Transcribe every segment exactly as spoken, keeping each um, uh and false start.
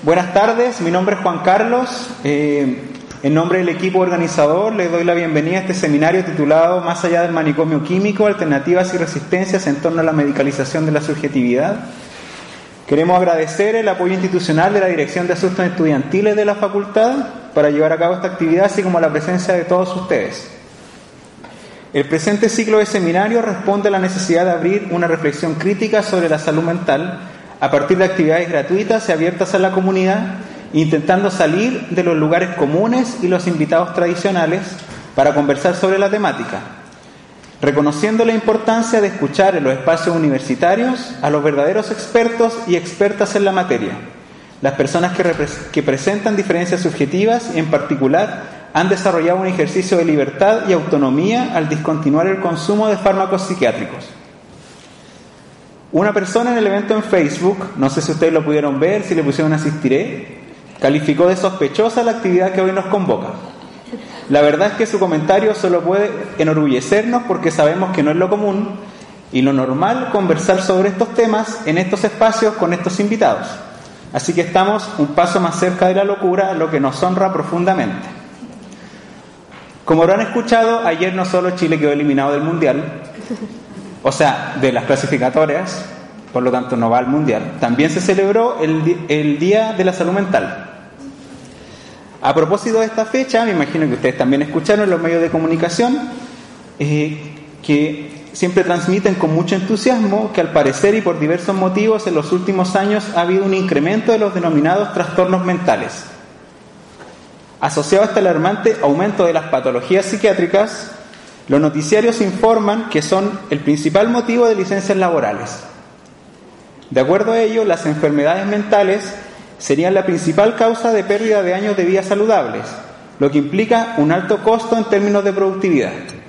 Buenas tardes, mi nombre es Juan Carlos. Eh, en nombre del equipo organizador les doy la bienvenida a este seminario titulado Más allá del manicomio químico, alternativas y resistencias en torno a la medicalización de la subjetividad. Queremos agradecer el apoyo institucional de la Dirección de Asuntos Estudiantiles de la Facultad para llevar a cabo esta actividad, así como la presencia de todos ustedes. El presente ciclo de seminario responde a la necesidad de abrir una reflexión crítica sobre la salud mental a partir de actividades gratuitas y abiertas a la comunidad, intentando salir de los lugares comunes y los invitados tradicionales para conversar sobre la temática, reconociendo la importancia de escuchar en los espacios universitarios a los verdaderos expertos y expertas en la materia, las personas que, repre- que presentan diferencias subjetivas y en particular han desarrollado un ejercicio de libertad y autonomía al discontinuar el consumo de fármacos psiquiátricos. Una persona en el evento en Facebook, no sé si ustedes lo pudieron ver, si le pusieron asistiré, calificó de sospechosa la actividad que hoy nos convoca. La verdad es que su comentario solo puede enorgullecernos porque sabemos que no es lo común y lo normal conversar sobre estos temas en estos espacios con estos invitados. Así que estamos un paso más cerca de la locura, lo que nos honra profundamente. Como habrán escuchado, ayer no solo Chile quedó eliminado del Mundial, o sea, de las clasificatorias, por lo tanto no va al Mundial, también se celebró el, el Día de la Salud Mental. A propósito de esta fecha, me imagino que ustedes también escucharon en los medios de comunicación eh, que siempre transmiten con mucho entusiasmo que al parecer y por diversos motivos en los últimos años ha habido un incremento de los denominados trastornos mentales. Asociado a este alarmante aumento de las patologías psiquiátricas, los noticiarios informan que son el principal motivo de licencias laborales. De acuerdo a ello, las enfermedades mentales serían la principal causa de pérdida de años de vida saludables, lo que implica un alto costo en términos de productividad.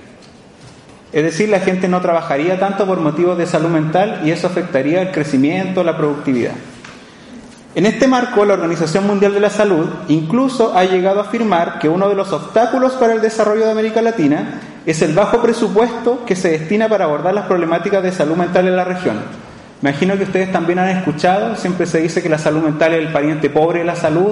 Es decir, la gente no trabajaría tanto por motivos de salud mental y eso afectaría el crecimiento, la productividad. En este marco, la Organización Mundial de la Salud incluso ha llegado a afirmar que uno de los obstáculos para el desarrollo de América Latina es el bajo presupuesto que se destina para abordar las problemáticas de salud mental en la región. Me imagino que ustedes también han escuchado, siempre se dice que la salud mental es el pariente pobre de la salud,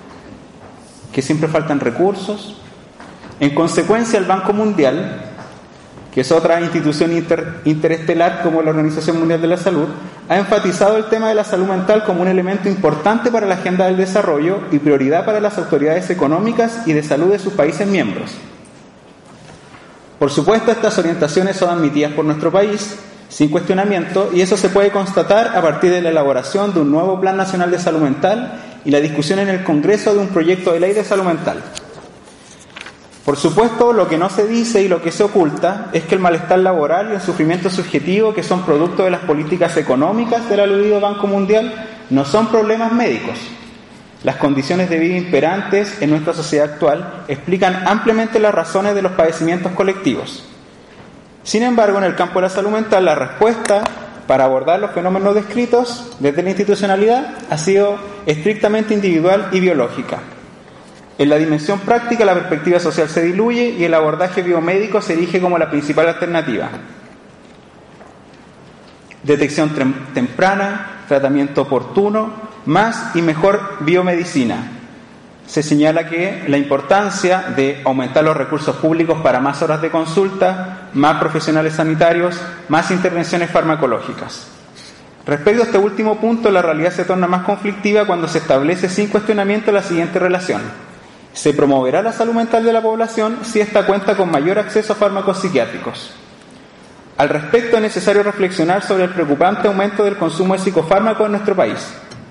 que siempre faltan recursos. En consecuencia, el Banco Mundial, que es otra institución inter, interestelar como la Organización Mundial de la Salud, ha enfatizado el tema de la salud mental como un elemento importante para la agenda del desarrollo y prioridad para las autoridades económicas y de salud de sus países miembros. Por supuesto, estas orientaciones son admitidas por nuestro país, sin cuestionamiento, y eso se puede constatar a partir de la elaboración de un nuevo Plan Nacional de Salud Mental y la discusión en el Congreso de un proyecto de ley de salud mental. Por supuesto, lo que no se dice y lo que se oculta es que el malestar laboral y el sufrimiento subjetivo, que son producto de las políticas económicas del aludido Banco Mundial, no son problemas médicos. Las condiciones de vida imperantes en nuestra sociedad actual explican ampliamente las razones de los padecimientos colectivos. Sin embargo, en el campo de la salud mental, la respuesta para abordar los fenómenos descritos desde la institucionalidad ha sido estrictamente individual y biológica. En la dimensión práctica, la perspectiva social se diluye y el abordaje biomédico se erige como la principal alternativa. Detección temprana, tratamiento oportuno, más y mejor biomedicina. Se señala que la importancia de aumentar los recursos públicos para más horas de consulta, más profesionales sanitarios, más intervenciones farmacológicas. Respecto a este último punto, la realidad se torna más conflictiva cuando se establece sin cuestionamiento la siguiente relación. Se promoverá la salud mental de la población si ésta cuenta con mayor acceso a fármacos psiquiátricos. Al respecto, es necesario reflexionar sobre el preocupante aumento del consumo de psicofármacos en nuestro país.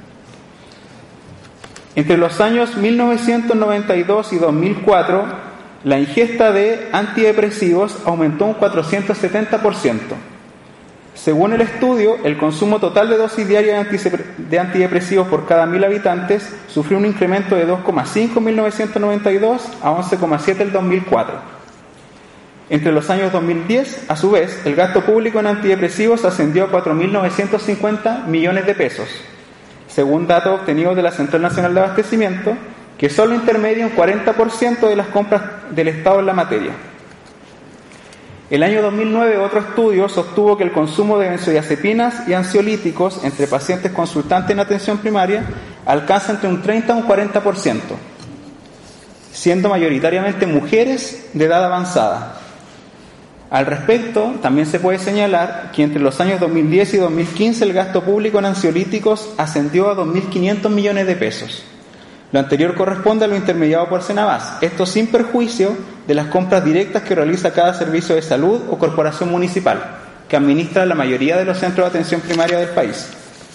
Entre los años mil novecientos noventa y dos y dos mil cuatro, la ingesta de antidepresivos aumentó un cuatrocientos setenta por ciento. Según el estudio, el consumo total de dosis diarias de antidepresivos por cada mil habitantes sufrió un incremento de dos coma cinco en mil novecientos noventa y dos a once coma siete en el dos mil cuatro. Entre los años dos mil diez, a su vez, el gasto público en antidepresivos ascendió a cuatro mil novecientos cincuenta millones de pesos, según datos obtenidos de la Central Nacional de Abastecimiento, que solo intermedia un cuarenta por ciento de las compras del Estado en la materia. El año dos mil nueve, otro estudio sostuvo que el consumo de benzodiazepinas y ansiolíticos entre pacientes consultantes en atención primaria alcanza entre un treinta y un cuarenta por ciento, siendo mayoritariamente mujeres de edad avanzada. Al respecto, también se puede señalar que entre los años dos mil diez y dos mil quince el gasto público en ansiolíticos ascendió a dos mil quinientos millones de pesos. Lo anterior corresponde a lo intermediado por Senabas, esto sin perjuicio de las compras directas que realiza cada servicio de salud o corporación municipal, que administra la mayoría de los centros de atención primaria del país.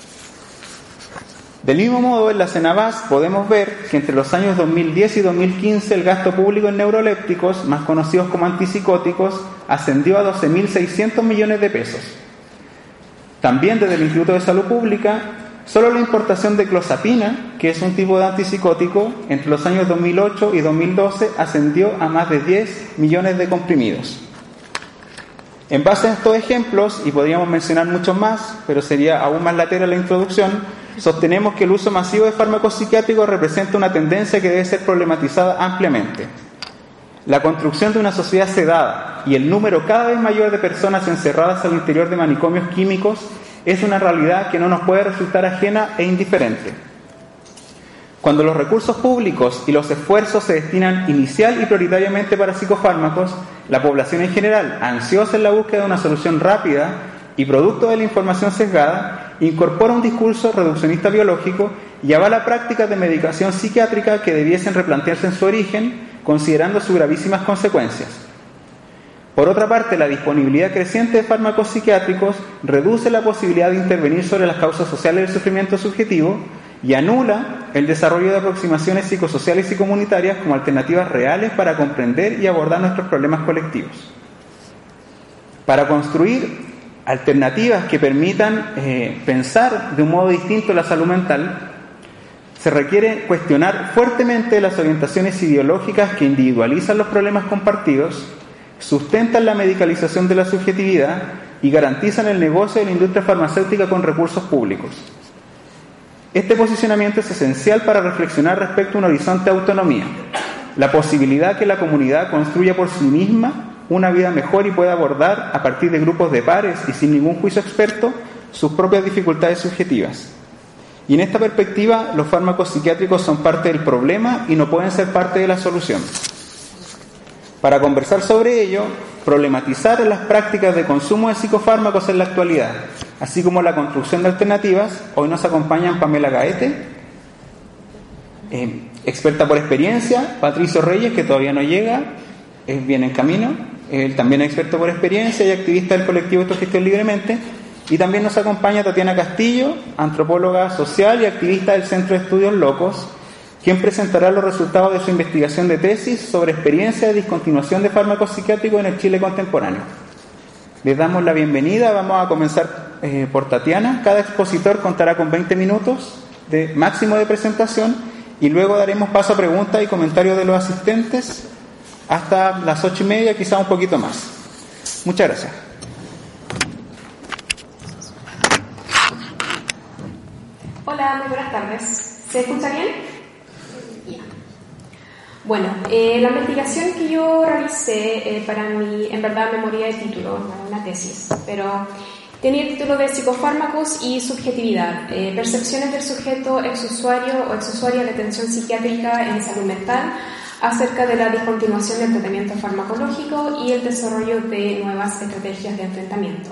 Del mismo modo, en la Senabas podemos ver que entre los años dos mil diez y dos mil quince el gasto público en neurolépticos, más conocidos como antipsicóticos, ascendió a doce mil seiscientos millones de pesos. También desde el Instituto de Salud Pública, solo la importación de clozapina, que es un tipo de antipsicótico, entre los años dos mil ocho y dos mil doce ascendió a más de diez millones de comprimidos. En base a estos ejemplos, y podríamos mencionar muchos más, pero sería aún más latera la introducción, sostenemos que el uso masivo de fármacos psiquiátricos representa una tendencia que debe ser problematizada ampliamente. La construcción de una sociedad sedada y el número cada vez mayor de personas encerradas al interior de manicomios químicos es una realidad que no nos puede resultar ajena e indiferente. Cuando los recursos públicos y los esfuerzos se destinan inicial y prioritariamente para psicofármacos, la población en general, ansiosa en la búsqueda de una solución rápida y producto de la información sesgada, incorpora un discurso reduccionista biológico y avala prácticas de medicación psiquiátrica que debiesen replantearse en su origen, considerando sus gravísimas consecuencias. Por otra parte, la disponibilidad creciente de fármacos psiquiátricos reduce la posibilidad de intervenir sobre las causas sociales del sufrimiento subjetivo y anula el desarrollo de aproximaciones psicosociales y comunitarias como alternativas reales para comprender y abordar nuestros problemas colectivos. Para construir alternativas que permitan eh, pensar de un modo distinto la salud mental, se requiere cuestionar fuertemente las orientaciones ideológicas que individualizan los problemas compartidos, sustentan la medicalización de la subjetividad y garantizan el negocio de la industria farmacéutica con recursos públicos. Este posicionamiento es esencial para reflexionar respecto a un horizonte de autonomía, la posibilidad que la comunidad construya por sí misma una vida mejor y pueda abordar, a partir de grupos de pares y sin ningún juicio experto, sus propias dificultades subjetivas. Y en esta perspectiva, los fármacos psiquiátricos son parte del problema y no pueden ser parte de la solución. Para conversar sobre ello, problematizar las prácticas de consumo de psicofármacos en la actualidad, así como la construcción de alternativas, hoy nos acompañan Pamela Gaete, eh, experta por experiencia, Patricio Reyes, que todavía no llega, es bien en camino, él también es experto por experiencia y activista del colectivo Autogestión Libremente, y también nos acompaña Tatiana Castillo, antropóloga social y activista del Centro de Estudios Locos, quien presentará los resultados de su investigación de tesis sobre experiencia de discontinuación de fármacos psiquiátricos en el Chile contemporáneo. Les damos la bienvenida, vamos a comenzar eh, por Tatiana. Cada expositor contará con veinte minutos de máximo de presentación y luego daremos paso a preguntas y comentarios de los asistentes hasta las ocho y media, quizá un poquito más. Muchas gracias. Hola, muy buenas tardes. ¿Se escucha bien? Yeah. Bueno, eh, la investigación que yo realicé eh, para mi, en verdad, me moría de título, no una tesis, pero tenía el título de Psicofármacos y Subjetividad, eh, percepciones del sujeto exusuario o exusuaria de atención psiquiátrica en salud mental acerca de la discontinuación del tratamiento farmacológico y el desarrollo de nuevas estrategias de enfrentamiento.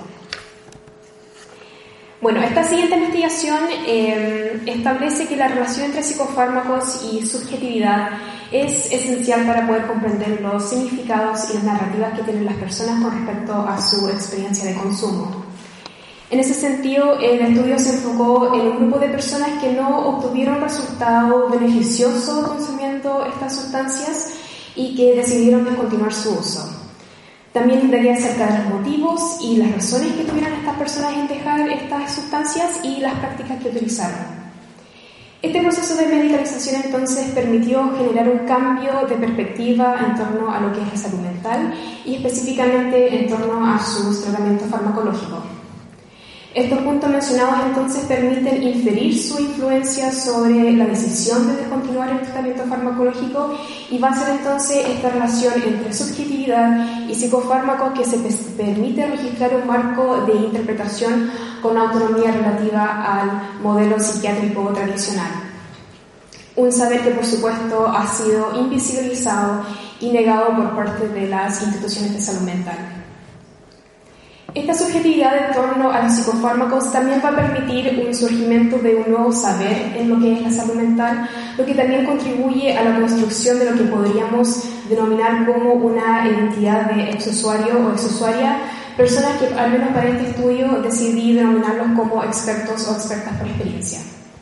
Bueno, esta siguiente investigación eh, establece que la relación entre psicofármacos y subjetividad es esencial para poder comprender los significados y las narrativas que tienen las personas con respecto a su experiencia de consumo. En ese sentido, el estudio se enfocó en un grupo de personas que no obtuvieron resultado beneficioso consumiendo estas sustancias y que decidieron descontinuar su uso. También indagué acerca de los motivos y las razones que tuvieron estas personas en dejar estas sustancias y las prácticas que utilizaron. Este proceso de medicalización entonces permitió generar un cambio de perspectiva en torno a lo que es la salud mental y específicamente en torno a su tratamiento farmacológico. Estos puntos mencionados entonces permiten inferir su influencia sobre la decisión de descontinuar el tratamiento farmacológico y va a ser entonces esta relación entre subjetividad y psicofármacos que se permite registrar un marco de interpretación con autonomía relativa al modelo psiquiátrico tradicional. Un saber que por supuesto ha sido invisibilizado y negado por parte de las instituciones de salud mental. Esta subjetividad en torno a los psicofármacos también va a permitir un surgimiento de un nuevo saber en lo que es la salud mental, lo que también contribuye a la construcción de lo que podríamos denominar como una identidad de exusuario o exusuaria, personas que al menos para este estudio decidí denominarlos como expertos o expertas por experiencia.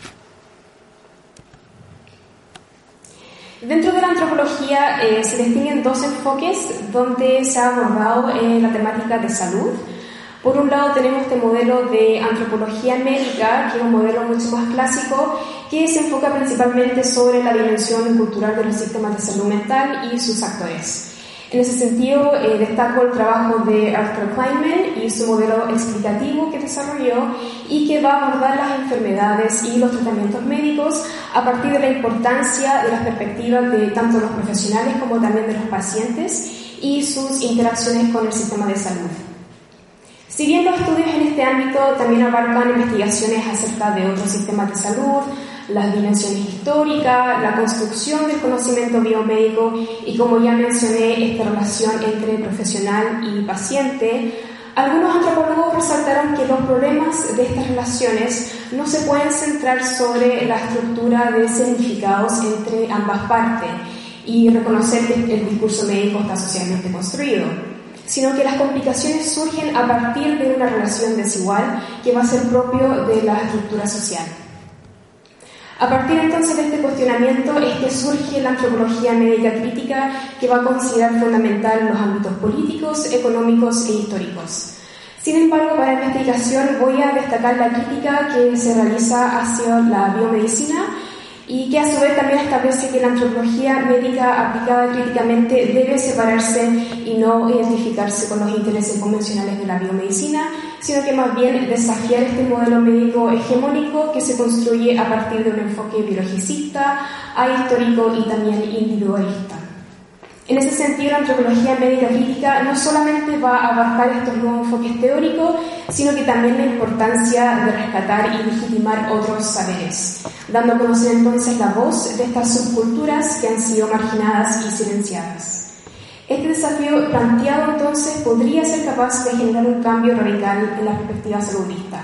Dentro de la antropología eh, se distinguen dos enfoques donde se ha abordado eh, la temática de salud. Por un lado tenemos este modelo de antropología médica, que es un modelo mucho más clásico, que se enfoca principalmente sobre la dimensión cultural de los sistemas de salud mental y sus actores. En ese sentido, eh, destaco el trabajo de Arthur Kleinman y su modelo explicativo que desarrolló y que va a abordar las enfermedades y los tratamientos médicos a partir de la importancia de las perspectivas de tanto los profesionales como también de los pacientes y sus interacciones con el sistema de salud. Si bien los estudios en este ámbito también abarcan investigaciones acerca de otros sistemas de salud, las dimensiones históricas, la construcción del conocimiento biomédico y, como ya mencioné, esta relación entre profesional y paciente, algunos antropólogos resaltaron que los problemas de estas relaciones no se pueden centrar sobre la estructura de significados entre ambas partes y reconocer que el discurso médico está socialmente construido, sino que las complicaciones surgen a partir de una relación desigual que va a ser propio de la estructura social. A partir entonces de este cuestionamiento es que surge la antropología médica crítica, que va a considerar fundamental los ámbitos políticos, económicos e históricos. Sin embargo, para la investigación voy a destacar la crítica que se realiza hacia la biomedicina y que a su vez también establece que la antropología médica aplicada críticamente debe separarse y no identificarse con los intereses convencionales de la biomedicina, sino que más bien desafiar este modelo médico hegemónico que se construye a partir de un enfoque biologicista, ahistórico y también individualista. En ese sentido, la antropología médica crítica no solamente va a abarcar estos nuevos enfoques teóricos, sino que también la importancia de rescatar y legitimar otros saberes, dando a conocer entonces la voz de estas subculturas que han sido marginadas y silenciadas. Este desafío planteado entonces podría ser capaz de generar un cambio radical en la perspectiva saludista.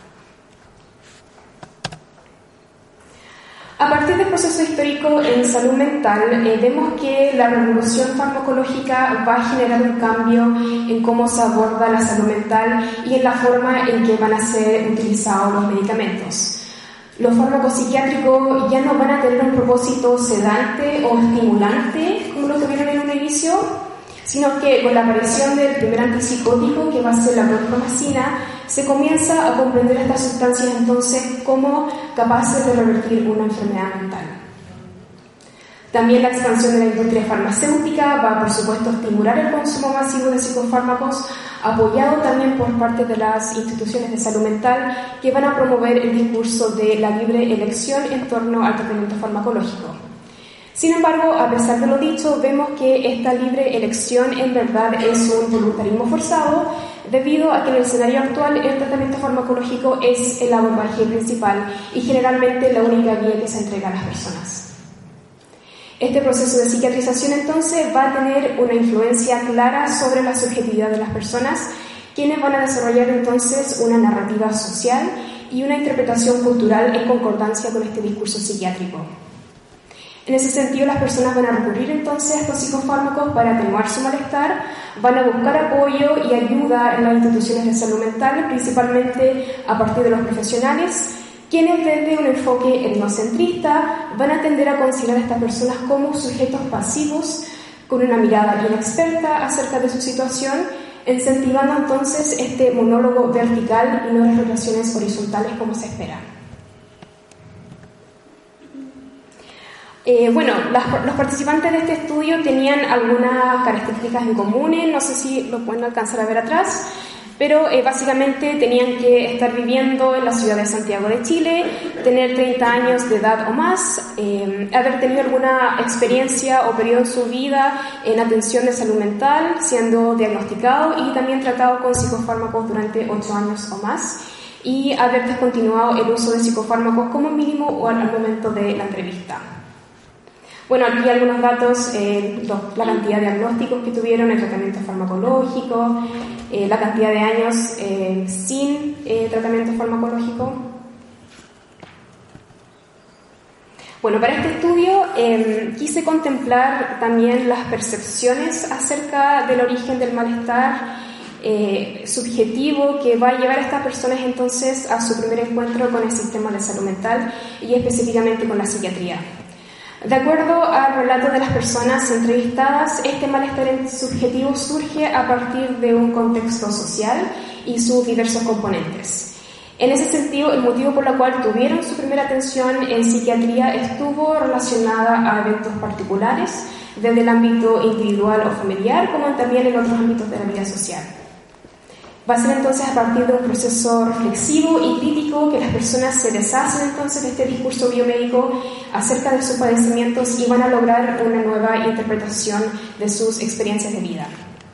A partir del proceso histórico en salud mental, eh, vemos que la revolución farmacológica va a generar un cambio en cómo se aborda la salud mental y en la forma en que van a ser utilizados los medicamentos. Los fármacos psiquiátricos ya no van a tener un propósito sedante o estimulante, como lo tuvieron en un inicio, sino que con la aparición del primer antipsicótico, que va a ser la clorpromacina, se comienza a comprender estas sustancias entonces como capaces de revertir una enfermedad mental. También la expansión de la industria farmacéutica va, por supuesto, a estimular el consumo masivo de psicofármacos, apoyado también por parte de las instituciones de salud mental que van a promover el discurso de la libre elección en torno al tratamiento farmacológico. Sin embargo, a pesar de lo dicho, vemos que esta libre elección en verdad es un voluntarismo forzado, debido a que en el escenario actual el tratamiento farmacológico es el abordaje principal y generalmente la única guía que se entrega a las personas. Este proceso de psiquiatrización entonces va a tener una influencia clara sobre la subjetividad de las personas, quienes van a desarrollar entonces una narrativa social y una interpretación cultural en concordancia con este discurso psiquiátrico. En ese sentido, las personas van a recurrir entonces a estos psicofármacos para atenuar su malestar, van a buscar apoyo y ayuda en las instituciones de salud mental, principalmente a partir de los profesionales, quienes desde un enfoque etnocentrista van a tender a considerar a estas personas como sujetos pasivos, con una mirada inexperta acerca de su situación, incentivando entonces este monólogo vertical y no las relaciones horizontales como se espera. Eh, bueno, las, los participantes de este estudio tenían algunas características en común, no sé si lo pueden alcanzar a ver atrás. pero eh, básicamente tenían que estar viviendo en la ciudad de Santiago de Chile, tener treinta años de edad o más, eh, haber tenido alguna experiencia o periodo en su vida en atención de salud mental, siendo diagnosticado y también tratado con psicofármacos durante ocho años o más, y haber descontinuado el uso de psicofármacos como mínimo o al, al momento de la entrevista. Bueno, aquí algunos datos, eh, los, la cantidad de diagnósticos que tuvieron, el tratamiento farmacológico, eh, la cantidad de años eh, sin eh, tratamiento farmacológico. Bueno, para este estudio eh, quise contemplar también las percepciones acerca del origen del malestar eh, subjetivo que va a llevar a estas personas entonces a su primer encuentro con el sistema de salud mental y específicamente con la psiquiatría. De acuerdo al relato de las personas entrevistadas, este malestar subjetivo surge a partir de un contexto social y sus diversos componentes. En ese sentido, el motivo por el cual tuvieron su primera atención en psiquiatría estuvo relacionada a eventos particulares, desde el ámbito individual o familiar, como también en otros ámbitos de la vida social. Va a ser entonces a partir de un proceso reflexivo y crítico que las personas se deshacen entonces de este discurso biomédico acerca de sus padecimientos y van a lograr una nueva interpretación de sus experiencias de vida.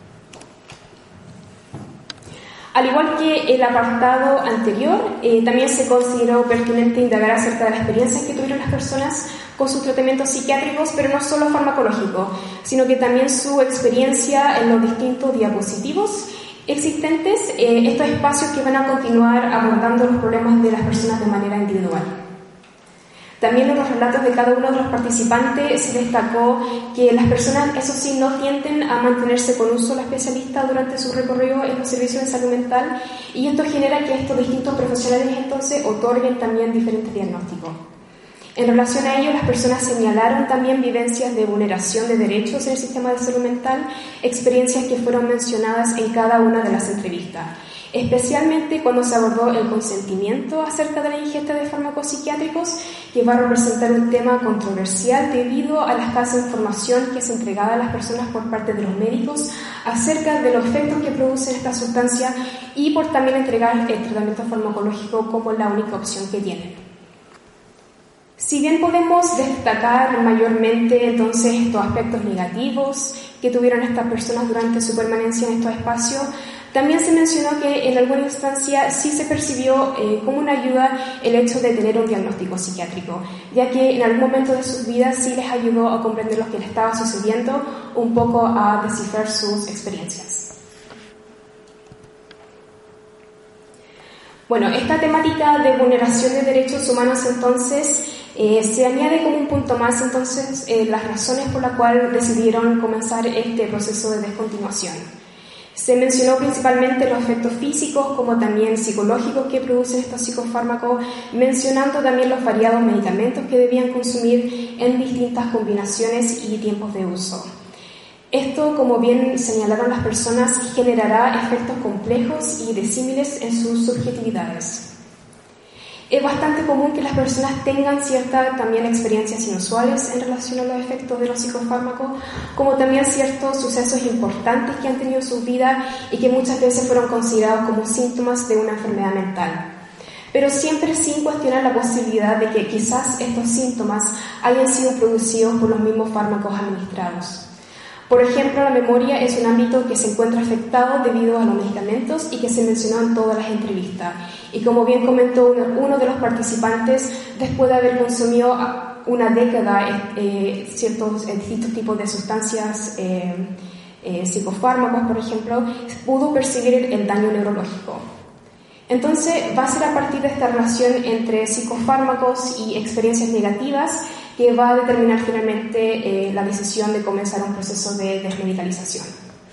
Al igual que el apartado anterior, eh, también se consideró pertinente indagar acerca de las experiencias que tuvieron las personas con sus tratamientos psiquiátricos, pero no solo farmacológicos, sino que también su experiencia en los distintos diapositivos existentes, eh, estos espacios que van a continuar abordando los problemas de las personas de manera individual. También en los relatos de cada uno de los participantes se destacó que las personas, eso sí, no tienden a mantenerse con un solo especialista durante su recorrido en los servicios de salud mental, y esto genera que estos distintos profesionales entonces otorguen también diferentes diagnósticos. En relación a ello, las personas señalaron también vivencias de vulneración de derechos en el sistema de salud mental, experiencias que fueron mencionadas en cada una de las entrevistas, especialmente cuando se abordó el consentimiento acerca de la ingesta de fármacos psiquiátricos, que va a representar un tema controversial debido a la escasa información que se entregaba a las personas por parte de los médicos acerca de los efectos que producen esta sustancia y por también entregar el tratamiento farmacológico como la única opción que tienen. Si bien podemos destacar mayormente entonces estos aspectos negativos que tuvieron estas personas durante su permanencia en estos espacios, también se mencionó que en alguna instancia sí se percibió eh, como una ayuda el hecho de tener un diagnóstico psiquiátrico, ya que en algún momento de sus vidas sí les ayudó a comprender lo que les estaba sucediendo, un poco a descifrar sus experiencias. Bueno, esta temática de vulneración de derechos humanos entonces eh, se añade como un punto más entonces eh, las razones por las cuales decidieron comenzar este proceso de descontinuación. Se mencionó principalmente los efectos físicos como también psicológicos que producen estos psicofármacos, mencionando también los variados medicamentos que debían consumir en distintas combinaciones y tiempos de uso. Esto, como bien señalaron las personas, generará efectos complejos y disímiles en sus subjetividades. Es bastante común que las personas tengan ciertas también experiencias inusuales en relación a los efectos de los psicofármacos, como también ciertos sucesos importantes que han tenido en su vida y que muchas veces fueron considerados como síntomas de una enfermedad mental. Pero siempre sin cuestionar la posibilidad de que quizás estos síntomas hayan sido producidos por los mismos fármacos administrados. Por ejemplo, la memoria es un ámbito que se encuentra afectado debido a los medicamentos y que se mencionó en todas las entrevistas. Y como bien comentó uno de los participantes, después de haber consumido una década eh, ciertos eh, distintos tipos de sustancias, eh, eh, psicofármacos, por ejemplo, pudo percibir el daño neurológico. Entonces, va a ser a partir de esta relación entre psicofármacos y experiencias negativas que va a determinar finalmente eh, la decisión de comenzar un proceso de desmedicalización.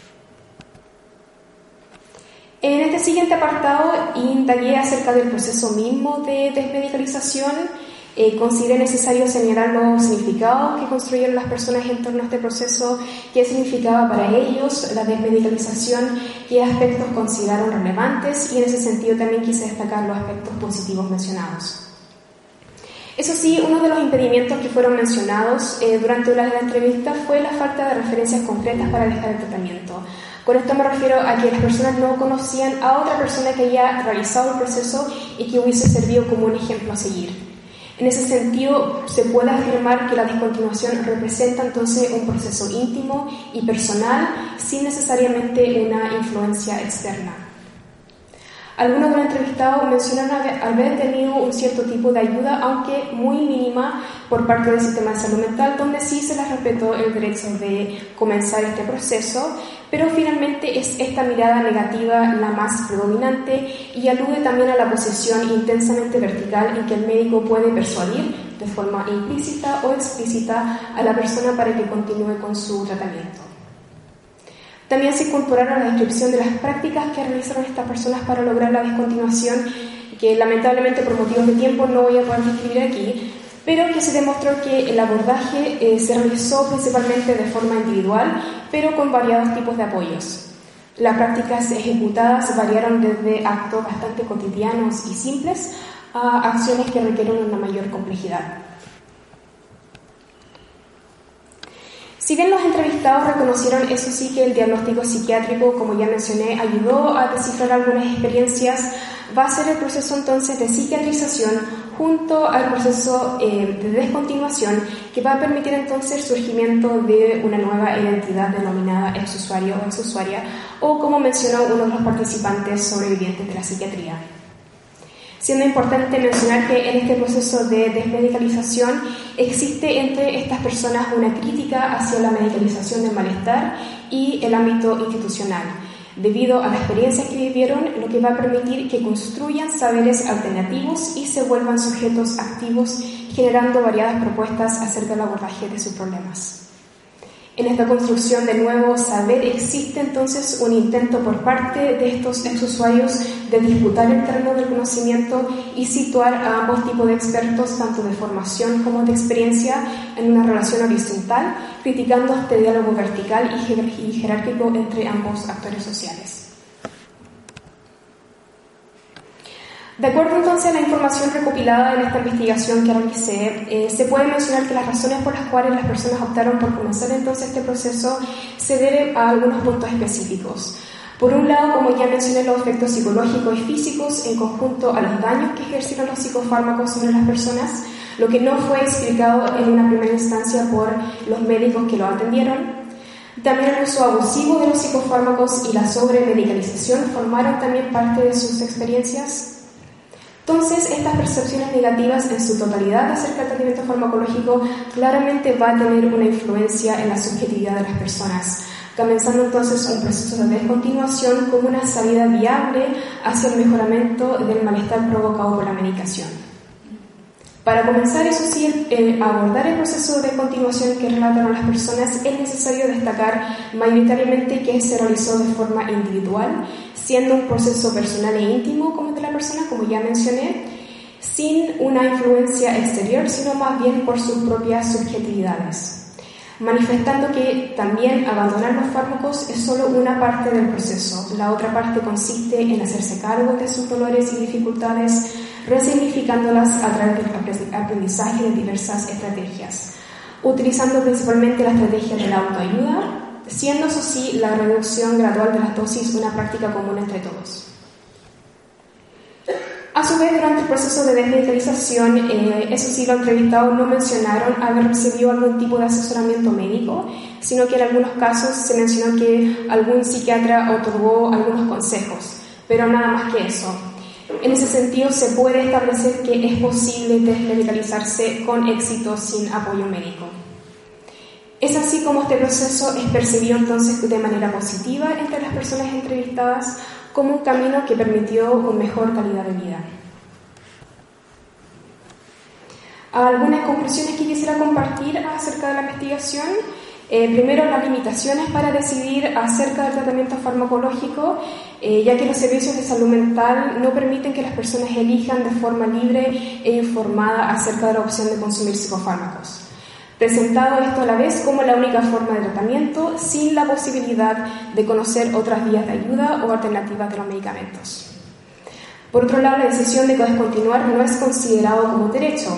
En este siguiente apartado indagué acerca del proceso mismo de desmedicalización. Eh, consideré necesario señalar los significados que construyeron las personas en torno a este proceso, qué significaba para ellos la desmedicalización, qué aspectos consideraron relevantes, y en ese sentido también quise destacar los aspectos positivos mencionados. Eso sí, uno de los impedimentos que fueron mencionados eh, durante una de las entrevistas fue la falta de referencias concretas para dejar el tratamiento. Con esto me refiero a que las personas no conocían a otra persona que haya realizado el proceso y que hubiese servido como un ejemplo a seguir. En ese sentido, se puede afirmar que la descontinuación representa entonces un proceso íntimo y personal sin necesariamente una influencia externa. Algunos de los entrevistados mencionaron haber tenido un cierto tipo de ayuda, aunque muy mínima, por parte del sistema de salud mental, donde sí se les respetó el derecho de comenzar este proceso, pero finalmente es esta mirada negativa la más predominante y alude también a la posición intensamente vertical en que el médico puede persuadir de forma implícita o explícita a la persona para que continúe con su tratamiento. También se incorporaron la descripción de las prácticas que realizaron estas personas para lograr la descontinuación, que lamentablemente por motivos de tiempo no voy a poder describir aquí, pero que se demostró que el abordaje eh, se realizó principalmente de forma individual, pero con variados tipos de apoyos. Las prácticas ejecutadas variaron desde actos bastante cotidianos y simples a acciones que requieren una mayor complejidad. Si bien los entrevistados reconocieron, eso sí, que el diagnóstico psiquiátrico, como ya mencioné, ayudó a descifrar algunas experiencias, va a ser el proceso entonces de psiquiatrización junto al proceso eh, de descontinuación, que va a permitir entonces el surgimiento de una nueva identidad denominada exusuario o exusuaria, o como mencionó uno de los participantes sobrevivientes de la psiquiatría. Siendo importante mencionar que en este proceso de desmedicalización existe entre estas personas una crítica hacia la medicalización del malestar y el ámbito institucional, debido a la experiencia que vivieron, lo que va a permitir que construyan saberes alternativos y se vuelvan sujetos activos, generando variadas propuestas acerca del abordaje de sus problemas. En esta construcción de nuevo saber existe entonces un intento por parte de estos exusuarios de disputar el terreno del conocimiento y situar a ambos tipos de expertos, tanto de formación como de experiencia, en una relación horizontal, criticando este diálogo vertical y jerárquico entre ambos actores sociales. De acuerdo entonces a la información recopilada en esta investigación que realicé, eh, se puede mencionar que las razones por las cuales las personas optaron por comenzar entonces este proceso se deben a algunos puntos específicos. Por un lado, como ya mencioné, los efectos psicológicos y físicos en conjunto a los daños que ejercieron los psicofármacos sobre las personas, lo que no fue explicado en una primera instancia por los médicos que lo atendieron. También el uso abusivo de los psicofármacos y la sobremedicalización formaron también parte de sus experiencias. Entonces, estas percepciones negativas en su totalidad acerca del tratamiento farmacológico claramente va a tener una influencia en la subjetividad de las personas, comenzando entonces un proceso de descontinuación como una salida viable hacia el mejoramiento del malestar provocado por la medicación. Para comenzar, eso sí, eh, abordar el proceso de descontinuación que relataron las personas, es necesario destacar mayoritariamente que se realizó de forma individual, siendo un proceso personal e íntimo como el de la persona, como ya mencioné, sin una influencia exterior, sino más bien por sus propias subjetividades, manifestando que también abandonar los fármacos es solo una parte del proceso. La otra parte consiste en hacerse cargo de sus dolores y dificultades, resignificándolas a través del aprendizaje de diversas estrategias, utilizando principalmente la estrategia de la autoayuda, siendo eso sí la reducción gradual de las dosis una práctica común entre todos. A su vez, durante el proceso de desmedicalización, eh, eso sí, los entrevistados no mencionaron haber recibido algún tipo de asesoramiento médico, sino que en algunos casos se mencionó que algún psiquiatra otorgó algunos consejos, pero nada más que eso. En ese sentido, se puede establecer que es posible desmedicalizarse con éxito sin apoyo médico. Es así como este proceso es percibido entonces de manera positiva entre las personas entrevistadas como un camino que permitió una mejor calidad de vida. Algunas conclusiones que quisiera compartir acerca de la investigación. Eh, primero, las limitaciones para decidir acerca del tratamiento farmacológico, eh, ya que los servicios de salud mental no permiten que las personas elijan de forma libre e informada acerca de la opción de consumir psicofármacos. Presentado esto a la vez como la única forma de tratamiento, sin la posibilidad de conocer otras vías de ayuda o alternativas de los medicamentos. Por otro lado, la decisión de descontinuar no es considerado como derecho,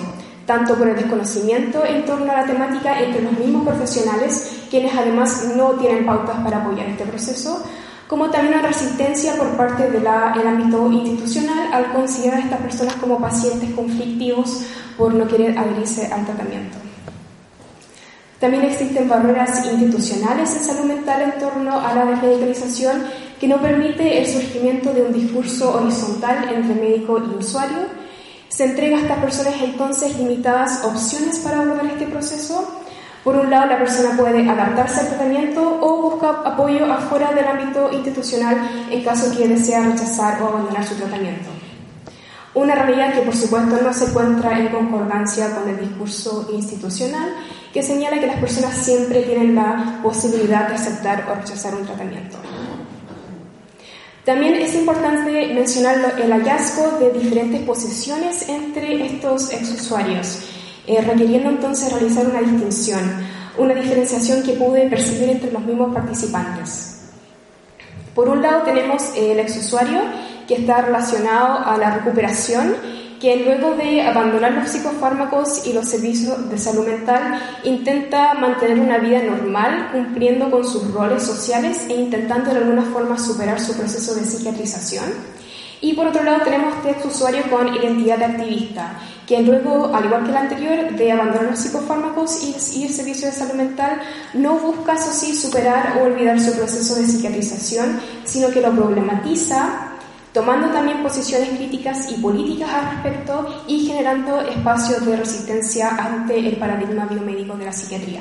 tanto por el desconocimiento en torno a la temática entre los mismos profesionales, quienes además no tienen pautas para apoyar este proceso, como también una resistencia por parte del ámbito institucional al considerar a estas personas como pacientes conflictivos por no querer adherirse al tratamiento. También existen barreras institucionales en salud mental en torno a la desmedicalización que no permite el surgimiento de un discurso horizontal entre médico y usuario. Se entrega a estas personas entonces limitadas opciones para abordar este proceso. Por un lado, la persona puede adaptarse al tratamiento o buscar apoyo afuera del ámbito institucional en caso que desea rechazar o abandonar su tratamiento. Una realidad que, por supuesto, no se encuentra en concordancia con el discurso institucional, que señala que las personas siempre tienen la posibilidad de aceptar o rechazar un tratamiento. También es importante mencionar el hallazgo de diferentes posiciones entre estos exusuarios, Eh, requiriendo entonces realizar una distinción, una diferenciación que pude percibir entre los mismos participantes. Por un lado tenemos eh, el exusuario, que está relacionado a la recuperación, que luego de abandonar los psicofármacos y los servicios de salud mental intenta mantener una vida normal, cumpliendo con sus roles sociales e intentando de alguna forma superar su proceso de psiquiatrización. Y por otro lado tenemos este usuario con identidad de activista, que luego, al igual que el anterior, de abandonar los psicofármacos y, y el servicio de salud mental, no busca, eso sí, superar o olvidar su proceso de psiquiatrización, sino que lo problematiza, tomando también posiciones críticas y políticas al respecto y generando espacios de resistencia ante el paradigma biomédico de la psiquiatría.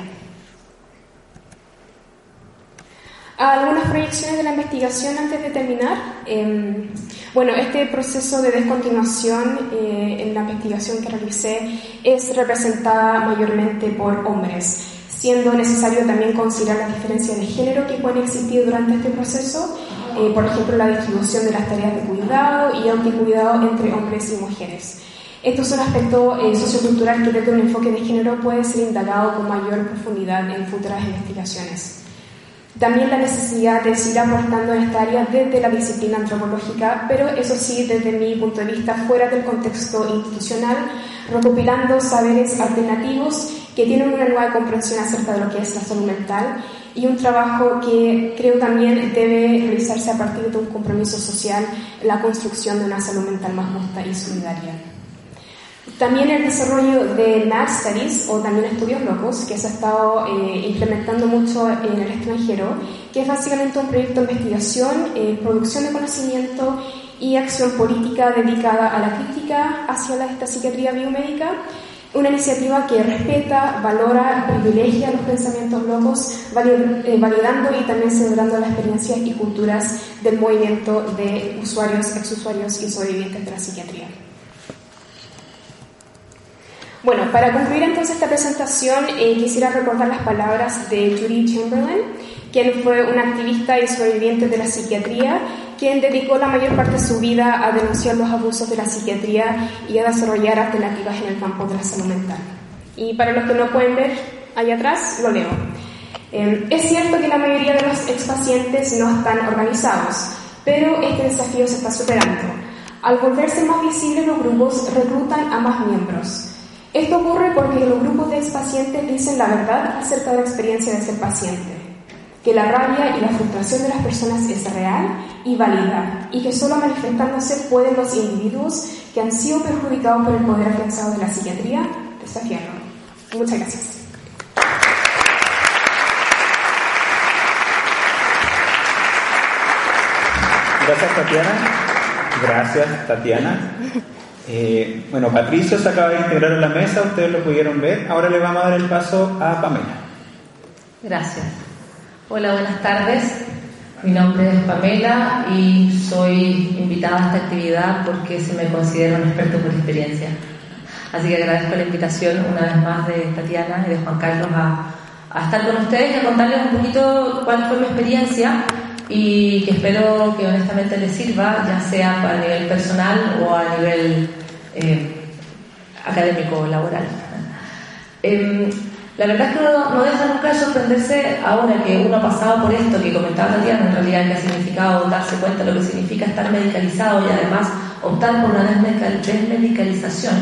Algunas proyecciones de la investigación antes de terminar. Eh, bueno, este proceso de descontinuación eh, en la investigación que realicé es representada mayormente por hombres, siendo necesario también considerar las diferencias de género que pueden existir durante este proceso, eh, por ejemplo, la distribución de las tareas de cuidado y autocuidado entre hombres y mujeres. Estos son aspectos eh, socioculturales que desde un enfoque de género puede ser indagado con mayor profundidad en futuras investigaciones. También la necesidad de seguir aportando en esta área desde la disciplina antropológica, pero eso sí, desde mi punto de vista, fuera del contexto institucional, recopilando saberes alternativos que tienen una nueva comprensión acerca de lo que es la salud mental y un trabajo que creo también debe realizarse a partir de un compromiso social en la construcción de una salud mental más justa y solidaria. También el desarrollo de Mad Studies, o también estudios locos, que se ha estado eh, implementando mucho en el extranjero, que es básicamente un proyecto de investigación, eh, producción de conocimiento y acción política dedicada a la crítica hacia la, esta psiquiatría biomédica, una iniciativa que respeta, valora, privilegia los pensamientos locos, validando y también celebrando las experiencias y culturas del movimiento de usuarios, exusuarios y sobrevivientes de la psiquiatría. Bueno, para concluir entonces esta presentación, eh, quisiera recordar las palabras de Judy Chamberlain, quien fue una activista y sobreviviente de la psiquiatría, quien dedicó la mayor parte de su vida a denunciar los abusos de la psiquiatría y a desarrollar alternativas en el campo de la salud mental. Y para los que no pueden ver, allá atrás, lo leo. Eh, es cierto que la mayoría de los expacientes no están organizados, pero este desafío se está superando. Al volverse más visibles, los grupos reclutan a más miembros. Esto ocurre porque los grupos de expacientes dicen la verdad acerca de la experiencia de ser paciente, que la rabia y la frustración de las personas es real y válida, y que solo manifestándose pueden los individuos que han sido perjudicados por el poder afianzado de la psiquiatría desafiarlo. Muchas gracias. Gracias, Tatiana. Gracias, Tatiana. Eh, bueno, Patricio se acaba de integrar a la mesa, ustedes lo pudieron ver. Ahora le vamos a dar el paso a Pamela. Gracias. Hola, buenas tardes. Mi nombre es Pamela y soy invitada a esta actividad porque se me considera un experto por experiencia. Así que agradezco la invitación una vez más de Tatiana y de Juan Carlos a, a estar con ustedes y a contarles un poquito cuál fue mi experiencia y que espero que honestamente les sirva, ya sea a nivel personal o a nivel eh, académico laboral. Eh, la verdad es que uno no deja nunca de sorprenderse ahora que uno ha pasado por esto que comentaba Tatiana, en realidad que ha significado darse cuenta de lo que significa estar medicalizado y además optar por una desmedicalización.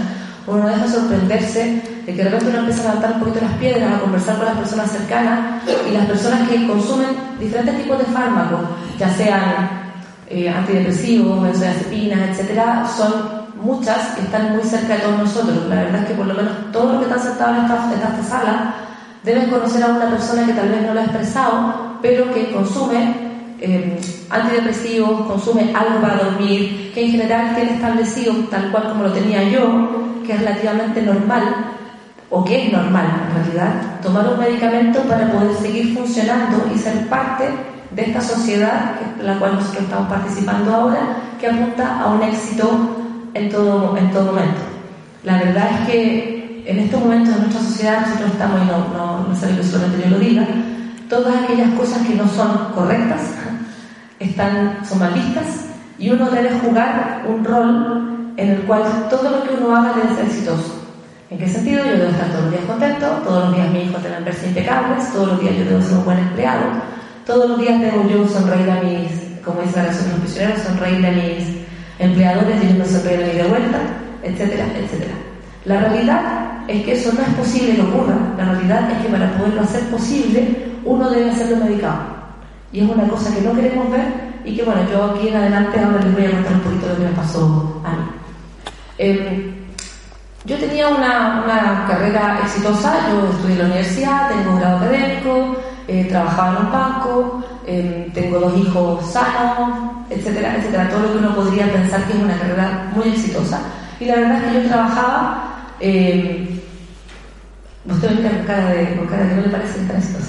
uno no deja sorprenderse de que de repente uno empieza a levantar un poquito las piedras, a conversar con las personas cercanas, y las personas que consumen diferentes tipos de fármacos, ya sean eh, antidepresivos, benzodiazepinas, etcétera, son muchas que están muy cerca de todos nosotros. La verdad es que por lo menos todos los que están sentados en esta, en esta sala deben conocer a una persona que tal vez no lo ha expresado, pero que consume Eh, antidepresivos, consume algo para dormir, que en general tiene establecido, tal cual como lo tenía yo, que es relativamente normal, o que es normal en realidad, tomar un medicamento para poder seguir funcionando y ser parte de esta sociedad en la cual nosotros estamos participando ahora, que apunta a un éxito en todo, en todo momento. La verdad es que en estos momentos de nuestra sociedad nosotros estamos, y no, no, no sé que solamente yo lo diga, todas aquellas cosas que no son correctas están, son mal vistas, y uno debe jugar un rol en el cual todo lo que uno haga debe ser exitoso. ¿En qué sentido? Yo debo estar todos los días contento, todos los días mis hijos deben verse impecables, todos los días yo debo ser un buen empleado, todos los días debo yo sonreír a mis, como dice la canción de los prisioneros, sonreír a mis empleadores y ellos me sonreír a mí de vuelta, etcétera, etcétera. La realidad es que eso no es posible que ocurra. La realidad es que para poderlo hacer posible uno debe hacerlo medicado, y es una cosa que no queremos ver, y que bueno, yo aquí en adelante ahora les voy a contar un poquito lo que me pasó a mí. Eh, yo tenía una, una carrera exitosa, yo estudié en la universidad, tengo un grado académico, eh, trabajaba en un banco, eh, tengo dos hijos sanos, etcétera, etcétera, todo lo que uno podría pensar que es una carrera muy exitosa. Y la verdad es que yo trabajaba, eh, usted me mira con cara de, con cara de que no le parece tan exitoso.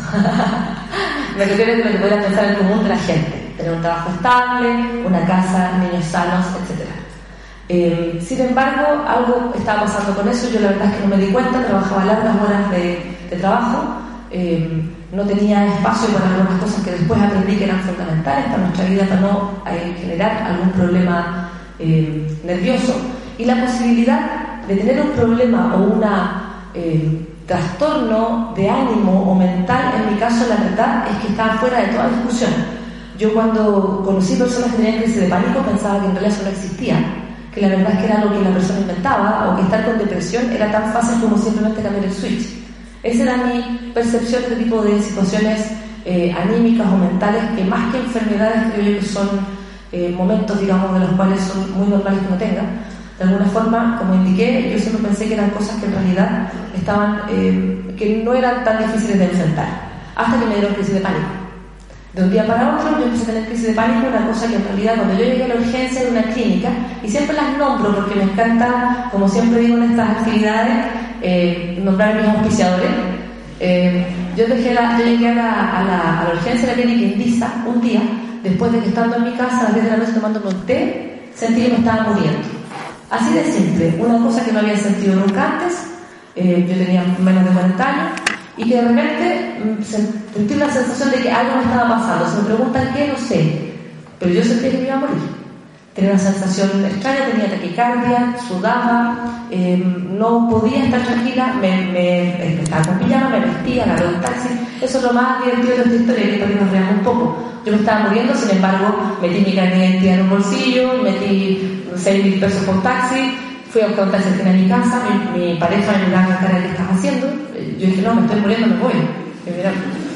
Me refiero a lo que podría pensar el común de la gente: tener un trabajo estable, una casa, niños sanos, etcétera. Eh, sin embargo, algo estaba pasando con eso. Yo la verdad es que no me di cuenta, trabajaba largas horas de, de trabajo, eh, no tenía espacio para algunas cosas que después aprendí que eran fundamentales para nuestra vida, para no eh, generar algún problema eh, nervioso, y la posibilidad de tener un problema o una eh, trastorno de ánimo o mental, en mi caso la verdad es que estaba fuera de toda discusión. Yo cuando conocí personas que tenían crisis de pánico pensaba que en realidad eso no existía, que la verdad es que era algo que la persona inventaba, o que estar con depresión era tan fácil como simplemente cambiar el switch. Esa era mi percepción de este tipo de situaciones eh, anímicas o mentales, que más que enfermedades creo yo que son eh, momentos, digamos, de los cuales son muy normales que uno tenga. De alguna forma, como indiqué, yo siempre pensé que eran cosas que en realidad estaban, eh, que no eran tan difíciles de enfrentar, hasta que me dieron crisis de pánico. De un día para otro yo empecé a tener crisis de pánico, una cosa que en realidad cuando yo llegué a la urgencia de una clínica, y siempre las nombro porque me encanta, como siempre digo en estas actividades, eh, nombrar a mis auspiciadores. Eh, yo, dejé la, yo llegué a la, a, la, a la urgencia de la clínica Indisa un día, después de que estando en mi casa a las diez de la noche tomándome un té, sentí que me estaba muriendo. Así de simple, una cosa que no había sentido nunca antes. Eh, yo tenía menos de cuarenta años, y que de repente sentí la sensación de que algo me estaba pasando. Si me preguntan qué, no sé, pero yo sentía que me iba a morir. Tenía una sensación extraña, tenía taquicardia, sudaba, eh, no podía estar tranquila, me, me estaba con pijama, me vestía, agarré un taxi. Eso es lo más divertido de esta historia, que para que nos veamos un poco. Yo me estaba muriendo, sin embargo, metí mi carnet de identidad en un bolsillo, metí seis mil pesos por taxi, fui a buscar un taxi en mi casa, mi, mi pareja me miraba la cara de qué estás haciendo. Yo dije, no, me estoy muriendo, me voy. Y mira,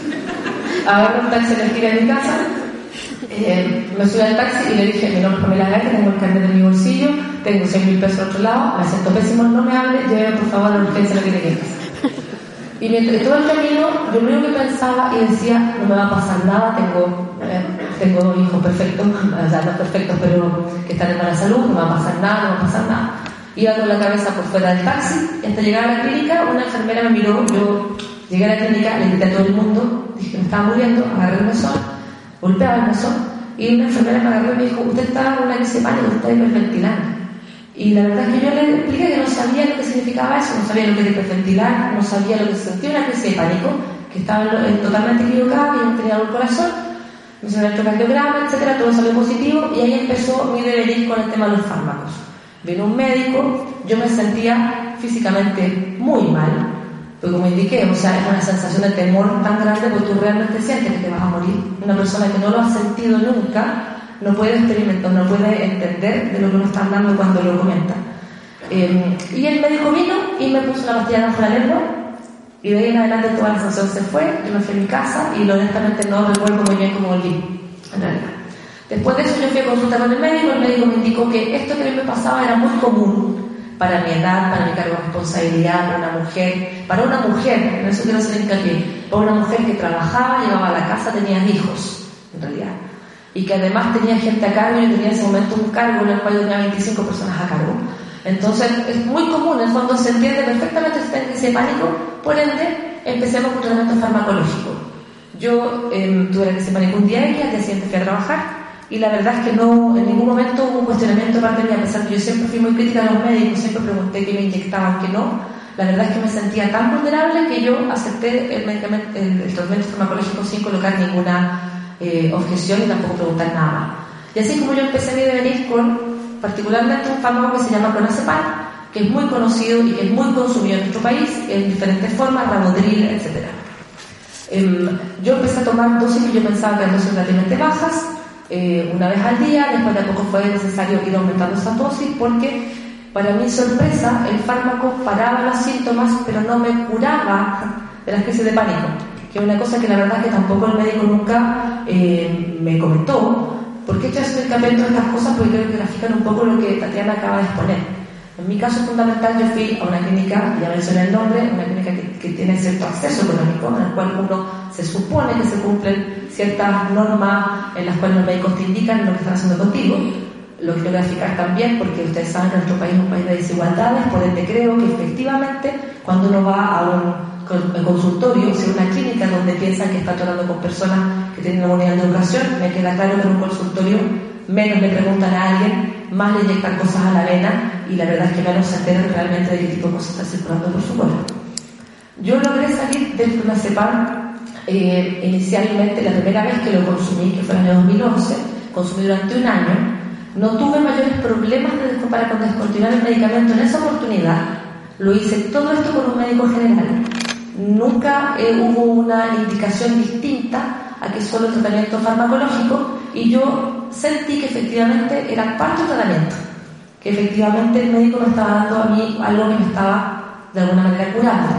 agarré un taxi en la esquina de mi casa, eh, me subí al taxi y le dije, mi nombre es Pamela Gay, tengo el carnet en mi bolsillo, tengo seis mil pesos al otro lado, me siento pésimo, no me hable, lléveme por favor a la urgencia de la clínica en casa. Y mientras todo el camino, yo lo único que pensaba y decía, no me va a pasar nada, tengo, eh, tengo dos hijos perfectos, o sea, no perfectos, pero que están en buena salud, no me va a pasar nada, no me va a pasar nada. Iba con la cabeza por fuera del taxi, y hasta llegar a la clínica, una enfermera me miró, yo llegué a la clínica, le grité a todo el mundo, dije que me estaba muriendo, agarré el mesón, golpeaba el mesón, y una enfermera me agarró y me dijo, usted está en una crisis de pánico, usted está hiperventilando. Y la verdad es que yo le expliqué que no sabía lo que significaba eso, no sabía lo que era hiperventilar, no sabía lo que se sentía una crisis de pánico, que estaba totalmente equivocada, que yo no tenía algo el corazón, me hicieron un electrocardiograma, etcétera, todo salió positivo, y ahí empezó mi devenir con el tema de los fármacos. Vino un médico, yo me sentía físicamente muy mal, porque como indiqué, o sea, es una sensación de temor tan grande porque tú realmente sientes que te vas a morir. Una persona que no lo ha sentido nunca no puede experimentar, no puede entender de lo que uno está hablando cuando lo comenta. Eh, y el médico vino y me puso una pastilla bajo la lengua, y de ahí en adelante toda la sensación se fue. Yo me fui a mi casa y honestamente no recuerdo muy bien cómo volví, en realidad. Después de eso yo fui a consultar con el médico. El médico me indicó que esto que a mí me pasaba era muy común para mi edad, para mi cargo de responsabilidad, para una mujer, para una mujer, en eso quiero hacer hincapié, para una mujer que trabajaba, llegaba a la casa, tenía hijos, en realidad, y que además tenía gente a cargo. Yo tenía en ese momento un cargo en el cual tenía veinticinco personas a cargo. Entonces es muy común, en el fondo se entiende perfectamente esta crisis de pánico. Por ende, empecemos con un tratamiento farmacológico. Yo eh, tuve la crisis de pánico un día y al día siguiente fui a trabajar. Y la verdad es que no, en ningún momento hubo un cuestionamiento parte de mí, a pesar que yo siempre fui muy crítica a los médicos, siempre pregunté qué me inyectaban, qué no. La verdad es que me sentía tan vulnerable que yo acepté el, medicamento, el, el tratamiento farmacológico sin colocar ninguna eh, objeción y tampoco preguntar nada más. Y así como yo empecé a mi devenir con particularmente un fármaco que se llama clonazepam, que es muy conocido y que es muy consumido en nuestro país en diferentes formas, Ravodril, etcétera. Eh, yo empecé a tomar dosis que yo pensaba que eran dosis relativamente bajas, Eh, una vez al día. Después de a poco fue necesario ir aumentando esa dosis porque, para mi sorpresa, el fármaco paraba los síntomas pero no me curaba de las crisis de pánico, que es una cosa que la verdad que tampoco el médico nunca eh, me comentó. ¿Por qué he hecho hincapié en todas estas cosas? Porque creo que grafican un poco lo que Tatiana acaba de exponer. En mi caso fundamental, yo fui a una clínica, ya mencioné el nombre, una clínica que, que tiene cierto acceso económico, en el cual uno se supone que se cumplen ciertas normas en las cuales los médicos te indican lo que están haciendo contigo. Lo quiero graficar también porque ustedes saben que nuestro país es un país de desigualdades, por ende creo que efectivamente cuando uno va a un consultorio, o sea, una clínica donde piensan que está tratando con personas que tienen una unidad de educación, me queda claro que en un consultorio menos le preguntan a alguien, más le inyectan cosas a la vena, y la verdad es que menos se enteran realmente de qué tipo de cosas está circulando por su cuerpo. Yo logré salir del clonazepam eh, inicialmente, la primera vez que lo consumí, que fue en el año dos mil once, consumí durante un año. No tuve mayores problemas de, para con descontinuar el medicamento en esa oportunidad. Lo hice todo esto con un médico general. Nunca eh, hubo una indicación distinta a que solo el tratamiento farmacológico, y yo sentí que efectivamente era parte del tratamiento, que efectivamente el médico me estaba dando a mí algo que me estaba de alguna manera curando.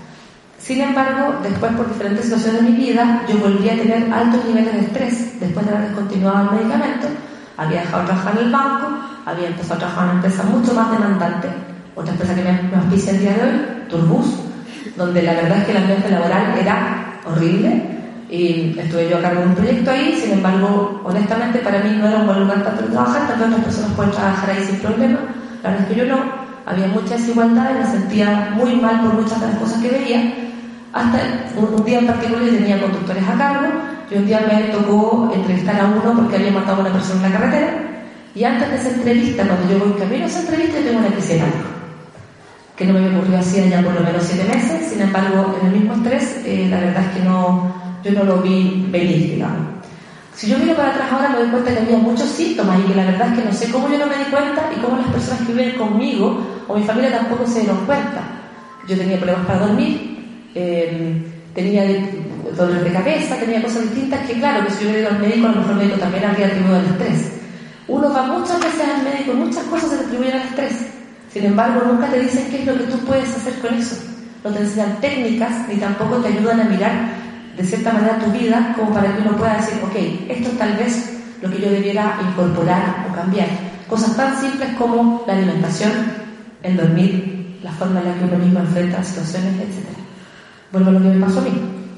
Sin embargo, después, por diferentes situaciones de mi vida, yo volví a tener altos niveles de estrés después de haber descontinuado el medicamento. Había dejado de trabajar en el banco, había empezado a trabajar en una empresa mucho más demandante, otra empresa que me, me auspicia el día de hoy, Turbus, donde la verdad es que el ambiente laboral era horrible. Y estuve yo a cargo de un proyecto ahí. Sin embargo, honestamente para mí no era un buen lugar para trabajar. Tal vez otras personas pueden trabajar ahí sin problema, la verdad es que yo no. Había mucha desigualdad y me sentía muy mal por muchas de las cosas que veía. Hasta un, un día en particular yo tenía conductores a cargo, y un día me tocó entrevistar a uno porque había matado a una persona en la carretera, y antes de esa entrevista, cuando yo voy camino a esa entrevista, yo tengo una crisis de pánico que no me había ocurrido hacía ya por lo menos siete meses. Sin embargo, en el mismo estrés, eh, la verdad es que no, yo no lo vi venir, digamos. Si yo miro para atrás ahora, me doy cuenta que había muchos síntomas, y que la verdad es que no sé cómo yo no me di cuenta y cómo las personas que viven conmigo o mi familia tampoco se dieron cuenta. Yo tenía problemas para dormir, eh, tenía dolores de cabeza, tenía cosas distintas que, claro, que si yo hubiera ido al médico, a lo mejor el médico también habría atribuido al estrés. Uno va muchas veces al médico, muchas cosas se le atribuyen al estrés. Sin embargo, nunca te dicen qué es lo que tú puedes hacer con eso. No te enseñan técnicas, ni tampoco te ayudan a mirar de cierta manera tu vida, como para que uno pueda decir, ok, esto es tal vez lo que yo debiera incorporar o cambiar. Cosas tan simples como la alimentación, el dormir, la forma en la que uno mismo enfrenta situaciones, etcétera. Bueno, lo que me pasó a mí.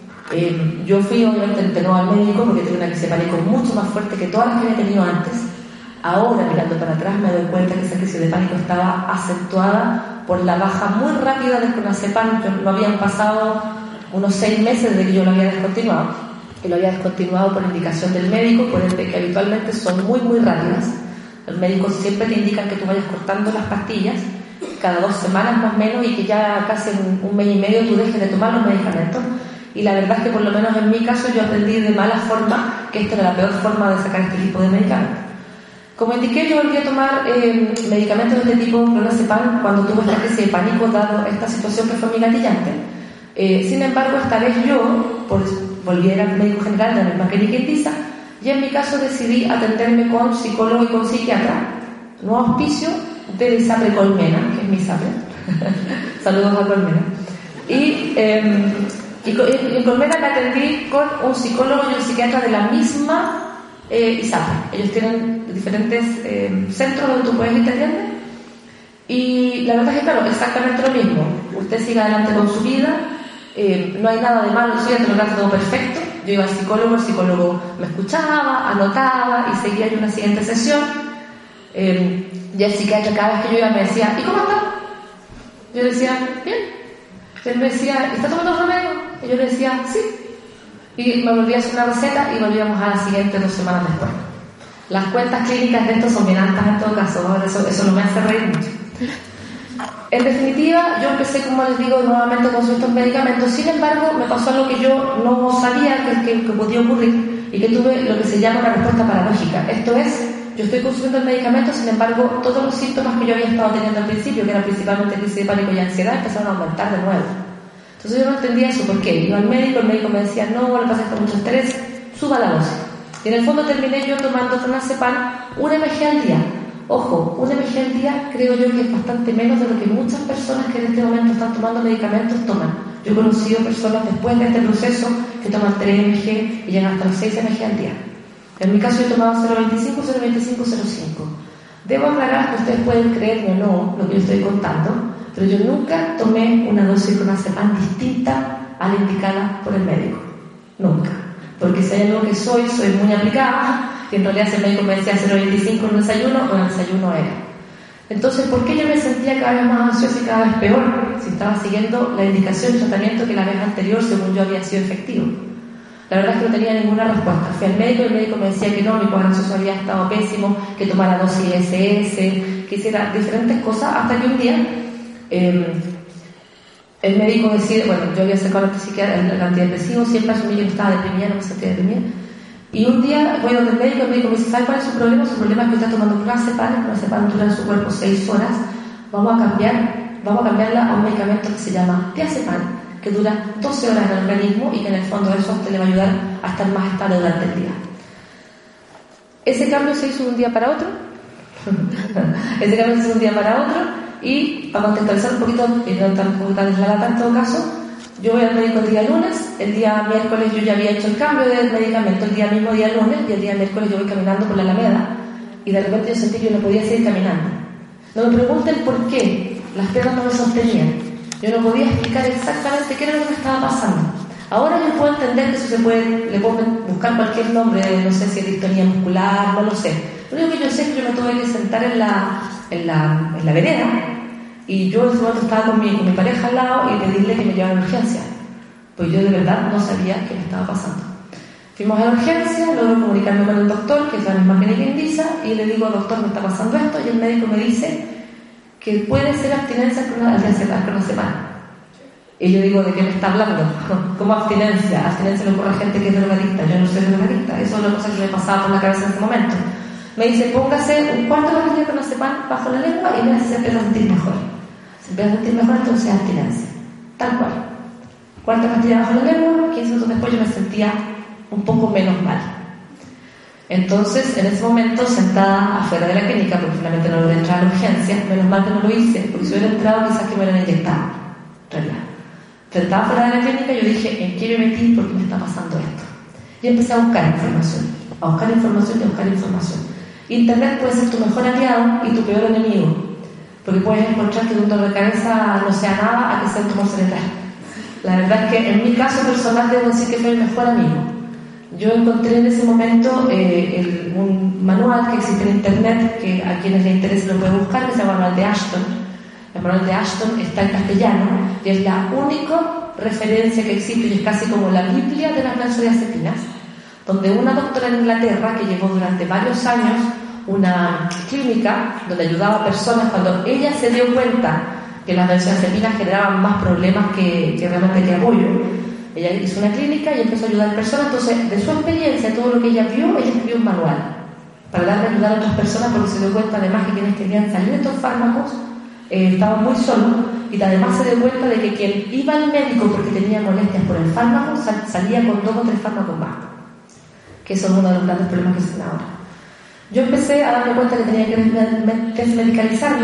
Eh, yo fui obviamente de nuevo al médico porque tenía una crisis de pánico mucho más fuerte que todas las que había tenido antes. Ahora, mirando para atrás, me doy cuenta que esa crisis de pánico estaba acentuada por la baja muy rápida del clonazepam. No habían pasado unos seis meses desde que yo lo había descontinuado, y lo había descontinuado por indicación del médico, por el que habitualmente son muy muy rápidas. Los médicos siempre te indican que tú vayas cortando las pastillas cada dos semanas más o menos, y que ya casi en un mes y medio tú dejes de tomar los medicamentos. Y la verdad es que por lo menos en mi caso yo aprendí de mala forma que esta era la peor forma de sacar este tipo de medicamentos. Como indiqué, yo volví a tomar eh, medicamentos de este tipo, clonazepam, cuando tuve esta crisis de pánico, dado esta situación que fue mi gatillante. Eh, sin embargo, esta vez yo, por, volví a ir al médico general de la misma clínica Intisa, y en mi caso decidí atenderme con psicólogo y con psiquiatra, no auspicio de Isapre Colmena, que es mi ISAPRE. Saludos a Colmena. Y, eh, y, y en Colmena me atendí con un psicólogo y un psiquiatra de la misma eh, ISAPRE. Ellos tienen diferentes eh, centros donde tú puedes ir te atienden. Y la verdad es que, claro, exactamente lo mismo. Usted sigue adelante con su vida, eh, no hay nada de malo, el suyo te lo trata todo perfecto. Yo iba al psicólogo, el psicólogo me escuchaba, anotaba y seguía yo una siguiente sesión. Eh, y el psiquiatra cada vez que yo iba me decía, ¿y cómo está? Yo decía, bien. Él me decía, ¿está tomando remedio? Y yo le decía, sí. Y me volvía a hacer una receta y volvíamos a la siguiente dos semanas después. Las cuentas clínicas de esto son bien altas en todo caso, ¿no? eso, eso no me hace reír mucho. En definitiva, yo empecé, como les digo, nuevamente con estos medicamentos. Sin embargo, me pasó algo que yo no sabía que, que, que podía ocurrir y que tuve lo que se llama una respuesta paradójica. Esto es, yo estoy consumiendo el medicamento, sin embargo, todos los síntomas que yo había estado teniendo al principio, que eran principalmente crisis de pánico y ansiedad, empezaron a aumentar de nuevo. Entonces yo no entendía eso. ¿Por qué? Iba al médico, el médico me decía, no, le pasa con mucho estrés, suba la dosis. Y en el fondo terminé yo tomando clonazepam una mg al día. Ojo, una mg al día creo yo que es bastante menos de lo que muchas personas que en este momento están tomando medicamentos toman. Yo he conocido personas después de este proceso que toman tres mg y llegan hasta los seis mg al día. En mi caso yo he tomado cero coma veinticinco, cero coma veinticinco, cero coma cinco. Debo aclarar que ustedes pueden creerme o no lo que yo estoy contando, pero yo nunca tomé una dosis de clonazepam distinta a la indicada por el médico. Nunca. Porque si hay algo que soy, soy muy aplicada, que en realidad si el médico me decía cero coma veinticinco en el desayuno, o en el desayuno era. Entonces, ¿por qué yo me sentía cada vez más ansiosa y cada vez peor? Si estaba siguiendo la indicación de tratamiento que la vez anterior, según yo, había sido efectivo. La verdad es que no tenía ninguna respuesta. Fui al médico y el médico me decía que no, mi cuadro ansioso había estado pésimo, que tomara dosis ese ese, que hiciera diferentes cosas, hasta que un día eh, el médico decide, bueno, yo había sacado el antidepresivo, siempre asumí que no estaba deprimida, no me sentía deprimida. Y un día voy donde el médico, el médico me dice, ¿sabe cuál es su problema? Su problema es que está tomando clonazepam, el clonazepam dura en su cuerpo seis horas, vamos a cambiar, vamos a cambiarla a un medicamento que se llama diazepam, que dura doce horas en el organismo y que en el fondo eso a usted le va a ayudar a estar más estable durante el día. Ese cambio se hizo de un día para otro, ese cambio se hizo de un día para otro, y para contextualizar un poquito, y no tan darles la lata en todo caso, yo voy al médico el día lunes, el día miércoles yo ya había hecho el cambio de medicamento, el día mismo día lunes, y el día miércoles yo voy caminando por la Alameda, y de repente yo sentí que yo no podía seguir caminando. No me pregunten por qué, las piernas no me sostenían. Yo no podía explicar exactamente qué era lo que me estaba pasando. Ahora yo puedo entender que eso se puede, le pueden buscar cualquier nombre, no sé si es distonía muscular, no lo sé. Lo único que yo sé es que yo me tuve que sentar en la, en la, en la vereda, y yo en ese momento estaba con mi, con mi pareja al lado y pedirle que me llevaran a urgencia, pues yo de verdad no sabía qué me estaba pasando. Fuimos a la urgencia, logro comunicarme con el doctor, que es la misma clínica Indisa, y le digo, doctor, me está pasando esto, y el médico me dice que puede ser abstinencia al clonazepam. Y yo digo, ¿de qué me está hablando? ¿Cómo abstinencia? Abstinencia le ocurre a gente que es drogadicta. Yo no soy drogadicta, eso es una cosa que me pasaba por la cabeza en ese momento. Me dice, póngase un cuarto de pastilla de clonazepam bajo la lengua y me hace sentir mejor. Se empieza a sentir mejor, entonces abstinencia. Tal cual. Cuarta pastilla bajo la lengua, quince minutos después yo me sentía un poco menos mal. Entonces, en ese momento, sentada afuera de la clínica, porque finalmente no logré entrar a la urgencia, menos mal que no lo hice, porque si hubiera entrado quizás que me hubieran inyectado. En realidad. Sentada afuera de la clínica, yo dije, ¿en qué me metí? ¿Por qué me está pasando esto? Y empecé a buscar información, a buscar información y a buscar información. Internet puede ser tu mejor aliado y tu peor enemigo, porque puedes encontrar que un dolor de cabeza no sea nada a que sea un tumor cerebral. La verdad es que en mi caso personal debo decir que fue el mejor amigo. Yo encontré en ese momento eh, el, un manual que existe en internet, que a quienes les interese lo pueden buscar, que se llama Manual de Ashton. El Manual de Ashton está en castellano y es la única referencia que existe, y es casi como la Biblia de las benzodiazepinas, donde una doctora en Inglaterra que llevó durante varios años una clínica donde ayudaba a personas, cuando ella se dio cuenta que las benzodiazepinas generaban más problemas que, que realmente que apoyo, ella hizo una clínica y empezó a ayudar a personas. Entonces, de su experiencia, todo lo que ella vio, ella escribió un manual para darle a ayudar a otras personas, porque se dio cuenta además que quienes querían salir de estos fármacos eh, estaban muy solos, y además se dio cuenta de que quien iba al médico porque tenía molestias por el fármaco sal, salía con dos o tres fármacos más, que eso es uno de los grandes problemas que se dan ahora. Yo empecé a darme cuenta que tenía que desmedicalizarme,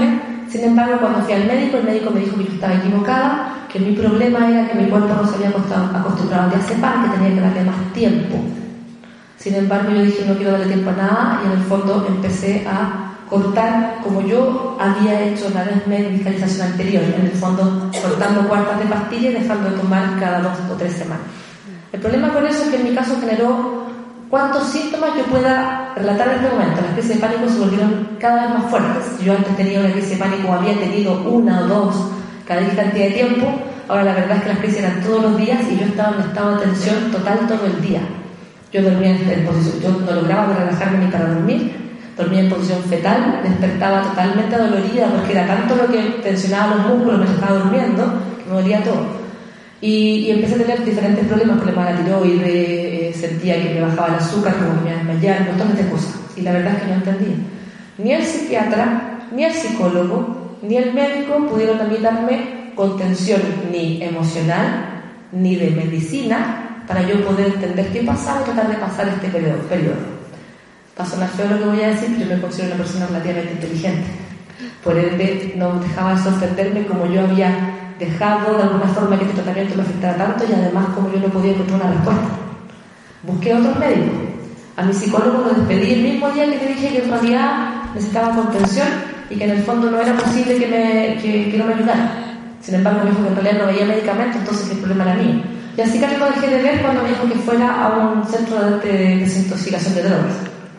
Sin embargo, cuando fui al médico, el médico me dijo que yo estaba equivocada, que mi problema era que mi cuerpo no se había acostumbrado al diazepam, que tenía que darle más tiempo. Sin embargo, yo dije, no quiero darle tiempo a nada, y en el fondo empecé a cortar como yo había hecho la desmedicalización anterior, en el fondo cortando cuartas de pastillas y dejando de tomar cada dos o tres semanas. El problema con eso es que en mi caso generó cuántos síntomas yo pueda relatar en este momento. Las crisis de pánico se volvieron cada vez más fuertes. Yo antes tenía una crisis de pánico, había tenido una o dos cada cantidad de tiempo. Ahora la verdad es que las crisis eran todos los días y yo estaba en un estado de tensión total todo el día. Yo dormía en posición, yo no lograba relajarme ni para dormir, dormía en posición fetal, despertaba totalmente adolorida porque era tanto lo que tensionaba los músculos mientras estaba durmiendo que me dolía todo. Y, y empecé a tener diferentes problemas, problemas de la tiroides, eh, sentía que me bajaba el azúcar, como que me iba a desmayar, un montón de cosas. Y la verdad es que no entendía. Ni el psiquiatra, ni el psicólogo, ni el médico pudieron a mí darme contención ni emocional, ni de medicina, para yo poder entender qué pasaba y tratar de pasar este periodo. periodo. Va a sonar feo lo que voy a decir, pero yo me considero una persona relativamente inteligente. Por ende, no dejaba de sorprenderme como yo había dejado de alguna forma que este tratamiento me afectara tanto y además como yo no podía encontrar una respuesta. Busqué a otros médicos. A mi psicólogo lo despedí el mismo día que le dije que en realidad necesitaba contención y que en el fondo no era posible que, me, que, que no me ayudara. Sin embargo, me dijo que en realidad no veía medicamentos, entonces el problema era mío. Y así que lo dejé de ver cuando me dijo que fuera a un centro de desintoxicación de drogas.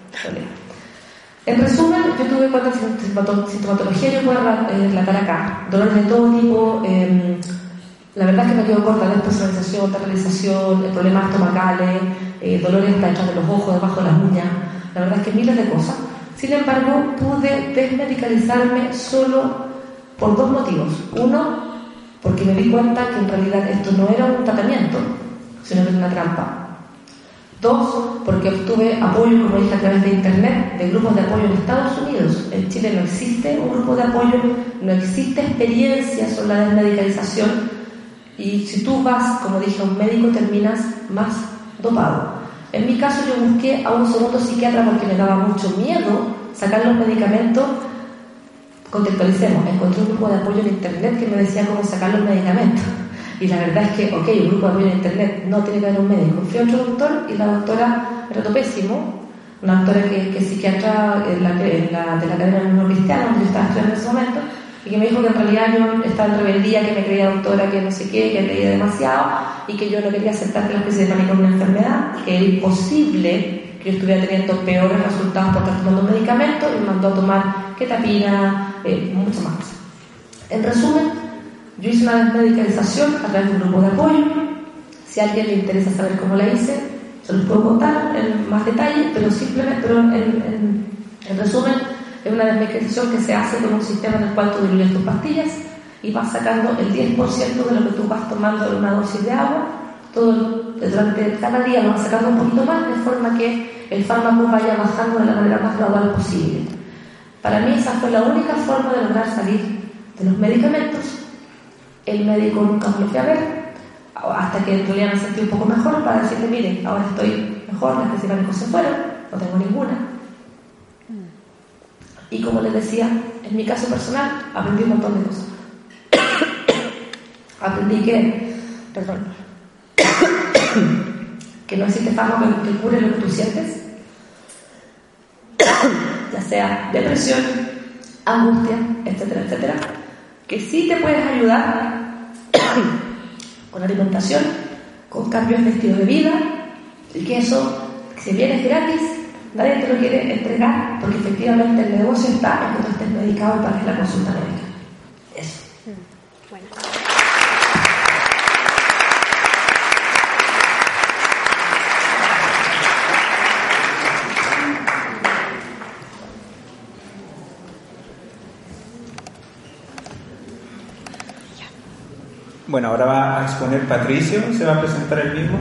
En resumen, yo tuve cuánta sintomatología yo puedo relatar acá. Dolores de todo tipo, eh, la verdad es que me quedo corta, despersonalización, terrorización, problemas estomacales, eh, dolores hasta detrás de los ojos, debajo de las uñas, la verdad es que miles de cosas. Sin embargo, pude desmedicalizarme solo por dos motivos. Uno, porque me di cuenta que en realidad esto no era un tratamiento, sino que era una trampa. Dos, porque obtuve apoyo, como dije, a través de internet, de grupos de apoyo en Estados Unidos. En Chile no existe un grupo de apoyo, no existe experiencia sobre la desmedicalización, y si tú vas, como dije, a un médico, terminas más dopado. En mi caso, yo busqué a un segundo psiquiatra porque me daba mucho miedo sacar los medicamentos. Contextualicemos, encontré un grupo de apoyo en internet que me decía cómo sacar los medicamentos. Y la verdad es que, ok, un grupo de apoyo en internet, no tiene que haber un médico. Fui a otro doctor y la doctora me trató pésimo, una doctora que, que es psiquiatra en la, en la, de la Academia Unión Cristiana, donde yo estaba estudiando en ese momento, y que me dijo que en realidad yo estaba en rebeldía, que me creía doctora, que no sé qué, que leía demasiado, y que yo no quería aceptar que la crisis de pánico era una enfermedad, que era imposible que yo estuviera teniendo peores resultados por estar tomando medicamentos, y me mandó a tomar ketapina, eh, mucho más cosas. En resumen, yo hice una desmedicalización a través de un grupo de apoyo. Si a alguien le interesa saber cómo la hice, se los puedo contar en más detalle, pero simplemente, pero en, en, en resumen, es una desmedicalización que se hace con un sistema en el cual tú diluyes tus pastillas y vas sacando el diez por ciento de lo que tú vas tomando en una dosis de agua. Todo, durante cada día lo vas sacando un poquito más, de forma que el fármaco vaya bajando de la manera más gradual posible. Para mí esa fue la única forma de lograr salir de los medicamentos. El médico nunca me lo fui a ver, hasta que en realidad me sentí un poco mejor para decirle, miren, ahora estoy mejor, las crisis de pánico se fueron, no tengo ninguna. Y como les decía, en mi caso personal, aprendí un montón de cosas. Aprendí que, perdón, que no existe fármaco que cure lo que tú sientes, ya sea depresión, angustia, etcétera, etcétera, que sí te puedes ayudar con alimentación, con cambios de estilo de vida, y que eso, si bien es gratis, nadie te lo quiere entregar, porque efectivamente el negocio está en que tú estés medicado y pagues la consulta médica. Eso. Bueno. Bueno, ahora va a exponer Patricio, se va a presentar él mismo.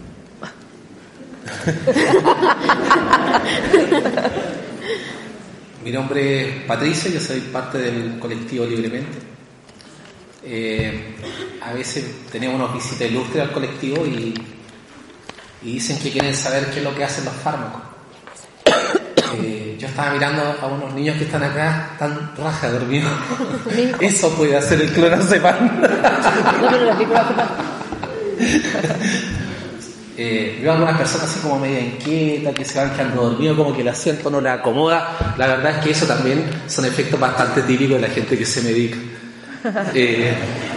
Mi nombre es Patricio, yo soy parte del colectivo Libremente. Eh, a veces tenemos unos visitas ilustres al colectivo y, y dicen que quieren saber qué es lo que hacen los fármacos. Eh, yo estaba mirando a unos niños que están acá, están raja dormidos. Eso puede hacer el clonazepam. No, pero la clonazepam. Eh, veo a algunas personas así como media inquietas, que se van quedando dormidos, como que el asiento no les acomoda. La verdad es que eso también son efectos bastante típicos de la gente que se medica. Eh,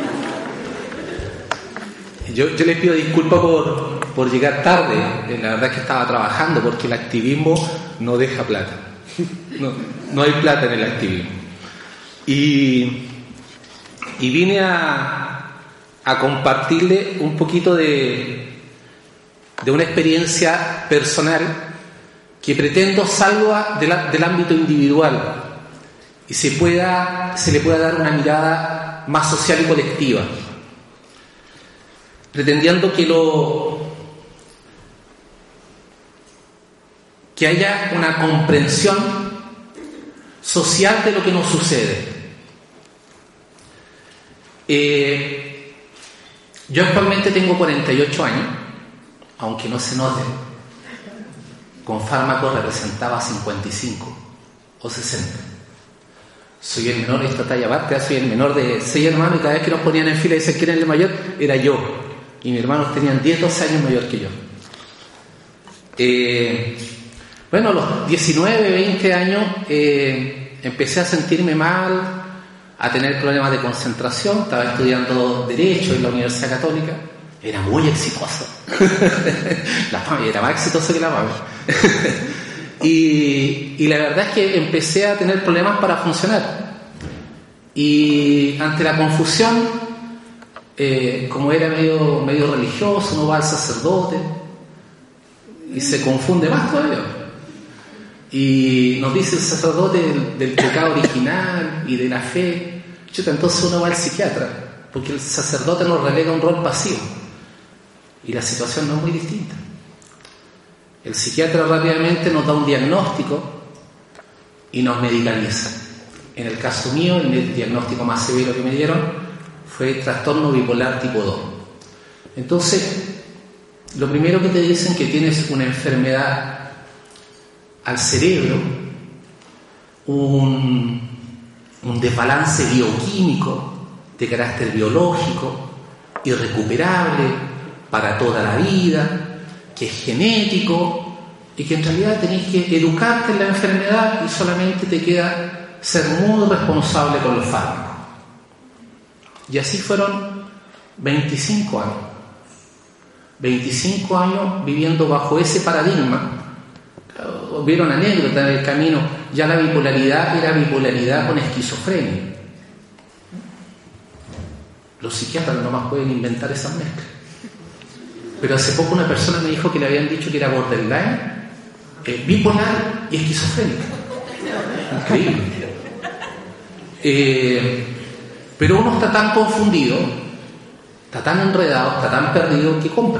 yo, yo les pido disculpas por, por llegar tarde. Eh, la verdad es que estaba trabajando, porque el activismo no deja plata. No, no hay plata en el activismo. Y, y vine a, a compartirle un poquito de... de una experiencia personal que pretendo salga de la, del ámbito individual y se pueda se le pueda dar una mirada más social y colectiva, pretendiendo que lo que haya una comprensión social de lo que nos sucede. Eh, yo actualmente tengo cuarenta y ocho años. Aunque no se note, con fármacos representaba cincuenta y cinco o sesenta. Soy el menor de esta talla aparte, soy el menor de seis hermanos, y cada vez que nos ponían en fila y decían quién era el mayor, era yo. Y mis hermanos tenían diez, doce años mayor que yo. Eh, bueno, a los diecinueve, veinte años eh, empecé a sentirme mal, a tener problemas de concentración. Estaba estudiando Derecho en la Universidad Católica. Era muy exitoso. La PAMI era más exitoso que la PAMI. y, y la verdad es que empecé a tener problemas para funcionar. Y ante la confusión, eh, como era medio, medio religioso, uno va al sacerdote y se confunde más todavía. Y nos dice el sacerdote del, del pecado original y de la fe. Chuta, entonces uno va al psiquiatra, porque el sacerdote nos relega un rol pasivo. Y la situación no es muy distinta. El psiquiatra rápidamente nos da un diagnóstico y nos medicaliza. En el caso mío, el diagnóstico más severo que me dieron fue trastorno bipolar tipo dos. Entonces, lo primero que te dicen es que tienes una enfermedad al cerebro, un, un desbalance bioquímico de carácter biológico, irrecuperable para toda la vida, que es genético y que en realidad tenés que educarte en la enfermedad y solamente te queda ser muy responsable con los fármacos. Y así fueron veinticinco años. veinticinco años viviendo bajo ese paradigma. Vieron anécdotas en el camino, ya la bipolaridad era bipolaridad con esquizofrenia. Los psiquiatras nomás pueden inventar esas mezclas. Pero hace poco una persona me dijo que le habían dicho que era borderline, eh, bipolar y esquizofrénica. Increíble. Eh, pero uno está tan confundido, está tan enredado, está tan perdido que compra.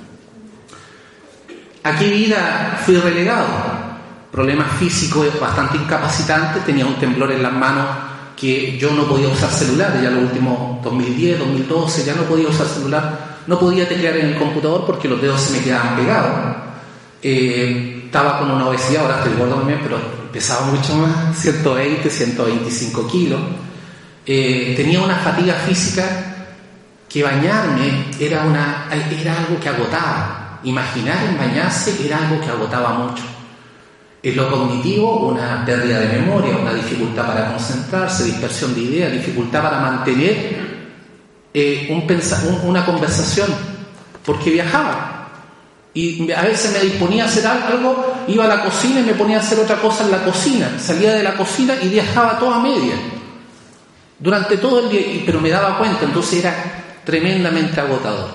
¿A qué vida fui relegado? Problemas físicos bastante incapacitantes, tenía un temblor en las manos que yo no podía usar celular, ya los últimos dos mil diez, dos mil doce, ya no podía usar celular. No podía teclear en el computador porque los dedos se me quedaban pegados. Eh, estaba con una obesidad, ahora estoy gordo también, pero pesaba mucho más, ciento veinte, ciento veinticinco kilos. Eh, tenía una fatiga física que bañarme era, una, era algo que agotaba. Imaginar en bañarse era algo que agotaba mucho. En lo cognitivo, una pérdida de memoria, una dificultad para concentrarse, dispersión de ideas, dificultad para mantener Eh, un pensa- un, una conversación, porque viajaba y a veces me disponía a hacer algo, iba a la cocina y me ponía a hacer otra cosa en la cocina, salía de la cocina y viajaba toda media durante todo el día, pero me daba cuenta, entonces era tremendamente agotador.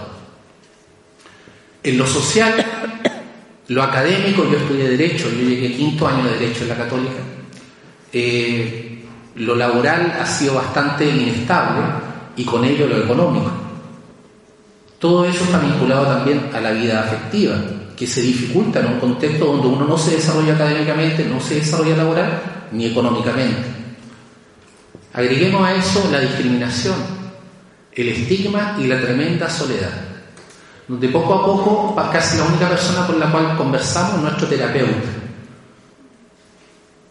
En lo social, lo académico, yo estudié Derecho, yo llegué quinto año de Derecho en la Católica. Eh, lo laboral ha sido bastante inestable y con ello lo económico. Todo eso está vinculado también a la vida afectiva, que se dificulta en un contexto donde uno no se desarrolla académicamente, no se desarrolla laboral ni económicamente. Agreguemos a eso la discriminación, el estigma y la tremenda soledad, donde poco a poco casi la única persona con la cual conversamos es nuestro terapeuta.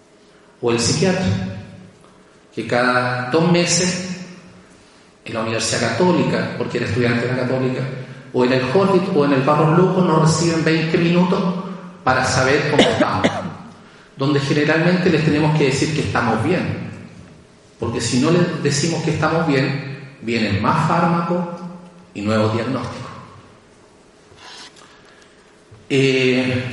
o el psiquiatra, que cada dos meses en la Universidad Católica, porque era estudiante de la Católica, o en el Hobbit o en el Barros Luco nos reciben veinte minutos para saber cómo estamos, donde generalmente les tenemos que decir que estamos bien, porque si no les decimos que estamos bien, vienen más fármacos y nuevos diagnósticos. Eh,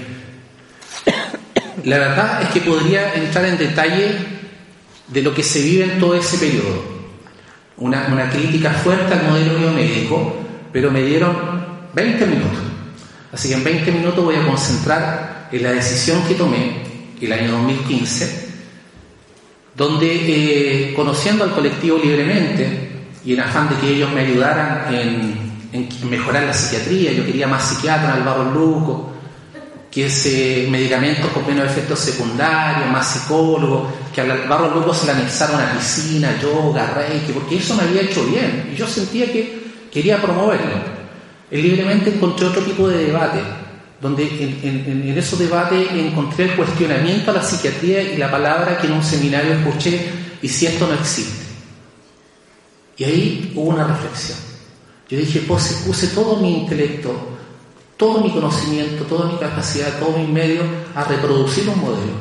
la verdad es que podría entrar en detalle de lo que se vive en todo ese periodo. Una, una crítica fuerte al modelo biomédico, pero me dieron veinte minutos. Así que en veinte minutos voy a concentrar en la decisión que tomé el año dos mil quince, donde eh, conociendo al colectivo libremente y en afán de que ellos me ayudaran en, en mejorar la psiquiatría, yo quería más psiquiatras en el Barros Luco, que ese medicamentos con menos efectos secundarios, más psicólogos, que al Barros Luco se le anexara una piscina, yoga, reiki, porque eso me había hecho bien y yo sentía que quería promoverlo. En Libremente encontré otro tipo de debate, donde en, en, en esos debates encontré el cuestionamiento a la psiquiatría y la palabra que en un seminario escuché, y si esto no existe. Y ahí hubo una reflexión. Yo dije, pues puse todo mi intelecto, todo mi conocimiento, toda mi capacidad, todos mis medios a reproducir un modelo.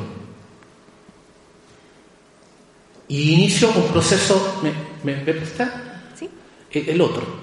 Y inicio un proceso. ¿Me, me, me presta? Sí. El, el otro.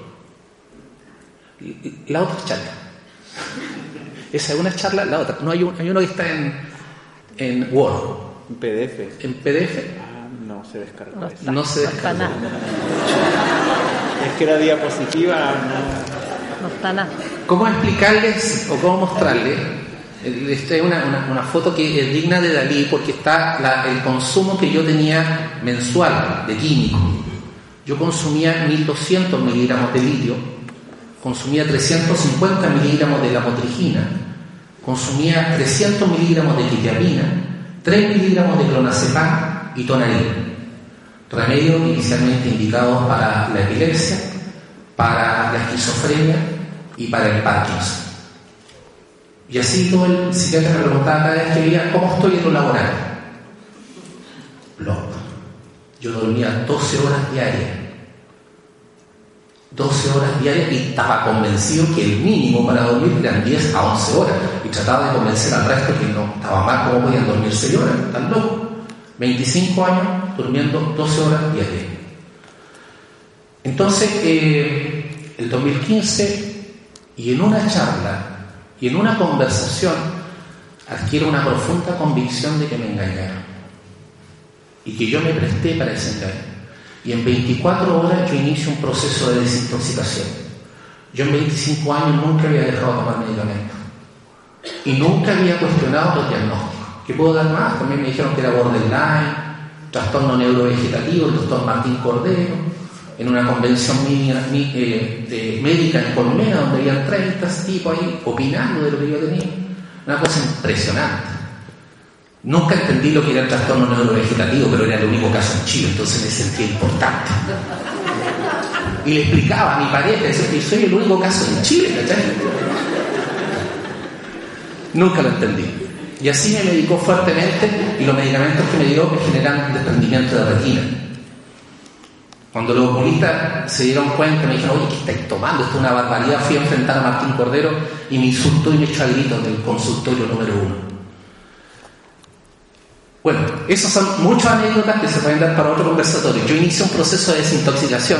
La otra charla. Esa es una charla, la otra. No hay, un, hay uno que está en, en Word. En P D F. En P D F. Ah, no se descargó. No, eso. No se descargó. No está nada. Es que era diapositiva. No. No está nada. ¿Cómo explicarles o cómo mostrarles? Esta es una, una, una foto que es digna de Dalí, porque está la, el consumo que yo tenía mensual de químicos. Yo consumía mil doscientos miligramos de litio, consumía trescientos cincuenta miligramos de lamotrigina, consumía trescientos miligramos de quetiapina, tres miligramos de clonazepam y tonarina. Remedios inicialmente indicados para la epilepsia, para la esquizofrenia y para el Parkinson. Y así todo el psiquiatra me preguntaba cada vez que veía cómo estoy en lo laboral. Plop. Yo dormía doce horas diarias. doce horas diarias y estaba convencido que el mínimo para dormir eran diez a once horas. Y trataba de convencer al resto que no estaba mal, cómo podían dormir seis horas. Tan loco. veinticinco años durmiendo doce horas diarias. Entonces, eh, el dos mil quince, y en una charla y en una conversación, adquiero una profunda convicción de que me engañaron y que yo me presté para ese engaño. Y en veinticuatro horas yo inicio un proceso de desintoxicación. Yo en veinticinco años nunca había dejado de tomar medicamentos y nunca había cuestionado los diagnósticos. ¿Qué puedo dar más? También me dijeron que era borderline, trastorno neurovegetativo, el doctor Martín Cordero, en una convención mía, mi, eh, de médica en Colmena, donde habían treinta tipos ahí opinando de lo que yo tenía. Una cosa impresionante. Nunca entendí lo que era el trastorno neurovegetativo, pero era el único caso en Chile, entonces me sentía importante. Y le explicaba a mi pareja que soy el único caso en Chile, ¿cachai? Nunca lo entendí. Y así me medicó fuertemente, y los medicamentos que me dio me generan desprendimiento de retina. Cuando los oculistas se dieron cuenta, me dijeron, oye, ¿qué estáis tomando? Esto es una barbaridad. Fui a enfrentar a Martín Cordero y me insultó y me echó a gritos del consultorio número uno. Bueno, esas son muchas anécdotas que se pueden dar para otro conversatorio. Yo inicié un proceso de desintoxicación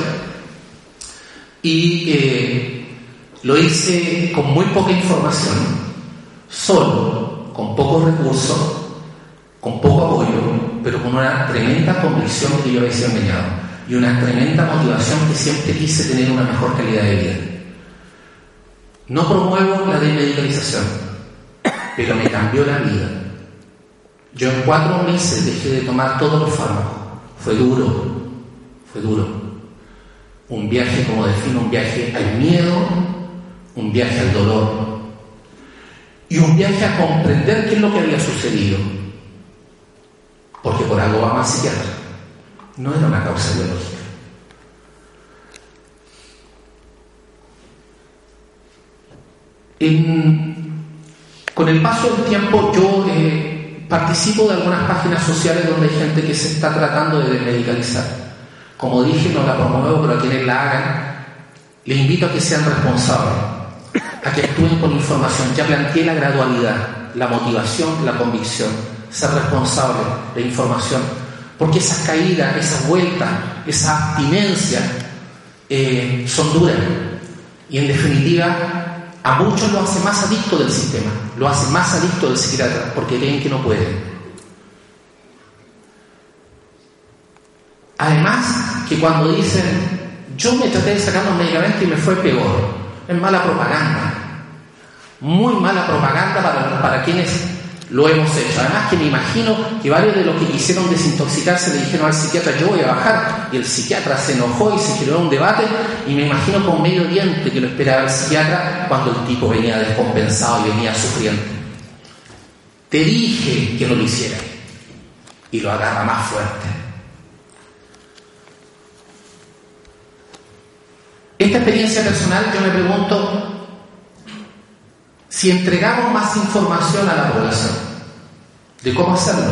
y eh, lo hice con muy poca información, solo, con pocos recursos, con poco apoyo, pero con una tremenda convicción de que yo había sido engañado y una tremenda motivación que siempre quise tener una mejor calidad de vida. No promuevo la desmedicalización, pero me cambió la vida. Yo en cuatro meses dejé de tomar todos los fármacos. Fue duro, fue duro. Un viaje, como defino, un viaje al miedo, un viaje al dolor y un viaje a comprender qué es lo que había sucedido. Porque por algo va más psiquiatra. No era una causa biológica. En, con el paso del tiempo yo eh, participo de algunas páginas sociales donde hay gente que se está tratando de desmedicalizar. Como dije, no la promuevo, pero a quienes la hagan, les invito a que sean responsables, a que actúen con información. Ya planteé la gradualidad, la motivación, la convicción, ser responsable de información, porque esas caídas, esas vueltas, esas abstinencias eh, son duras y en definitiva a muchos lo hace más adicto del sistema, lo hace más adicto del psiquiatra porque creen que no pueden. Además que cuando dicen yo me traté de sacar los medicamentos y me fue peor, es mala propaganda, muy mala propaganda para, para quienes lo hemos hecho. Además que me imagino que varios de los que quisieron desintoxicarse le dijeron al psiquiatra yo voy a bajar, y el psiquiatra se enojó y se generó un debate, y me imagino con medio diente que lo esperaba el psiquiatra cuando el tipo venía descompensado y venía sufriendo. Te dije que no lo hiciera, y lo agarra más fuerte. Esta experiencia personal, yo me pregunto si entregamos más información a la población de cómo hacerlo,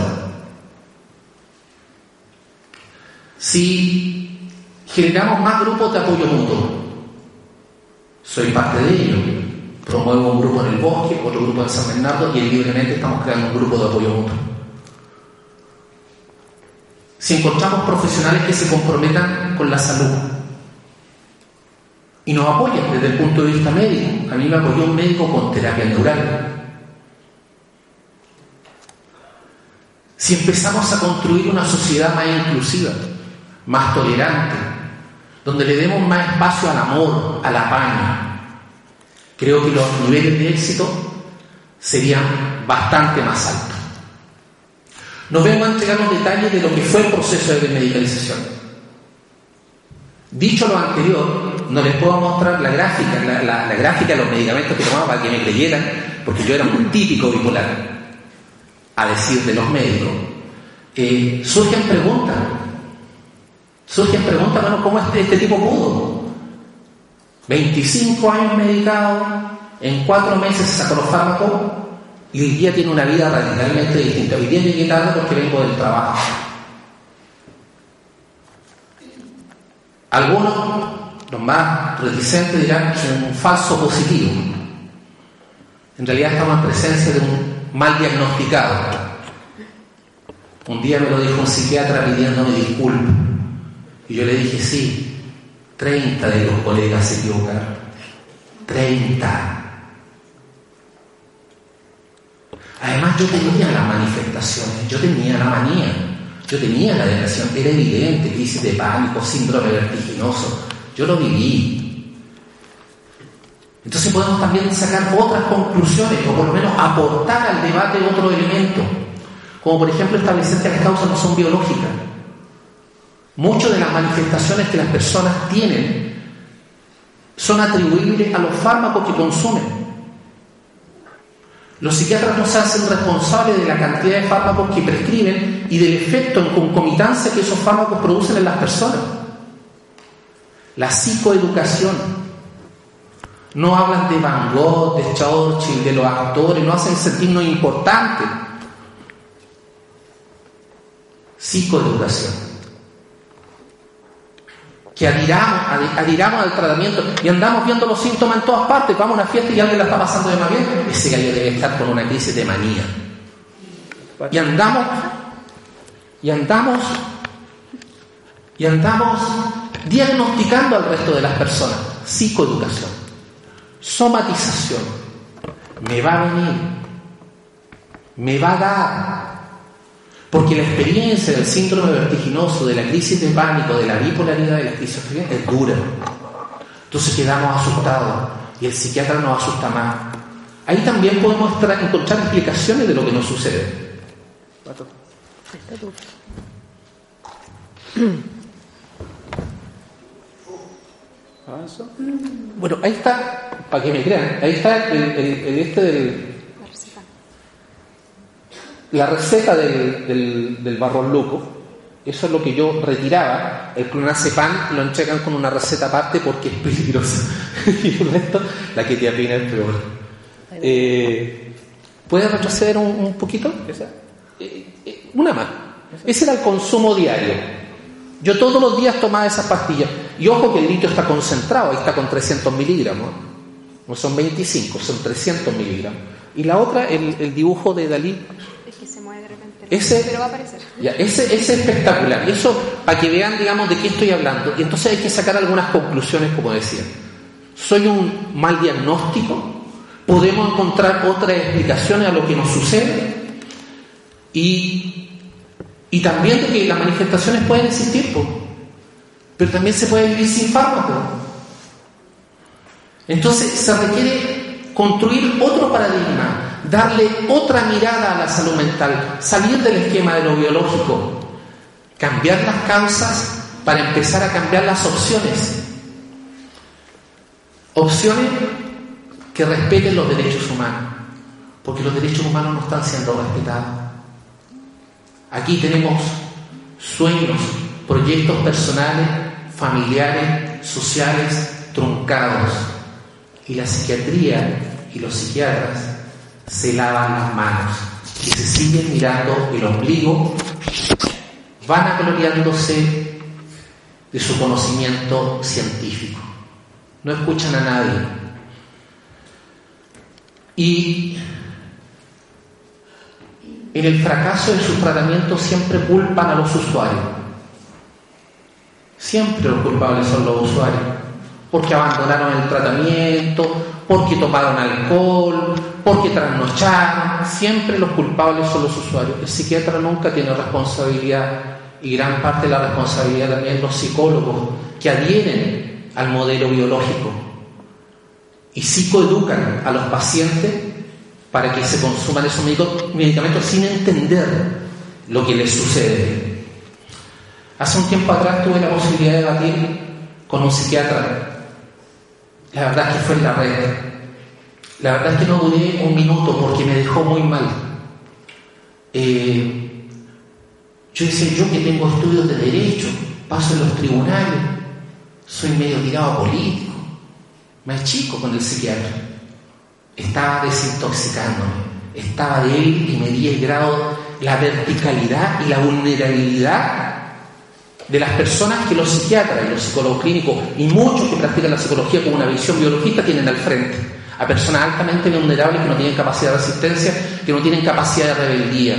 si generamos más grupos de apoyo mutuo. Soy parte de ello, promuevo un grupo en el Bosque, otro grupo en San Bernardo, y libremente estamos creando un grupo de apoyo mutuo. Si encontramos profesionales que se comprometan con la salud y nos apoyan desde el punto de vista médico. A mí me apoyó un médico con terapia neural. Si empezamos a construir una sociedad más inclusiva, más tolerante, donde le demos más espacio al amor, al apaño, creo que los niveles de éxito serían bastante más altos. Nos vengo a entregar los detalles de lo que fue el proceso de desmedicalización. Dicho lo anterior, no les puedo mostrar la gráfica, la, la, la gráfica de los medicamentos que tomaba para que me creyeran, porque yo era un típico bipolar, a decir de los médicos. Eh, surgen preguntas, surgen preguntas, bueno, ¿cómo este, este tipo pudo? veinticinco años medicado, en cuatro meses se sacó los fármacos y hoy día tiene una vida radicalmente distinta. Hoy día llegué tarde porque vengo del trabajo. Algunos, los más reticentes, dirán que es un falso positivo. En realidad estamos en presencia de un mal diagnosticado. Un día me lo dijo un psiquiatra pidiéndome disculpas. Y yo le dije, sí, treinta de los colegas se equivocaron. treinta. Además yo tenía las manifestaciones, yo tenía la manía. Yo tenía la depresión, era evidente, crisis de pánico, síndrome vertiginoso. Yo lo viví. Entonces podemos también sacar otras conclusiones, o por lo menos aportar al debate otro elemento, como por ejemplo establecer que las causas no son biológicas. Muchas de las manifestaciones que las personas tienen son atribuibles a los fármacos que consumen. Los psiquiatras no se hacen responsables de la cantidad de fármacos que prescriben y del efecto en concomitancia que esos fármacos producen en las personas. La psicoeducación. No hablan de Van Gogh, de Churchill, de los actores, no hacen sentirnos importantes. Psicoeducación. Que adhiramos, adhiramos al tratamiento y andamos viendo los síntomas en todas partes. Vamos a una fiesta y alguien la está pasando de más bien. Ese gallo debe estar con una crisis de manía. Y andamos, y andamos, y andamos diagnosticando al resto de las personas. Psicoeducación, somatización. Me va a venir, me va a dar. Porque la experiencia del síndrome vertiginoso, de la crisis de pánico, de la bipolaridad, de la esquizofrenia es dura. Entonces quedamos asustados y el psiquiatra nos asusta más. Ahí también podemos encontrar explicaciones de lo que nos sucede. Bueno, ahí está, para que me crean, ahí está el, el, el este del... La receta del, del, del Barrón Loco. Eso es lo que yo retiraba. El clonazepam lo entregan con una receta aparte porque es peligroso. Y el resto, la quetiapina es peor. Eh, ¿Puedes retroceder un, un poquito? ¿Esa? eh, eh, una más. Ese era el consumo diario. Yo todos los días tomaba esas pastillas. Y ojo que el litio está concentrado, ahí está con trescientos miligramos. No son veinticinco, son trescientos miligramos. Y la otra, el, el dibujo de Dalí. Es que se mueve de repente. Ese, pero va a aparecer. Ya, ese, ese es espectacular. Y eso, para que vean, digamos, de qué estoy hablando. Y entonces hay que sacar algunas conclusiones, como decía. ¿Soy un mal diagnóstico? ¿Podemos encontrar otras explicaciones a lo que nos sucede? Y, y también de que las manifestaciones pueden existir, pues, pero también se puede vivir sin fármaco. Entonces se requiere construir otro paradigma, darle otra mirada a la salud mental, salir del esquema de lo biológico, cambiar las causas para empezar a cambiar las opciones. Opciones que respeten los derechos humanos, porque los derechos humanos no están siendo respetados. Aquí tenemos sueños, proyectos personales, familiares, sociales, truncados. Y la psiquiatría y los psiquiatras se lavan las manos y se siguen mirando el ombligo, vanagloriándose de su conocimiento científico. No escuchan a nadie. Y en el fracaso de sus tratamientos siempre culpan a los usuarios. Siempre los culpables son los usuarios, porque abandonaron el tratamiento, porque tomaron alcohol, porque trasnocharon. Siempre los culpables son los usuarios. El psiquiatra nunca tiene responsabilidad, y gran parte de la responsabilidad también los psicólogos, que adhieren al modelo biológico y psicoeducan a los pacientes para que se consuman esos medicamentos sin entender lo que les sucede. Hace un tiempo atrás tuve la posibilidad de debatir con un psiquiatra. La verdad es que fue en la red. La verdad es que no duré un minuto porque me dejó muy mal. Eh, yo decía, yo que tengo estudios de derecho, paso en los tribunales, soy medio tirado a político. Me achico con el psiquiatra. Estaba desintoxicándome. Estaba de él y medía el grado, la verticalidad y la vulnerabilidad de las personas que los psiquiatras y los psicólogos clínicos y muchos que practican la psicología con una visión biologista tienen al frente. A personas altamente vulnerables que no tienen capacidad de resistencia, que no tienen capacidad de rebeldía.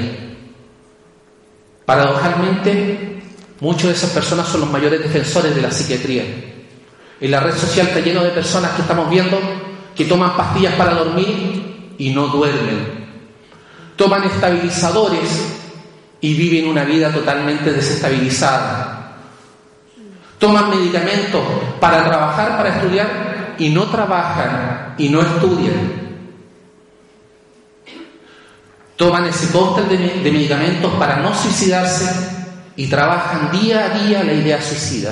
Paradojalmente, muchas de esas personas son los mayores defensores de la psiquiatría. En la red social está lleno de personas que estamos viendo que toman pastillas para dormir y no duermen. Toman estabilizadores y viven una vida totalmente desestabilizada. Toman medicamentos para trabajar, para estudiar, y no trabajan y no estudian. Toman ese cóctel de, de medicamentos para no suicidarse y trabajan día a día la idea suicida.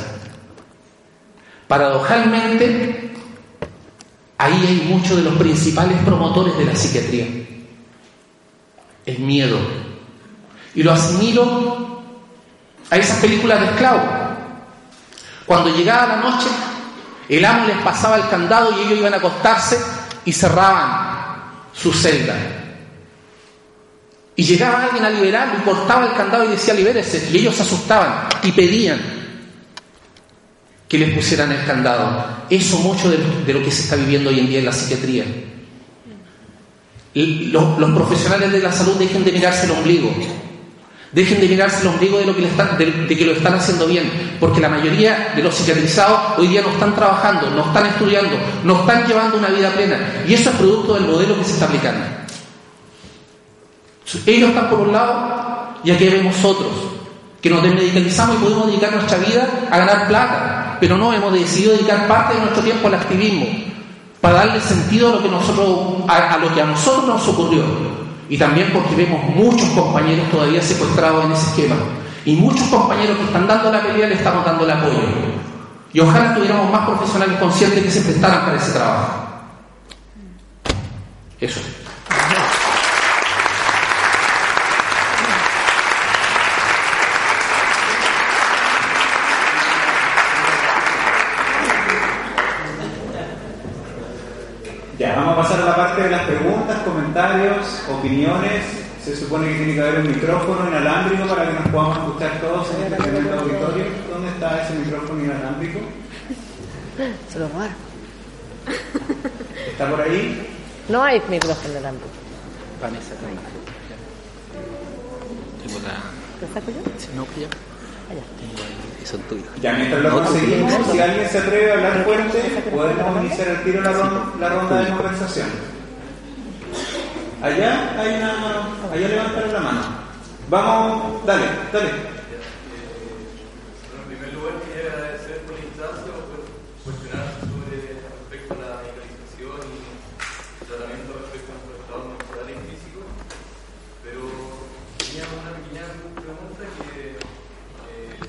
Paradojalmente, ahí hay muchos de los principales promotores de la psiquiatría. El miedo. Y lo asimilo a esas películas de esclavos. Cuando llegaba la noche, el amo les pasaba el candado y ellos iban a acostarse y cerraban su celda. Y llegaba alguien a liberarlo y cortaba el candado y decía, libérese. Y ellos se asustaban y pedían que les pusieran el candado. Eso mucho de, de lo que se está viviendo hoy en día en la psiquiatría. Y los, los profesionales de la salud dejen de mirarse el ombligo. Dejen de mirarse el ombligo de, lo que le están, de, de que lo están haciendo bien, porque la mayoría de los psiquiatrizados hoy día no están trabajando, no están estudiando, no están llevando una vida plena, y eso es producto del modelo que se está aplicando. Ellos están por un lado y aquí vemos otros que nos desmedicalizamos y podemos dedicar nuestra vida a ganar plata, pero no, hemos decidido dedicar parte de nuestro tiempo al activismo para darle sentido a lo que nosotros a, a lo que a nosotros nos ocurrió. Y también porque vemos muchos compañeros todavía secuestrados en ese esquema. Y muchos compañeros que están dando la pelea le estamos dando el apoyo. Y ojalá tuviéramos más profesionales conscientes que se prestaran para ese trabajo. Eso. Ya, vamos a pasar a la parte de las preguntas, comentarios, opiniones. Se supone que tiene que haber un micrófono inalámbrico para que nos podamos escuchar todos en este tremendo auditorio. ¿Dónde está ese micrófono inalámbrico? Se lo robaron. ¿Está por ahí? No hay micrófono inalámbrico. Vanessa, tengo la... ¿Lo saco yo? No, que ya. Allá. Y son tuyos. Ya mientras lo conseguimos, si alguien se atreve a hablar fuerte, podemos iniciar al tiro la ronda, la ronda de conversación. Allá hay una... Allá levantaron la mano. Vamos, dale, dale. En primer lugar, quería agradecer por el instancia por cuestionar sobre respecto a la medicalización y tratamiento respecto a nuestro estado mental y físico, pero tenía una pequeña pregunta que eh,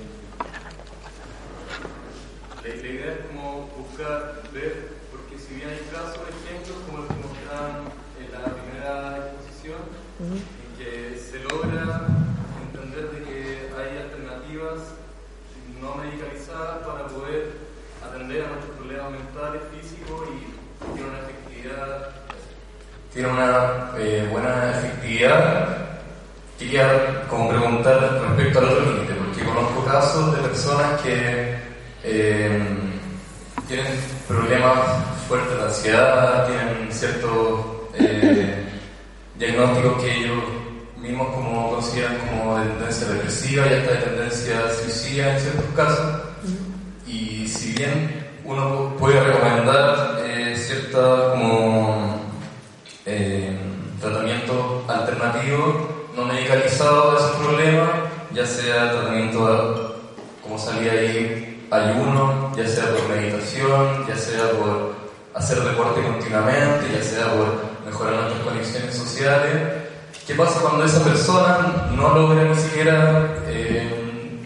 la, la idea es como buscar, ver, porque si bien hay casos, ejemplos como los que mostraban en la primera exposición, uh-huh. en que se logra entender de que hay alternativas no medicalizadas para poder atender a nuestros problemas mentales, físicos y tiene una efectividad tiene una eh, buena efectividad. Quería como preguntar respecto al otro límite, porque conozco casos de personas que eh, tienen problemas fuertes de ansiedad, tienen ciertos eh, diagnósticos que ellos mismos como consideran como de tendencia depresiva y hasta de tendencia suicida en ciertos casos. Y si bien uno puede recomendar eh, ciertos como eh, tratamiento alternativo no medicalizado de esos problemas, ya sea tratamiento como salía ahí ayuno, ya sea por meditación, ya sea por hacer deporte continuamente, ya sea por mejorar nuestras conexiones sociales. ¿Qué pasa cuando esa persona no logra ni siquiera eh,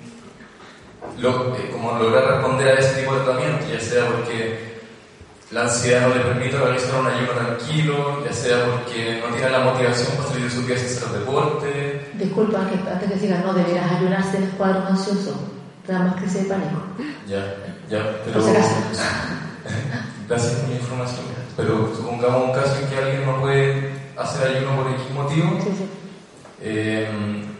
lo, eh, como lograr responder a ese tipo de tratamiento, ya sea porque la ansiedad no le permite realizar un ayuno tranquilo, ya sea porque no tiene la motivación para salir de su casa y hacer deporte? Disculpa, que antes que sigas, no deberías ayunar si tienes cuadros ansiosos, te da más crisis de pánico. Ya, ya, pero... No se caso. Gracias por la información. Pero supongamos un caso en que alguien no puede hacer ayuno por X motivo, sí, sí. Eh,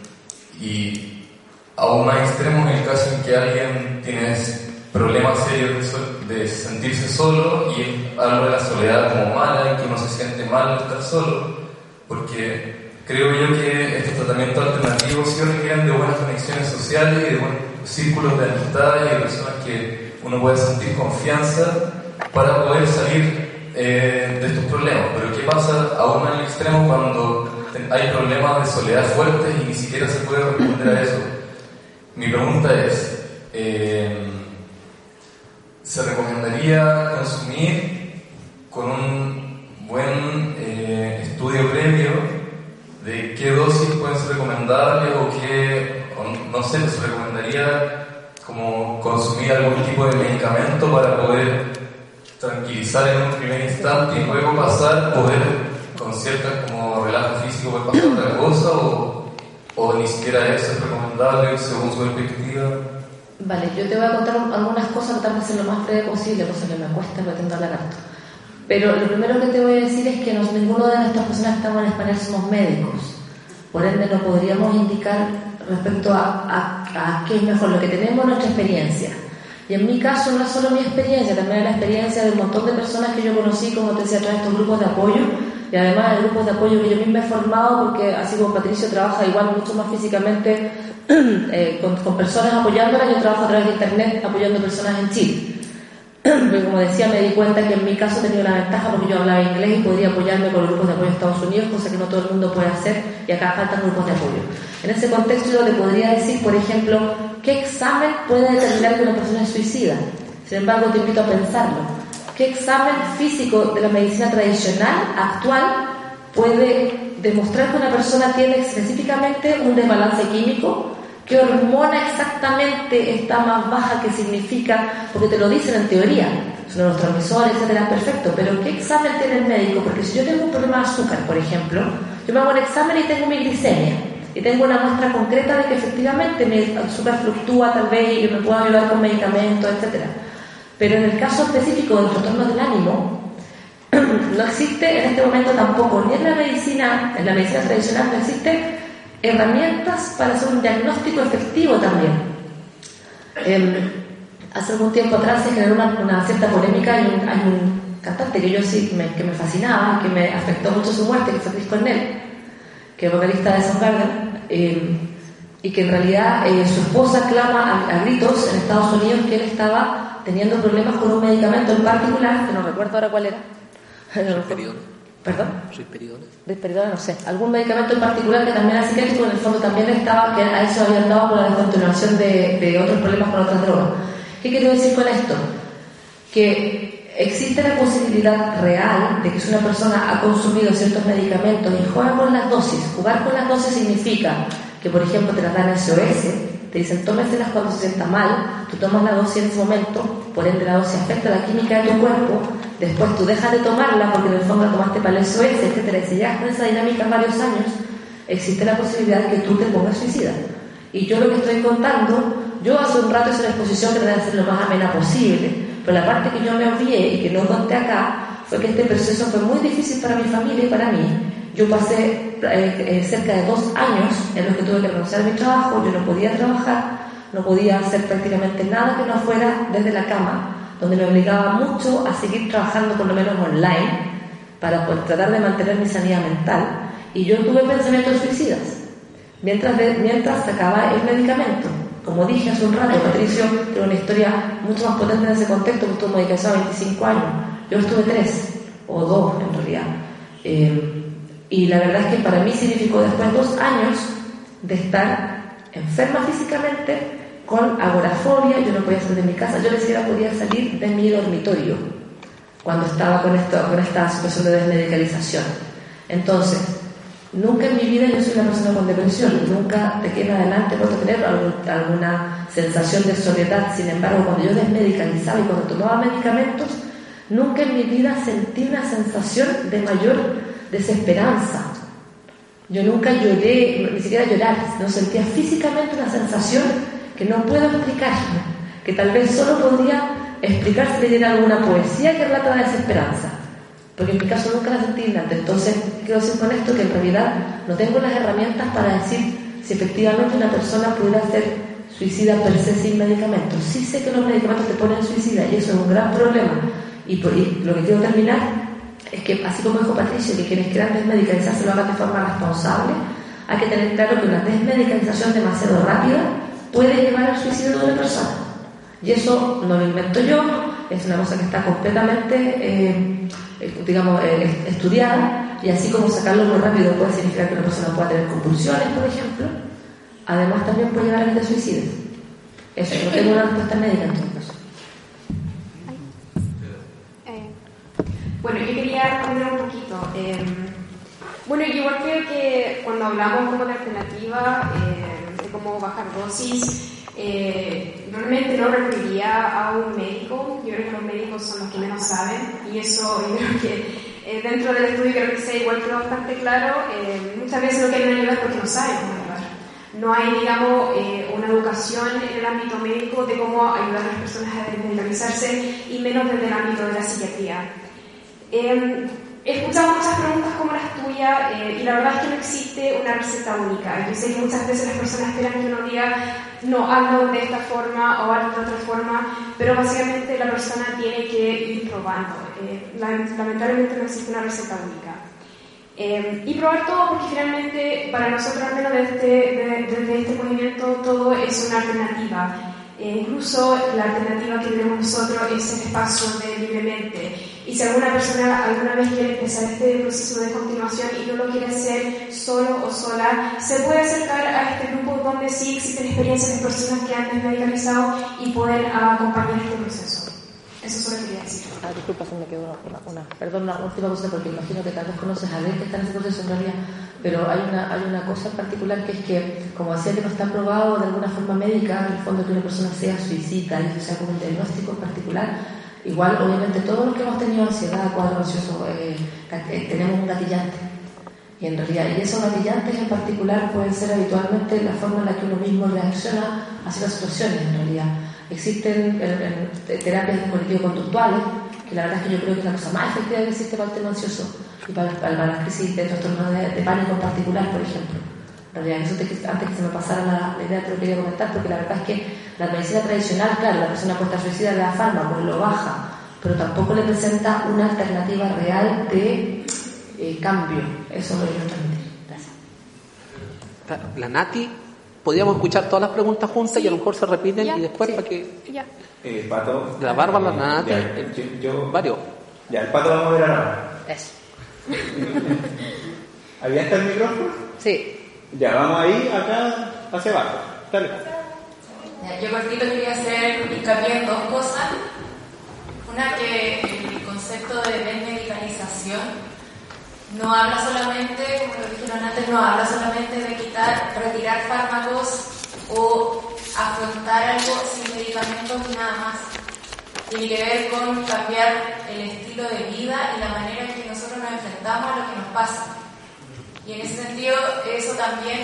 y aún más extremo en el caso en que alguien tiene problemas serios de, de sentirse solo y hablo de la soledad como mala, en que uno se siente mal de estar solo, porque creo yo que estos tratamientos alternativos sí requieren de buenas conexiones sociales y de buenos círculos de amistad y de personas que uno puede sentir confianza para poder salir eh, de estos problemas. Pero ¿qué pasa aún en el extremo cuando hay problemas de soledad fuertes y ni siquiera se puede responder a eso? Mi pregunta es, eh, ¿se recomendaría consumir con un buen eh, estudio previo de qué dosis pueden ser recomendables o qué, o no sé, se recomendaría como consumir algún tipo de medicamento para poder tranquilizar en un primer instante y luego pasar, poder con ciertas como relajo físico poder pasar otra cosa o, o ni siquiera eso es recomendable según su perspectiva? Vale, yo te voy a contar algunas cosas, tratar de ser lo más breve posible, cosa que me cuesta porque tengo que hablar harto. Pero lo primero que te voy a decir es que no, ninguno de nuestras personas que estamos en el panel somos médicos. Por ende, no podríamos indicar respecto a, a, a qué es mejor, lo que tenemos nuestra experiencia. Y en mi caso no es solo mi experiencia, también es la experiencia de un montón de personas que yo conocí, como te decía, a través de estos grupos de apoyo, y además de grupos de apoyo que yo misma he formado, porque así como Patricio trabaja igual mucho más físicamente eh, con, con personas apoyándolas, yo trabajo a través de internet apoyando personas en Chile. Pero como decía, me di cuenta que en mi caso tenía una ventaja porque yo hablaba inglés y podía apoyarme con los grupos de apoyo de Estados Unidos, cosa que no todo el mundo puede hacer, y acá faltan grupos de apoyo. En ese contexto yo te podría decir, por ejemplo, ¿qué examen puede determinar que una persona es suicida? Sin embargo, te invito a pensarlo. ¿Qué examen físico de la medicina tradicional, actual, puede demostrar que una persona tiene específicamente un desbalance químico? ¿Qué hormona exactamente está más baja? ¿Qué significa? Porque te lo dicen en teoría, son neurotransmisores, etcétera, perfecto, pero ¿qué examen tiene el médico? Porque si yo tengo un problema de azúcar, por ejemplo, yo me hago un examen y tengo mi glicemia, y tengo una muestra concreta de que efectivamente mi azúcar fluctúa tal vez y que me puedo ayudar con medicamentos, etcétera. Pero en el caso específico del trastorno del ánimo, no existe en este momento tampoco, ni en la medicina, en la medicina tradicional no existen herramientas para hacer un diagnóstico efectivo también. Eh, hace algún tiempo atrás se generó una, una cierta polémica. Hay un, hay un cantante que yo sí me, que me fascinaba, que me afectó mucho su muerte, que fue Chris Cornell, que es vocalista de Soundgarden, eh, y que en realidad eh, su esposa clama a, a gritos en Estados Unidos que él estaba teniendo problemas con un medicamento en particular, que no recuerdo ahora cuál era. ¿Perdón? Risperidona, no sé. Algún medicamento en particular que también era psiquiátrico, en el fondo también estaba, que a eso había dado por la descontinuación de, de otros problemas con otras drogas. ¿Qué quiero decir con esto? Que existe la posibilidad real de que si una persona ha consumido ciertos medicamentos y juega con las dosis, jugar con las dosis significa que, por ejemplo, te las dan S O S, te dicen tómeselas cuando se sienta mal, tú tomas la dosis en ese momento, por ende la dosis afecta la química de tu cuerpo, después tú dejas de tomarla porque en el fondo la tomaste para el S O S, etcétera, y si llegas con esa dinámica varios años, existe la posibilidad de que tú te pongas suicida. Y yo lo que estoy contando, yo hace un rato hice una exposición que traté de hacer lo más amena posible, pero la parte que yo me olvidé y que no conté acá fue que este proceso fue muy difícil para mi familia y para mí. Yo pasé eh, eh, cerca de dos años en los que tuve que renunciar a mi trabajo, yo no podía trabajar, no podía hacer prácticamente nada que no fuera desde la cama, donde me obligaba mucho a seguir trabajando por lo menos online para poder tratar de mantener mi sanidad mental, y yo tuve pensamientos suicidas mientras, de, mientras sacaba el medicamento. Como dije hace un rato, Patricio tiene una historia mucho más potente en ese contexto, que estuvo medicalizado a veinticinco años, yo estuve tres o dos en realidad. Eh, Y la verdad es que para mí significó después dos años de estar enferma físicamente, con agorafobia. Yo no podía salir de mi casa, yo ni siquiera podía salir de mi dormitorio cuando estaba con, esto, con esta situación de desmedicalización. Entonces, nunca en mi vida yo soy una persona con depresión, nunca de aquí en adelante puedo tener algún, alguna sensación de soledad. Sin embargo, cuando yo desmedicalizaba y cuando tomaba medicamentos, nunca en mi vida sentí una sensación de mayor desesperanza. Yo nunca lloré, ni siquiera llorar, no sentía físicamente una sensación que no puedo explicar, que tal vez solo podría explicar si leyera alguna poesía que relata la desesperanza, porque en mi caso nunca la sentí innata. Entonces, quiero decir con esto que en realidad no tengo las herramientas para decir si efectivamente una persona pudiera ser suicida per se sin medicamentos. Sí sé que los medicamentos te ponen suicida y eso es un gran problema, y, por, y lo que quiero terminar es que, así como dijo Patricio, que quienes quieran desmedicalizarse lo hagan de forma responsable, hay que tener claro que una desmedicalización demasiado rápida puede llevar al suicidio de una persona. Y eso no lo invento yo, es una cosa que está completamente, eh, digamos, eh, estudiada, y así como sacarlo muy rápido puede significar que una persona pueda tener convulsiones, por ejemplo, además también puede llevar a que te suicides. Eso, no tengo una respuesta médica en todo caso. Bueno, yo quería responder un poquito. Eh, bueno, yo igual creo que cuando hablamos como de alternativa, eh, de cómo bajar dosis, eh, realmente no recurriría a un médico. Yo creo que los médicos son los que menos saben, y eso yo creo que eh, dentro del estudio que realicé igual quedó bastante claro. Eh, muchas veces no quieren ayudar porque no saben cómo ayudar. No hay, digamos, eh, una educación en el ámbito médico de cómo ayudar a las personas a desmedicalizarse, y menos desde el ámbito de la psiquiatría. Eh, he escuchado muchas preguntas como las tuyas, eh, y la verdad es que no existe una receta única. Yo sé que muchas veces las personas esperan que uno diga, no, hazlo de esta forma o hazlo de otra forma, pero básicamente la persona tiene que ir probando. Eh, lamentablemente no existe una receta única. Eh, y probar todo, porque finalmente para nosotros, al menos desde, de, desde este movimiento, todo es una alternativa. Eh, incluso la alternativa que tenemos nosotros es el espacio de libremente. Y si alguna persona alguna vez quiere empezar este proceso de continuación y no lo quiere hacer solo o sola, se puede acercar a este grupo donde sí existen experiencias de personas que han desmedicalizado y pueden acompañar este proceso. Eso solo quería decir. Ah, disculpa, se me quedó una, una, perdón, una última cosa, porque imagino que tal vez conoces a ver que está en ese proceso en realidad, pero hay una, hay una cosa en particular que es que, como decía, que no está probado de alguna forma médica, en el fondo, que una persona sea suicida y que sea como un diagnóstico en particular. Igual, obviamente, todos los que hemos tenido ansiedad, cuadro ansioso, eh, eh, tenemos un gatillante. Y en realidad, y esos gatillantes en particular pueden ser habitualmente la forma en la que uno mismo reacciona hacia las situaciones, en realidad. Existen en, en, terapias cognitivo-conductuales que la verdad es que yo creo que es la cosa más efectiva que existe para el tema ansioso y para, para, para las crisis de trastorno de, de pánico en particular, por ejemplo. En realidad, eso te, antes que se me pasara la, la idea, te lo quería comentar, porque la verdad es que la medicina tradicional, claro, la persona puesta suicida le da fármaco, lo baja, pero tampoco le presenta una alternativa real de eh, cambio. Eso lo quiero transmitir. Gracias. La Nati, podríamos escuchar todas las preguntas juntas sí. y a lo mejor se repiten ya. y después sí. para que... Ya. Eh, Pato. La Bárbara, la Nati, ya, yo, yo, varios. Ya, el Pato vamos a ver ahora. Eso. ¿Ahí está el micrófono? Sí. Ya, vamos ahí, acá, hacia abajo. Dale. Yo cortito quería hacer hincapié en dos cosas. Una, que el concepto de desmedicalización no habla solamente, como lo dijeron antes, no habla solamente de quitar, retirar fármacos o afrontar algo sin medicamentos y nada más. Tiene que ver con cambiar el estilo de vida y la manera en que nosotros nos enfrentamos a lo que nos pasa. Y en ese sentido, eso también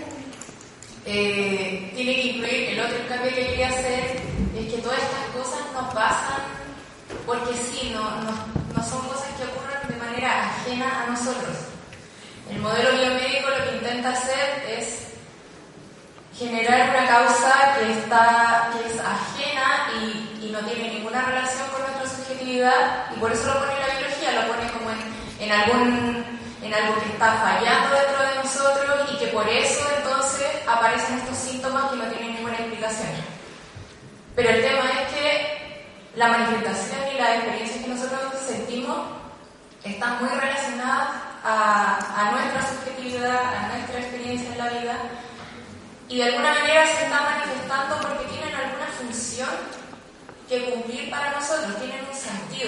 eh, tiene que incluir, el otro cambio que quería hacer es que todas estas cosas nos pasan porque sí, no, no, no son cosas que ocurren de manera ajena a nosotros. El modelo biomédico lo que intenta hacer es generar una causa que, está, que es ajena y, y no tiene ninguna relación con nuestra subjetividad, y por eso lo pone en la biología, lo pone como en, en algún... en algo que está fallando dentro de nosotros y que por eso entonces aparecen estos síntomas que no tienen ninguna explicación. Pero el tema es que la manifestación y las experiencias que nosotros sentimos están muy relacionadas a, a nuestra subjetividad, a nuestra experiencia en la vida, y de alguna manera se están manifestando porque tienen alguna función que cumplir para nosotros, tienen un sentido.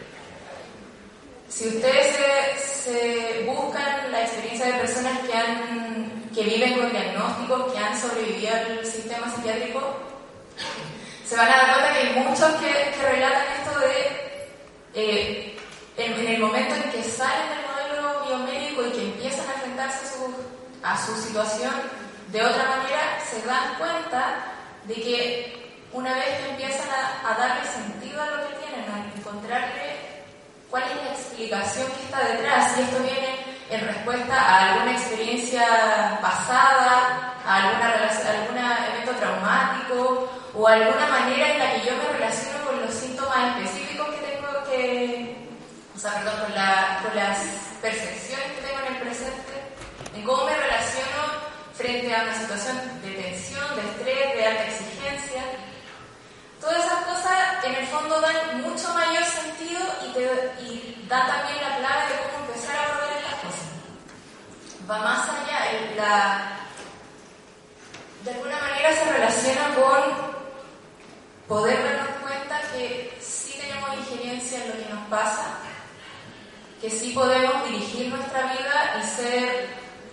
Si ustedes se, se buscan la experiencia de personas que, han, que viven con diagnósticos, que han sobrevivido al sistema psiquiátrico, se van a dar cuenta que hay muchos que, que relatan esto de eh, en, en el momento en que salen del modelo biomédico y que empiezan a enfrentarse a su, a su situación de otra manera, se dan cuenta de que una vez que empiezan a, a darle sentido a lo que tienen, a encontrarle cuál es la explicación que está detrás, y esto viene en respuesta a alguna experiencia pasada, a alguna relación, a algún evento traumático o alguna manera en la que yo me relaciono con los síntomas específicos que tengo que, o sea, perdón, con, la, con las percepciones que tengo en el presente, en cómo me relaciono frente a una situación de tensión, de estrés, de alta exigencia. Todas esas cosas en el fondo dan mucho mayor sentido y, te, y dan también la clave de cómo empezar a abordar estas cosas. Va más allá, el, la, de alguna manera se relaciona con poder darnos cuenta que sí tenemos injerencia en lo que nos pasa, que sí podemos dirigir nuestra vida y ser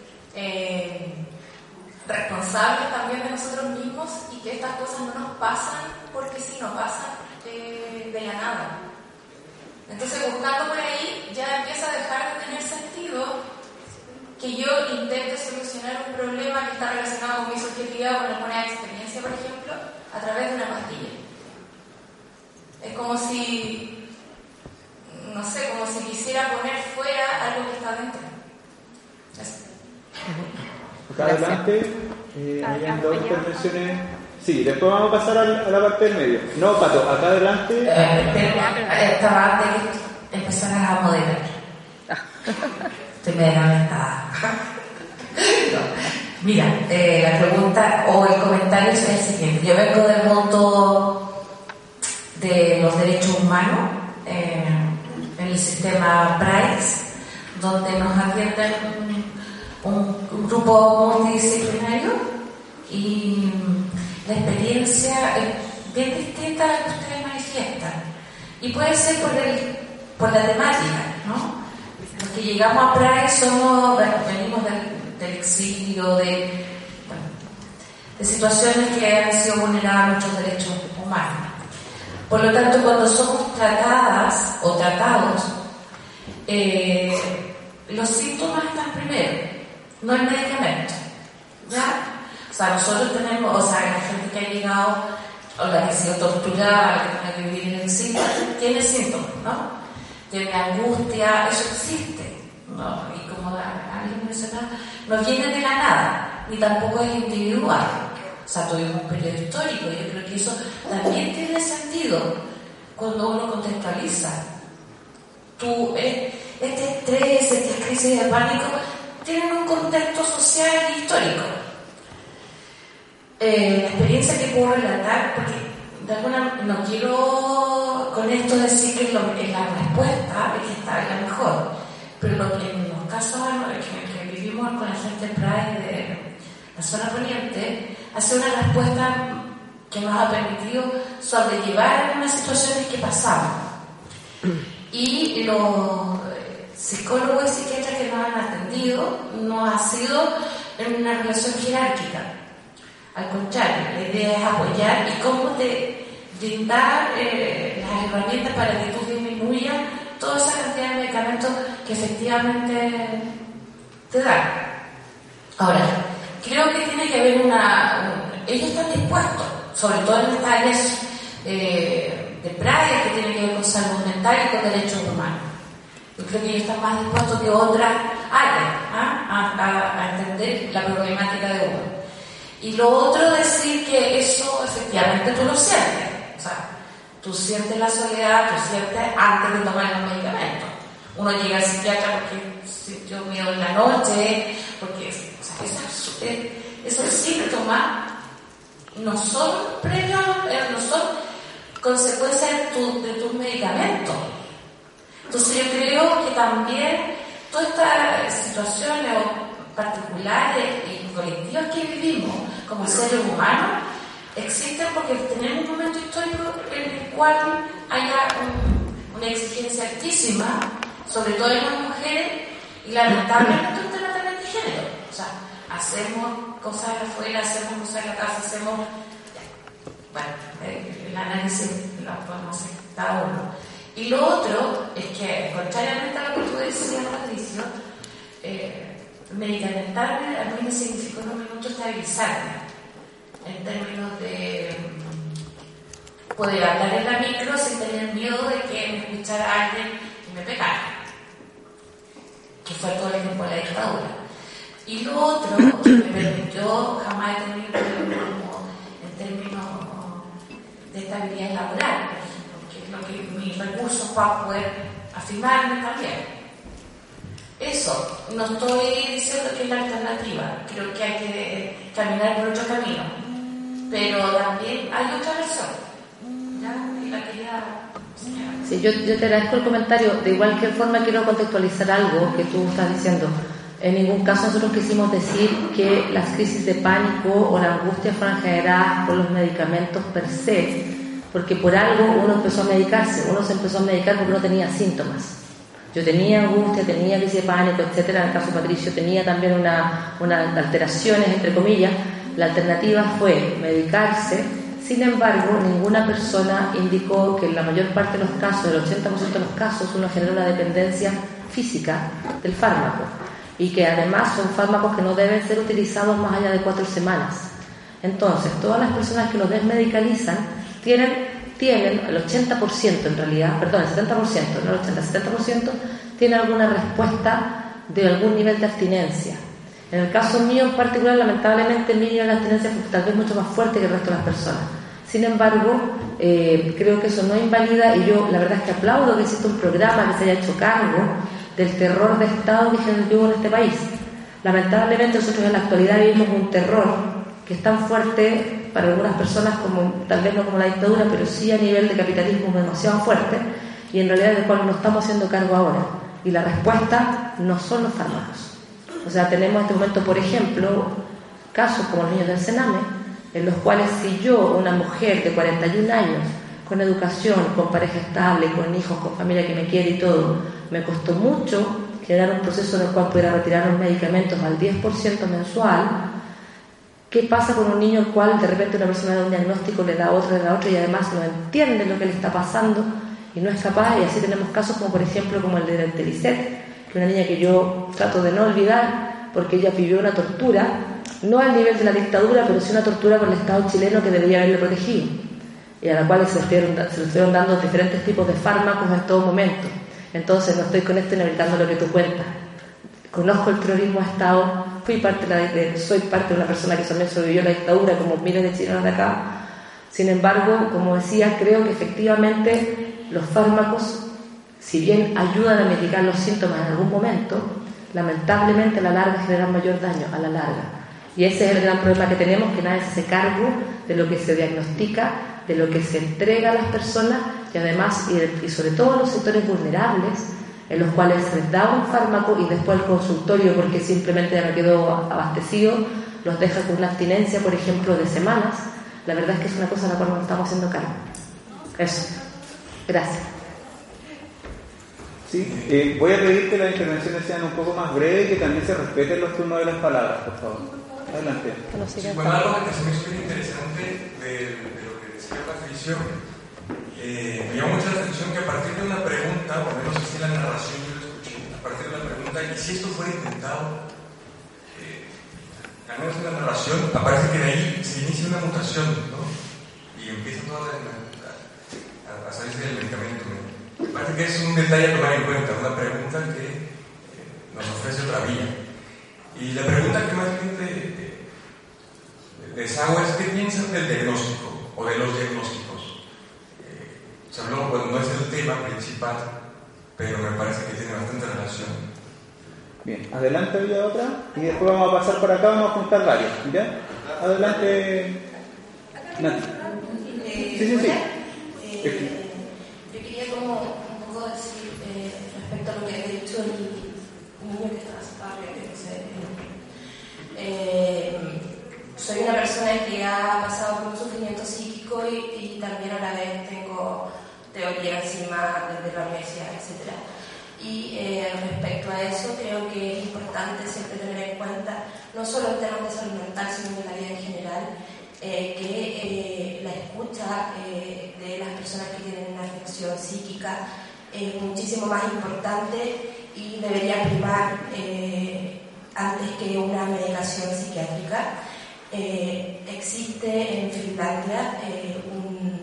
eh, responsables también de nosotros mismos, y que estas cosas no nos pasan porque sí nos pasan eh, de la nada. Entonces, buscando por ahí, ya empieza a dejar de tener sentido que yo intente solucionar un problema que está relacionado con mi subjetividad, con alguna experiencia, por ejemplo, a través de una pastilla. Es como si, no sé, como si quisiera poner fuera algo que está dentro. Eso. Acá adelante, eh, hay dos intervenciones. Sí, después vamos a pasar a la parte del medio. No, Pato, acá adelante. Estaba antes que empezaras a moderar. Estoy medio lamentada. No. Mira, eh, la pregunta o el comentario es el siguiente. Yo vengo del mundo de los derechos humanos, eh, en el sistema PRAEX, donde nos atienden un, un grupo multidisciplinario, y la experiencia es bien distinta a la que ustedes manifiestan, y puede ser por, el, por la temática, ¿no? Porque llegamos a Prague, somos, venimos del, del exilio, de, bueno, de situaciones que han sido vulneradas nuestros derechos humanos. Por lo tanto, cuando somos tratadas o tratados, eh, los síntomas están primero, no el medicamento, ¿ya? O sea, nosotros tenemos, o sea, la gente que ha llegado, o la que ha sido torturada, la que tiene que vivir en el sitio, tiene síntomas, ¿no? Tiene angustia, eso existe, ¿no? Y como alguien mencionaba, no viene de la nada, ni tampoco es individual. O sea, tuvimos un periodo histórico, y yo creo que eso también tiene sentido cuando uno contextualiza. Tú, eh, este estrés, esta crisis de pánico, tienen un contexto social y histórico. Eh, la experiencia que puedo relatar, porque de alguna no quiero con esto decir que lo, en la respuesta es que está la mejor, pero lo que en los casos que, que vivimos con la gente Pride de la zona poniente, hace una respuesta que nos ha permitido sobrellevar algunas situaciones que pasamos. Y los psicólogos y psiquiatras que nos han atendido no ha sido en una relación jerárquica. Al contrario, la idea es apoyar y cómo te brindar eh, las herramientas para que tú disminuyas toda esa cantidad de medicamentos que efectivamente te dan. Ahora, creo que tiene que haber una... Un, ellos están dispuestos, sobre todo en estas áreas eh, de Pride que tienen que ver con salud mental y con derechos humanos. Yo creo que ellos están más dispuestos que otras áreas ¿ah? a, a, a entender la problemática de uno. Y lo otro, decir que eso efectivamente tú lo sientes. O sea, tú sientes la soledad, tú sientes antes de tomar los medicamentos. Uno llega al psiquiatra porque sintió miedo en la noche, porque o sea, esos, esos síntomas no son previos, no son consecuencias de, tu, de tus medicamentos. Entonces yo creo que también todas estas situaciones particulares y colectivas que vivimos como seres humanos existen porque tenemos un momento histórico en el cual haya un, una exigencia altísima, sobre todo en las mujeres, y lamentablemente un tema también de género. O sea, hacemos cosas afuera, hacemos cosas en la casa, hacemos... Bueno, el análisis lo podemos hacer cada uno. Y lo otro es que, contrariamente a lo que tú decías, Patricio, eh, medicamentarme a mí me significó en un minuto estabilizarme en términos de poder hablar en la micro sin tener miedo de que me escuchara alguien y me pegara, que fue todo el tiempo de la dictadura. Y lo otro que me permitió jamás he tenido como en términos de estabilidad laboral, por ejemplo, que es lo que mis recursos para poder afirmarme también. Eso, no estoy diciendo que es la alternativa, creo que hay que caminar por otro camino, pero también hay otra versión. ¿Ya? Y la quería... Sí, yo, yo te agradezco el comentario. De igual que forma quiero contextualizar algo que tú estás diciendo. En ningún caso nosotros quisimos decir que las crisis de pánico o la angustia fueran generadas por los medicamentos per se, porque por algo uno empezó a medicarse, uno se empezó a medicar porque no tenía síntomas. Yo tenía angustia, tenía crisis de pánico, etcétera. En el caso de Patricio tenía también una, una alteraciones, entre comillas. La alternativa fue medicarse. Sin embargo, ninguna persona indicó que en la mayor parte de los casos, el ochenta por ciento de los casos, uno genera una dependencia física del fármaco. Y que además son fármacos que no deben ser utilizados más allá de cuatro semanas. Entonces, todas las personas que los desmedicalizan tienen... tienen, el ochenta por ciento en realidad, perdón, el setenta por ciento, no el ochenta, el setenta por ciento tiene alguna respuesta de algún nivel de abstinencia. En el caso mío en particular, lamentablemente mi nivel de abstinencia fue tal vez mucho más fuerte que el resto de las personas. Sin embargo, eh, creo que eso no invalida, y yo la verdad es que aplaudo que exista un programa que se haya hecho cargo del terror de Estado que hubo en este país. Lamentablemente nosotros en la actualidad vivimos un terror que es tan fuerte para algunas personas como, tal vez no como la dictadura, pero sí a nivel de capitalismo demasiado fuerte, y en realidad del cual nos estamos haciendo cargo ahora. Y la respuesta no son los fármacos. O sea, tenemos en este momento, por ejemplo, casos como los niños del Sename, en los cuales si yo, una mujer de cuarenta y un años, con educación, con pareja estable, con hijos, con familia que me quiere y todo, me costó mucho generar un proceso en el cual pudiera retirar los medicamentos al diez por ciento mensual. ¿Qué pasa con un niño al cual de repente una persona da un diagnóstico, le da otro, le da otro, y además no entiende lo que le está pasando y no es capaz? Y así tenemos casos como por ejemplo como el de Telicet, que es una niña que yo trato de no olvidar porque ella vivió una tortura, no al nivel de la dictadura, pero sí una tortura por el Estado chileno que debería haberle protegido. y a la cual se le estuvieron, se le estuvieron dando diferentes tipos de fármacos en todo momento. Entonces no estoy con esto inhabilitando lo que tú cuentas. Conozco el terrorismo de Estado, fui parte de, la, de, soy parte de una persona que también sobrevivió la dictadura, como miles de chilenos de acá. Sin embargo, como decía, creo que efectivamente los fármacos, si bien ayudan a mitigar los síntomas en algún momento, lamentablemente a la larga generan mayor daño, a la larga. Y ese es el gran problema que tenemos, que nadie se hace cargo de lo que se diagnostica, de lo que se entrega a las personas y además, y, y sobre todo los sectores vulnerables, en los cuales se les da un fármaco y después el consultorio, porque simplemente ya no quedó abastecido, los deja con una abstinencia, por ejemplo, de semanas. La verdad es que es una cosa a la cual nos estamos haciendo cargo. Eso. Gracias. Sí, eh, voy a pedir que las intervenciones sean un poco más breves y que también se respeten los turnos de las palabras, por favor. Adelante. Sí, bueno, algo que se me hizo bien interesante de, de lo que decía Patricio, eh, me llamó mucho la atención que a partir de una pregunta, por lo menos así la narración yo lo escuché, a partir de una pregunta, y si esto fuera intentado, eh, al menos en la narración, aparece que de ahí se inicia una mutación, ¿no? Y empieza toda la, a, a salirse del medicamento, ¿no? Parece que es un detalle a tomar en cuenta, una pregunta que eh, nos ofrece otra vía. Y la pregunta que más bien te, te, les hago es: ¿qué piensan del diagnóstico o de los diagnósticos? Eh, se habló, bueno, no es el tema principal, pero me parece que tiene bastante relación. Bien, adelante había otra y después vamos a pasar por acá, vamos a juntar varios, ¿ya? Adelante, Nati. Sí, sí, sí. Eh, yo quería como un poco decir eh, respecto a lo que ha dicho el niño que estaba sentado, que no sé. Eh, soy una persona que ha pasado por un sufrimiento psíquico y, y también a la vez tengo teoría encima desde la universidad, etcétera. Y eh, respecto a eso, creo que es importante siempre tener en cuenta, no solo en temas de salud mental, sino en la vida en general, eh, que eh, la escucha eh, de las personas que tienen una afección psíquica es muchísimo más importante y debería primar eh, antes que una medicación psiquiátrica. Eh, existe en Finlandia eh, un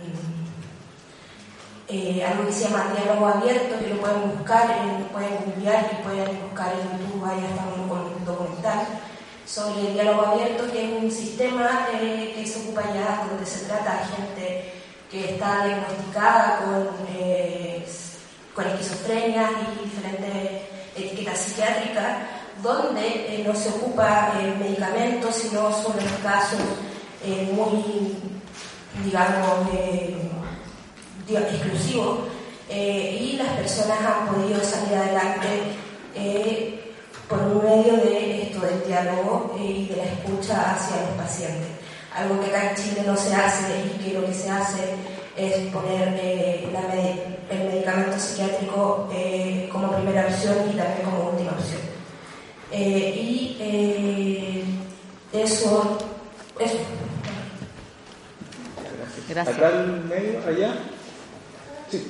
Eh, algo que se llama diálogo abierto, que lo pueden buscar, en, pueden googlear y pueden buscar en YouTube, ahí hasta un documental sobre el diálogo abierto, que es un sistema eh, que se ocupa ya donde se trata a gente que está diagnosticada con, eh, con esquizofrenia y diferentes etiquetas psiquiátricas, donde eh, no se ocupa eh, medicamentos, sino solo en los casos eh, muy, digamos, eh, exclusivo, eh, y las personas han podido salir adelante eh, por un medio de esto del diálogo eh, y de la escucha hacia los pacientes, algo que acá en Chile no se hace y que lo que se hace es poner eh, la med- el medicamento psiquiátrico eh, como primera opción y también como última opción. Eh, y eh, eso, eso. Gracias. Acá al medio, allá. Sí.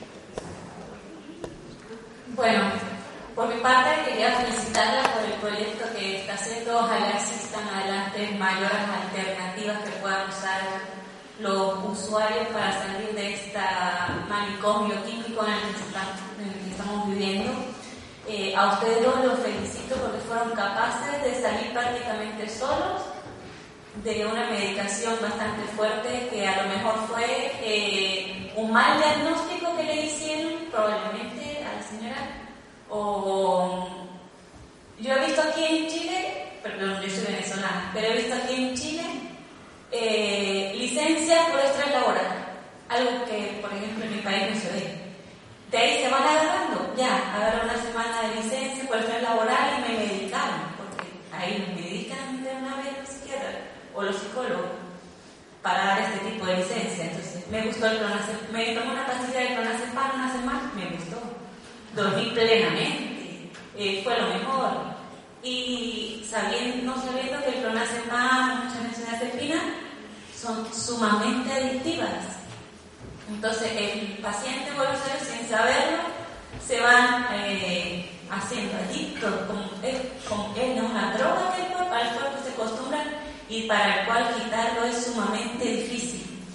Bueno, por mi parte quería felicitarla por el proyecto que está haciendo. Ojalá existan adelante mayores alternativas que puedan usar los usuarios para salir de este manicomio químico en el que, estamos, en el que estamos viviendo. Eh, a ustedes dos los felicito porque fueron capaces de salir prácticamente solos de una medicación bastante fuerte que a lo mejor fue eh, un mal diagnóstico que le hicieron probablemente a la señora, o yo he visto aquí en Chile, perdón, yo soy venezolana, pero he visto aquí en Chile eh, licencia por estrés laboral, algo que por ejemplo en mi país no se ve. De ahí se van agarrando, ya, agarran una semana de licencia por estrés laboral y me medicaron, porque ahí me medican de una vez los psiquiatras o los psicólogos para dar este tipo de licencia. Entonces me gustó el clonazepam, me tomé una pastilla de clonazepam una semana, me gustó, dormí plenamente, eh, fue lo mejor. Y sabiendo, no sabiendo que el clonazepam, muchas benzodiazepinas son sumamente adictivas. Entonces el paciente, vuelve a ser sin saberlo, se van eh, haciendo adictos, como es, como es una droga que el cuerpo, al cuerpo se acostumbra y para el cual quitarlo es sumamente difícil.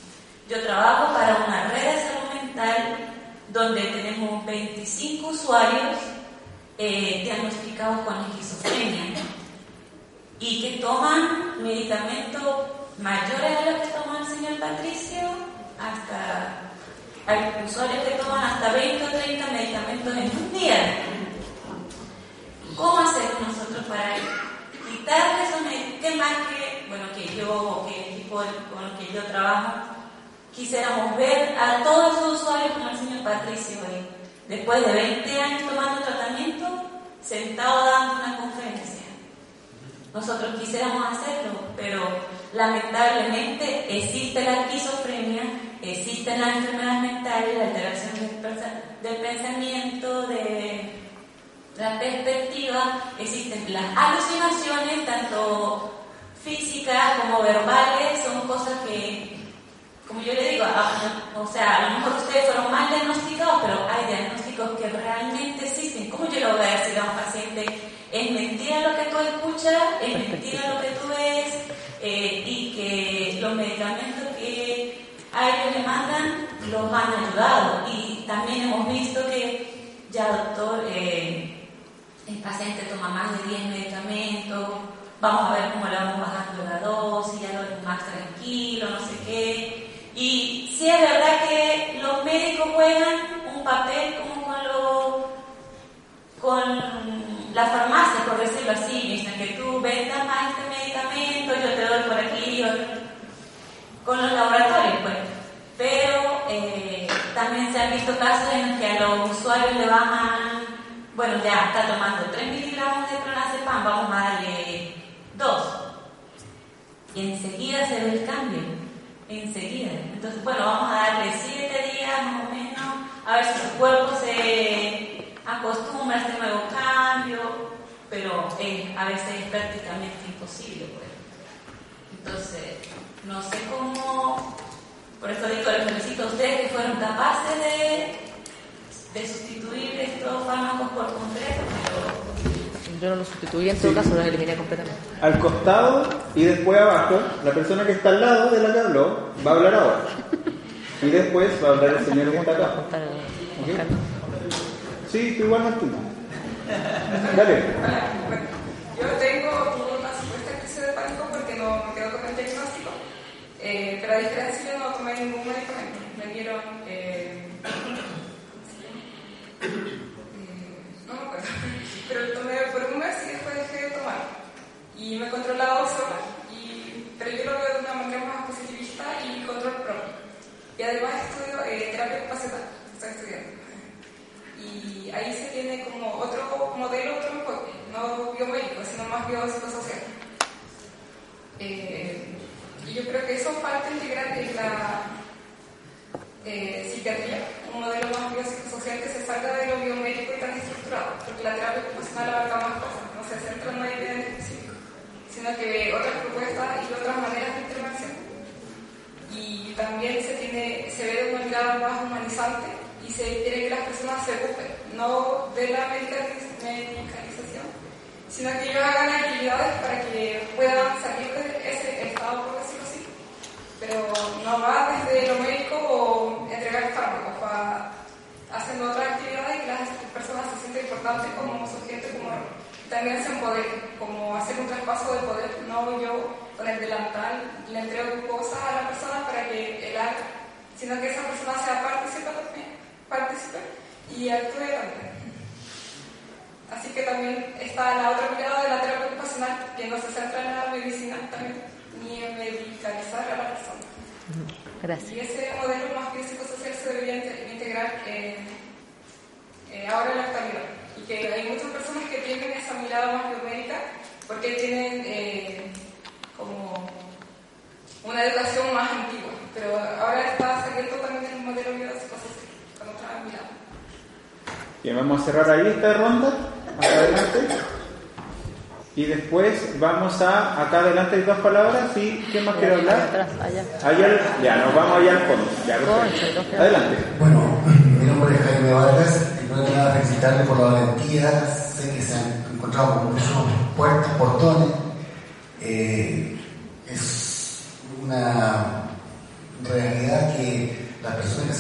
Yo trabajo para una red de salud mental donde tenemos veinticinco usuarios eh, diagnosticados con esquizofrenia y que toman medicamentos mayores a los que toma el señor Patricio, hasta hay usuarios que toman hasta veinte o treinta medicamentos en un día. ¿Cómo hacemos nosotros para quitarle esos medicamentos? ¿Qué más que, bueno, que yo, que el equipo con el que yo trabajo, quisiéramos ver a todos los usuarios como el señor Patricio, eh, después de veinte años tomando tratamiento, sentado dando una conferencia? Nosotros quisiéramos hacerlo, pero lamentablemente existe la esquizofrenia, existen las enfermedades mentales, la alteración del pensamiento, de la perspectiva, existen las alucinaciones, tanto físicas como verbales, son cosas que, como yo le digo, a, o sea, a lo mejor ustedes fueron mal diagnosticados, pero hay diagnósticos que realmente existen. ¿Cómo yo lo voy a decir a un paciente? Es mentira lo que tú escuchas, es mentira lo que tú ves, eh, y que los medicamentos que a ellos le mandan los han ayudado. Y también hemos visto que ya, doctor, eh, el paciente toma más de diez medicamentos, vamos a ver cómo le vamos bajando la dosis, ya lo ves más tranquilo, no sé qué. Y sí es verdad que los médicos juegan un papel como con los... con la farmacia, por decirlo así, dicen que tú vendas más este medicamento, yo te doy por aquí, yo... con los laboratorios, pues. Pero eh, también se han visto casos en los que a los usuarios le bajan, bueno, ya está tomando tres miligramos de clonazepam, vamos a darle dos. Y enseguida se ve el cambio, enseguida. Entonces, bueno, vamos a darle siete días más o menos, a ver si su cuerpo se acostumbra a este nuevo cambio, pero eh, a veces es prácticamente imposible, pues. Entonces, no sé cómo, por eso digo, les felicito a ustedes que fueron capaces de, de sustituir estos fármacos por completo, pero... Yo no los sustituí, en todo Sí. caso los eliminé completamente. Al costado y después abajo, la persona que está al lado de la que habló va a hablar ahora. Y después va a hablar el señor que está acá. ¿Okay? Sí, tú igual, Martín. Dale. Bueno, yo tengo una supuesta crisis de pánico porque no me quedo con el diagnóstico, eh, pero a diferencia yo no tomé ningún medicamento. Me dieron, eh, eh, no me acuerdo, pero lo tomé por un mes y después dejé de tomar. Y me he controlado sola, y, pero yo lo veo de una manera más positivista y control propio. Y además estudio eh, terapia ocupacional, estoy estudiando. Y ahí se tiene como otro modelo, otro enfoque, no biomédico, sino más biopsicosocial. Eh, y yo creo que eso falta integrar en la eh, psiquiatría, un modelo más biopsicosocial que se salga de lo biomédico y tan estructurado, porque la terapia ocupacional abarca más cosas, no se centra en una idea en específico, sino que ve otras propuestas y otras maneras de intervención. Y también se, tiene, se ve de una mirada más humanizante, y se quiere que las personas se ocupen, no de la medicalización, sino que ellos hagan actividades para que puedan salir de ese estado, por decirlo así. Pero no va desde lo médico o entregar fármacos, va haciendo otras actividades y las personas se sienten importantes como sujetos, como también se empoderen, como hacer un traspaso de poder, no yo con el delantal le entrego cosas a la persona para que él haga, sino que esa persona sea partícipe también. Participe y actúe también. Así que también está la otra mirada de la terapia ocupacional, que no se centra en la medicina también, ni en medicalizar a la persona. Gracias. Y ese modelo más biopsicosocial se debería integrar eh, eh, ahora en la actualidad. Y que hay muchas personas que tienen esa mirada más biomédica porque tienen eh, como una educación más antigua, pero ahora está saliendo también el modelo biopsicosocial. Bien, vamos a cerrar ahí esta ronda, acá adelante. Y después vamos a, acá adelante hay dos palabras, ¿sí? ¿Quién más quiere hablar? Atrás, allá. Allá, ya, nos vamos allá al fondo. Ya, perfecto. Adelante. Bueno, mi nombre es Jaime Vargas y no tengo nada que felicitarle por la valentía. Sé que se han encontrado con muchas puertas, portones. Eh, es una realidad que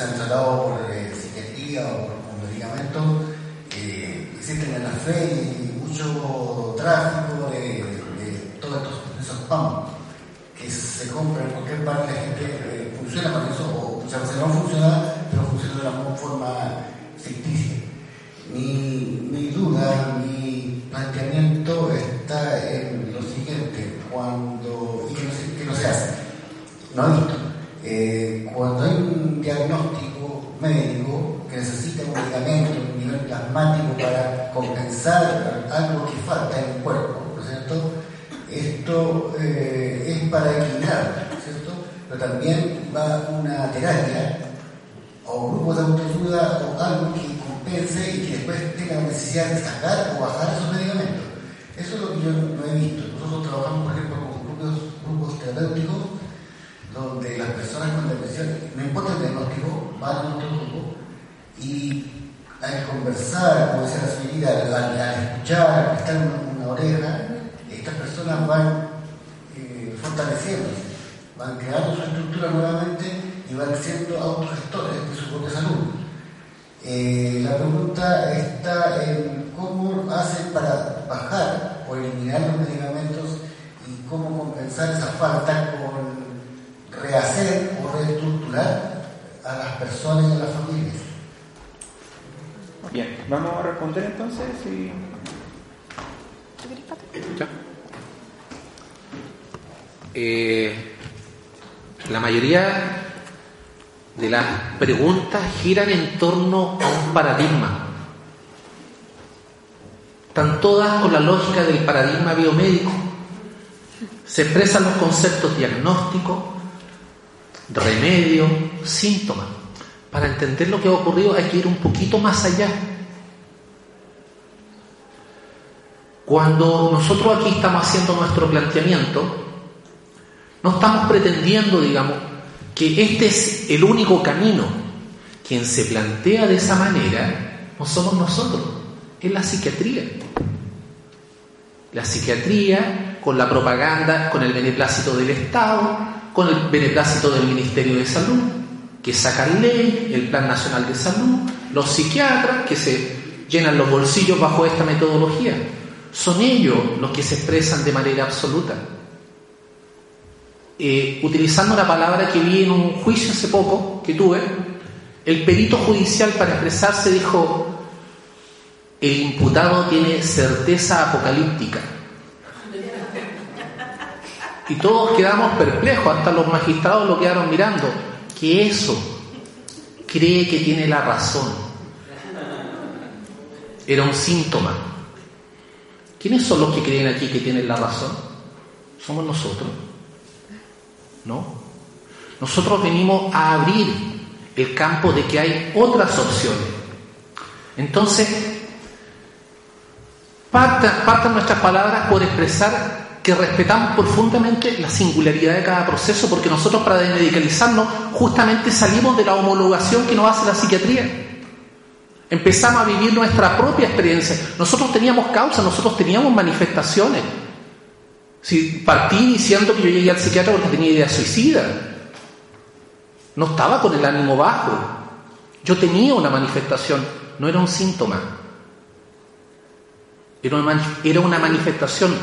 se han tratado por eh, psiquiatría o por, por medicamentos, eh, existen en la fe y mucho tráfico de, de, de todos estos, esos P A M que se compran en cualquier parte. La gente eh, funciona con eso, o muchas veces no funciona, pero funciona de una forma ficticia. Mi, mi duda, mi planteamiento está en lo siguiente, cuando, y que no se, que no se hace, no he visto, eh, cuando hay un diagnóstico médico que necesita un medicamento a un nivel plasmático para compensar algo que falta en el cuerpo, ¿no es cierto? Esto eh, es para equilibrar, ¿cierto? Pero también va una terapia o grupos de autoayuda o algo que compense y que después tenga la necesidad de sacar o bajar esos medicamentos. Eso es lo que yo no he visto. Nosotros trabajamos, por ejemplo, con grupos, grupos terapéuticos donde las personas con depresión, no importa el diagnóstico, van a nuestro grupo y al conversar, como decía la señorita, al, al escuchar, al prestar una, una oreja, estas personas van eh, fortaleciéndose, van creando su estructura nuevamente y van siendo autogestores de su propia salud. Eh, la pregunta está en cómo hacen para bajar o eliminar los medicamentos y cómo compensar esa falta con rehacer o reestructurar a las personas y a las familias. Bien, vamos a responder entonces y... ¿Ya? Eh, la mayoría de las preguntas giran en torno a un paradigma. Están todas con la lógica del paradigma biomédico. Se expresan los conceptos diagnóstico, remedio, síntoma. Para entender lo que ha ocurrido hay que ir un poquito más allá. Cuando nosotros aquí estamos haciendo nuestro planteamiento, no estamos pretendiendo, digamos, que este es el único camino. Quien se plantea de esa manera no somos nosotros, es la psiquiatría. La psiquiatría, con la propaganda, con el beneplácito del Estado, con el beneplácito del Ministerio de Salud, que sacan ley, el Plan Nacional de Salud, los psiquiatras que se llenan los bolsillos bajo esta metodología. Son ellos los que se expresan de manera absoluta. Eh, utilizando una palabra que vi en un juicio hace poco que tuve, el perito judicial para expresarse dijo: el imputado tiene certeza apocalíptica. Y todos quedamos perplejos, hasta los magistrados lo quedaron mirando, que eso cree que tiene la razón. Era un síntoma. ¿Quiénes son los que creen aquí que tienen la razón? Somos nosotros. ¿No? Nosotros venimos a abrir el campo de que hay otras opciones. Entonces, partan, partan nuestras palabras por expresar que respetamos profundamente la singularidad de cada proceso, porque nosotros para desmedicalizarnos justamente salimos de la homologación que nos hace la psiquiatría. Empezamos a vivir nuestra propia experiencia. Nosotros teníamos causas, nosotros teníamos manifestaciones. Si partí diciendo que yo llegué al psiquiatra porque tenía idea suicida, no estaba con el ánimo bajo. Yo tenía una manifestación, no era un síntoma. Era una, era una manifestación.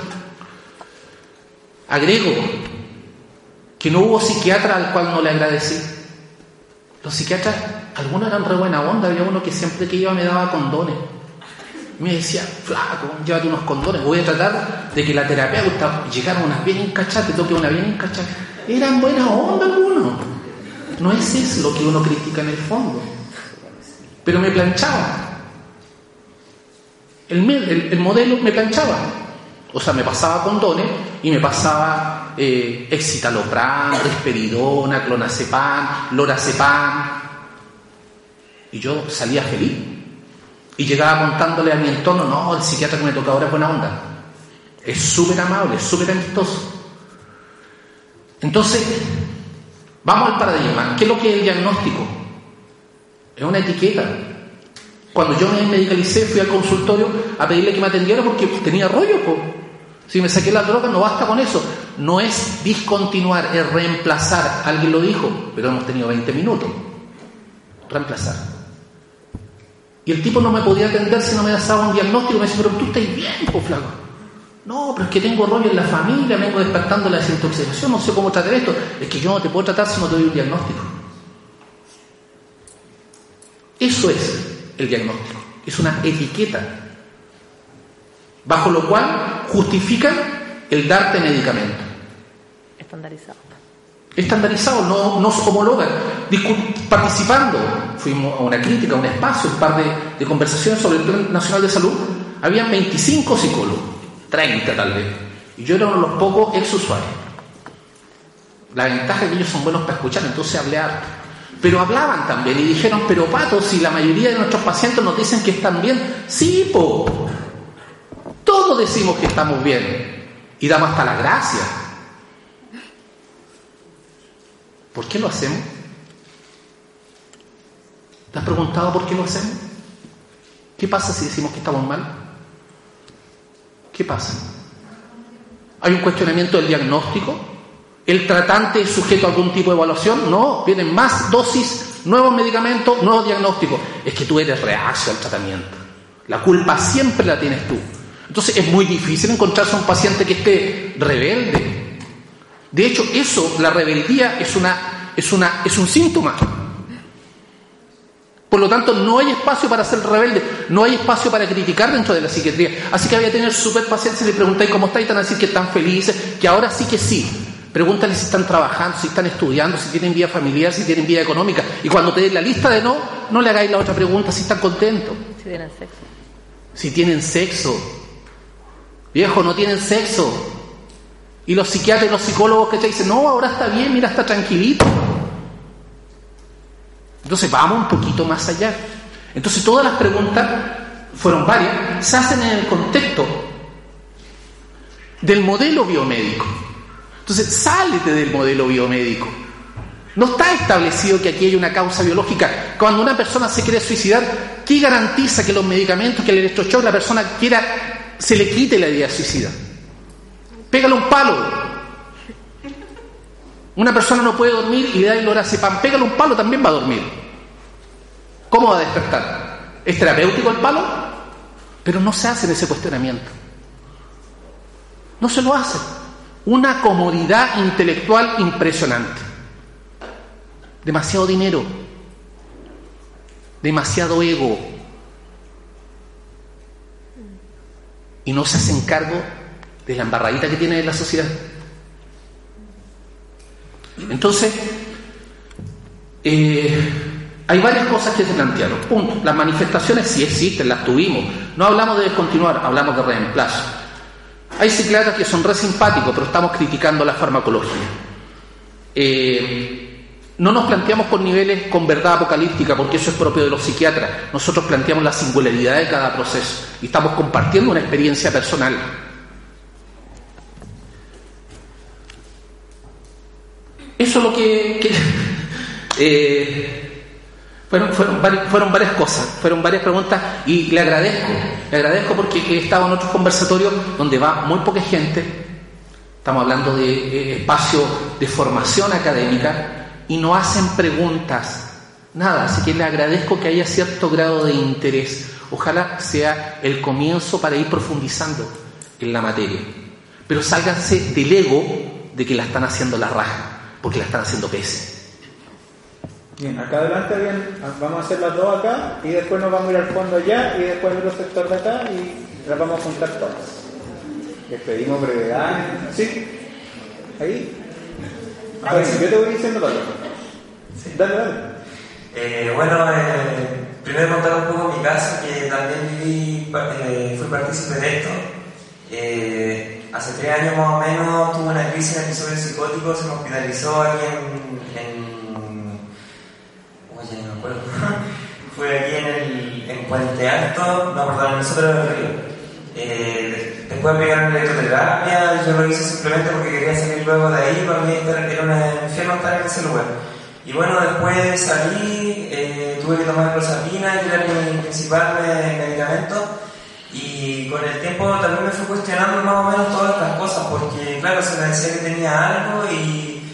Agrego que no hubo psiquiatra al cual no le agradecí. Los psiquiatras, algunos eran re buena onda. Había uno que siempre que iba me daba condones. Me decía: flaco, llévate unos condones, voy a tratar de que la terapeuta llegara unas bien encachadas, te toque una bien encachada. Eran buena onda algunos. No es eso lo que uno critica en el fondo. Pero me planchaba. El, el, el modelo me planchaba. O sea, me pasaba condones y me pasaba eh, escitalopram, risperidona, clonazepam, lorazepam. Y yo salía feliz. Y llegaba contándole a mi entorno: no, el psiquiatra que me toca ahora es buena onda. Es súper amable, es súper amistoso. Entonces, vamos al paradigma. ¿Qué es lo que es el diagnóstico? Es una etiqueta. Cuando yo me medicalicé, fui al consultorio a pedirle que me atendiera porque tenía rollo, po. Si me saqué la droga, no basta con eso. No es discontinuar, es reemplazar. Alguien lo dijo, pero hemos tenido veinte minutos. reemplazar. Y el tipo no me podía atender si no me daba un diagnóstico. Me decía, pero tú estás bien, po, flaco. No, pero es que tengo rollo en la familia, vengo despertando la desintoxicación, no sé cómo tratar esto. Es que yo no te puedo tratar si no te doy un diagnóstico. Eso es el diagnóstico. Es una etiqueta bajo lo cual justifican el darte medicamento. Estandarizado. Estandarizado, no, no se homologan. Discu- participando, fuimos a una crítica, a un espacio, un par de, de conversaciones sobre el Plan Nacional de Salud. Habían veinticinco psicólogos, treinta tal vez, y yo era uno de los pocos ex-usuarios. La ventaja es que ellos son buenos para escuchar, entonces hablé harto. Pero hablaban también y dijeron, pero Pato, si la mayoría de nuestros pacientes nos dicen que están bien, sí, po. Todos decimos que estamos bien y damos hasta la gracia. ¿Por qué lo hacemos? ¿Te has preguntado por qué lo hacemos? ¿Qué pasa si decimos que estamos mal? ¿Qué pasa? ¿Hay un cuestionamiento del diagnóstico? ¿El tratante es sujeto a algún tipo de evaluación? No, vienen más dosis, nuevos medicamentos, nuevos diagnósticos. Es que tú eres reacio al tratamiento. La culpa siempre la tienes tú. Entonces es muy difícil encontrarse a un paciente que esté rebelde. De hecho, eso, la rebeldía, es, una, es, una, es un síntoma. Por lo tanto, no hay espacio para ser rebelde, no hay espacio para criticar dentro de la psiquiatría. Así que había que tener súper paciencia. Si le preguntáis cómo estáis, están a decir que están felices, que ahora sí que sí. Pregúntale si están trabajando, si están estudiando, si tienen vida familiar, si tienen vida económica. Y cuando te den la lista de no, no le hagáis la otra pregunta, si están contentos. Si tienen sexo. Si tienen sexo. Viejo, no tienen sexo. Y los psiquiatras y los psicólogos que te dicen, no, ahora está bien, mira, está tranquilito. Entonces vamos un poquito más allá. Entonces todas las preguntas, fueron varias, se hacen en el contexto del modelo biomédico. Entonces sálete del modelo biomédico. No está establecido que aquí hay una causa biológica. Cuando una persona se quiere suicidar, ¿qué garantiza que los medicamentos, que el electroshock, la persona quiera, se le quite la idea suicida? Pégale un palo. Una persona no puede dormir y le da el lorazepam. Pégale un palo, también va a dormir. ¿Cómo va a despertar? ¿Es terapéutico el palo? Pero no se hace ese cuestionamiento. No se lo hace. Una comodidad intelectual impresionante. Demasiado dinero. Demasiado ego. Y no se hacen cargo de la embarradita que tiene la sociedad. Entonces, eh, hay varias cosas que se plantearon. Punto. Las manifestaciones sí existen, las tuvimos. No hablamos de descontinuar, hablamos de reemplazo. Hay psiquiatras que son re simpáticos, pero estamos criticando la farmacología. Eh, no nos planteamos con niveles con verdad apocalíptica, porque eso es propio de los psiquiatras. Nosotros planteamos la singularidad de cada proceso y estamos compartiendo una experiencia personal. Eso es lo que... que eh, fueron, fueron, varias, fueron varias cosas, fueron varias preguntas y le agradezco, le agradezco porque he estado en otros conversatorios donde va muy poca gente, estamos hablando de eh, espacios de formación académica y no hacen preguntas, nada, así que le agradezco que haya cierto grado de interés, ojalá sea el comienzo para ir profundizando en la materia, pero sálganse del ego de que la están haciendo la raja, porque la están haciendo pese. Bien, acá adelante bien, vamos a hacer las dos acá y después nos vamos a ir al fondo allá y después al otro sector de acá y las vamos a juntar todas. Les pedimos brevedad. ¿Sí? ¿Ahí? A ver, si yo te voy diciendo todo. Sí. Dale, dale. Eh, bueno, eh, primero contar un poco mi caso, que también viví, eh, fui partícipe de esto. Eh, hace tres años más o menos tuve una crisis en episodio psicótico, se me hospitalizó aquí en... en oye, no me acuerdo. Fue aquí en, el, en Puente Alto, no, perdón, en el Sotero del Río. Eh, después me pegaron electroterapia, yo lo hice simplemente porque quería salir luego de ahí, para mí era un infierno estar en ese lugar. Y bueno, después de salir, eh, tuve que tomar clozapina, que era mi principal medicamento. Y con el tiempo también me fui cuestionando más o menos todas estas cosas, porque claro, se me decía que tenía algo y,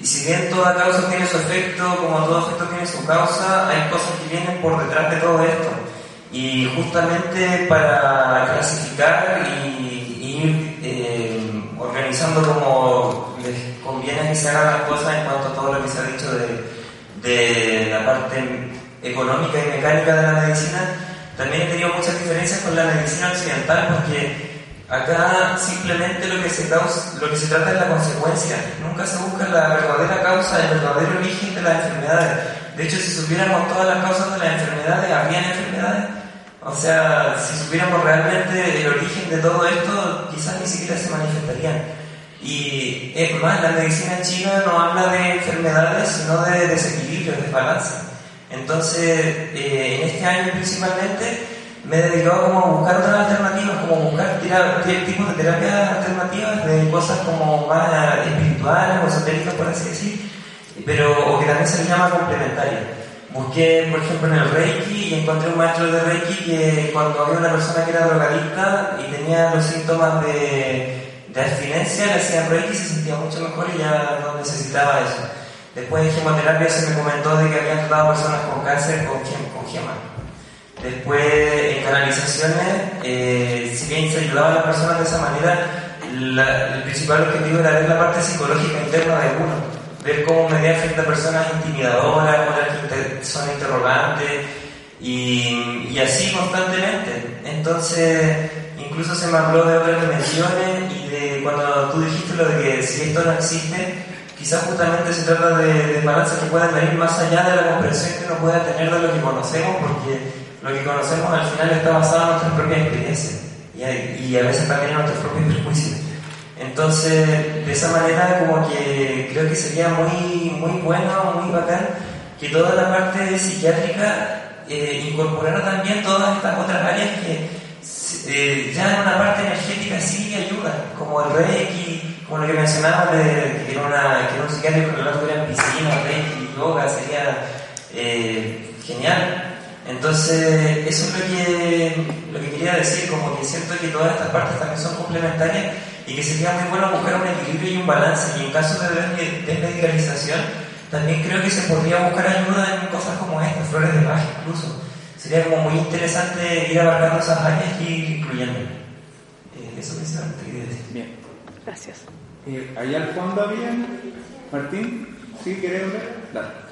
Y si bien toda causa tiene su efecto, como todo efecto tiene su causa, hay cosas que vienen por detrás de todo esto. Y justamente para clasificar y ir eh, organizando como les conviene que se hagan las cosas en cuanto a todo lo que se ha dicho de, de la parte económica y mecánica de la medicina, también he tenido muchas diferencias con la medicina occidental, porque acá simplemente lo que se causa, lo que se trata es la consecuencia. Nunca se busca la verdadera causa, el verdadero origen de las enfermedades. De hecho, si supiéramos todas las causas de las enfermedades, ¿habrían enfermedades? O sea, si supiéramos realmente el origen de todo esto, quizás ni siquiera se manifestarían. Y es más, la medicina china no habla de enfermedades, sino de desequilibrios, de desbalance. Entonces, eh, en este año principalmente, me he dedicado como a buscar otras alternativas, como buscar tipos de terapias alternativas, de cosas como más espirituales o esotéricas, por así decir, pero o que también se le llama complementaria. Busqué, por ejemplo, en el Reiki y encontré un maestro de Reiki que cuando había una persona que era drogadicta y tenía los síntomas de, de abstinencia, le hacían Reiki y se sentía mucho mejor y ya no necesitaba eso. Después en quimioterapia se me comentó de que habían tratado personas con cáncer con, con gema. Después, en canalizaciones, eh, si bien se ayudaba a las personas de esa manera, la, el principal objetivo era ver la parte psicológica interna de uno, ver cómo medía frente a personas intimidadoras, otras que son interrogantes, y, y así constantemente. Entonces, incluso se me habló de otras dimensiones, y de cuando tú dijiste lo de que si esto no existe, quizás justamente se trata de, de balances que puedan venir más allá de la comprensión que uno pueda tener de lo que conocemos, porque lo que conocemos al final está basado en nuestras propias experiencias y a, y a veces también en nuestros propios prejuicios. Entonces, de esa manera, como que creo que sería muy, muy bueno, muy bacán que toda la parte psiquiátrica eh, incorporara también todas estas otras áreas que eh, ya en una parte energética sí ayudan, como el Reiki, como lo que mencionaba, de, que, era una, que era un psiquiátrico que lo tuviera en piscina, Reiki, yoga, sería eh, genial. Entonces, eso es lo que, lo que quería decir, como que siento que todas estas partes también son complementarias y que sería muy bueno buscar un equilibrio y un balance, y en caso de desmedicalización, también creo que se podría buscar ayuda en cosas como estas, flores de Bach incluso. Sería como muy interesante ir abarcando esas áreas y ir incluyendo. Eh, eso principalmente quería decir. Bien. Gracias. Eh, allá al fondo había, Martín, ¿sí querés ver? Dale.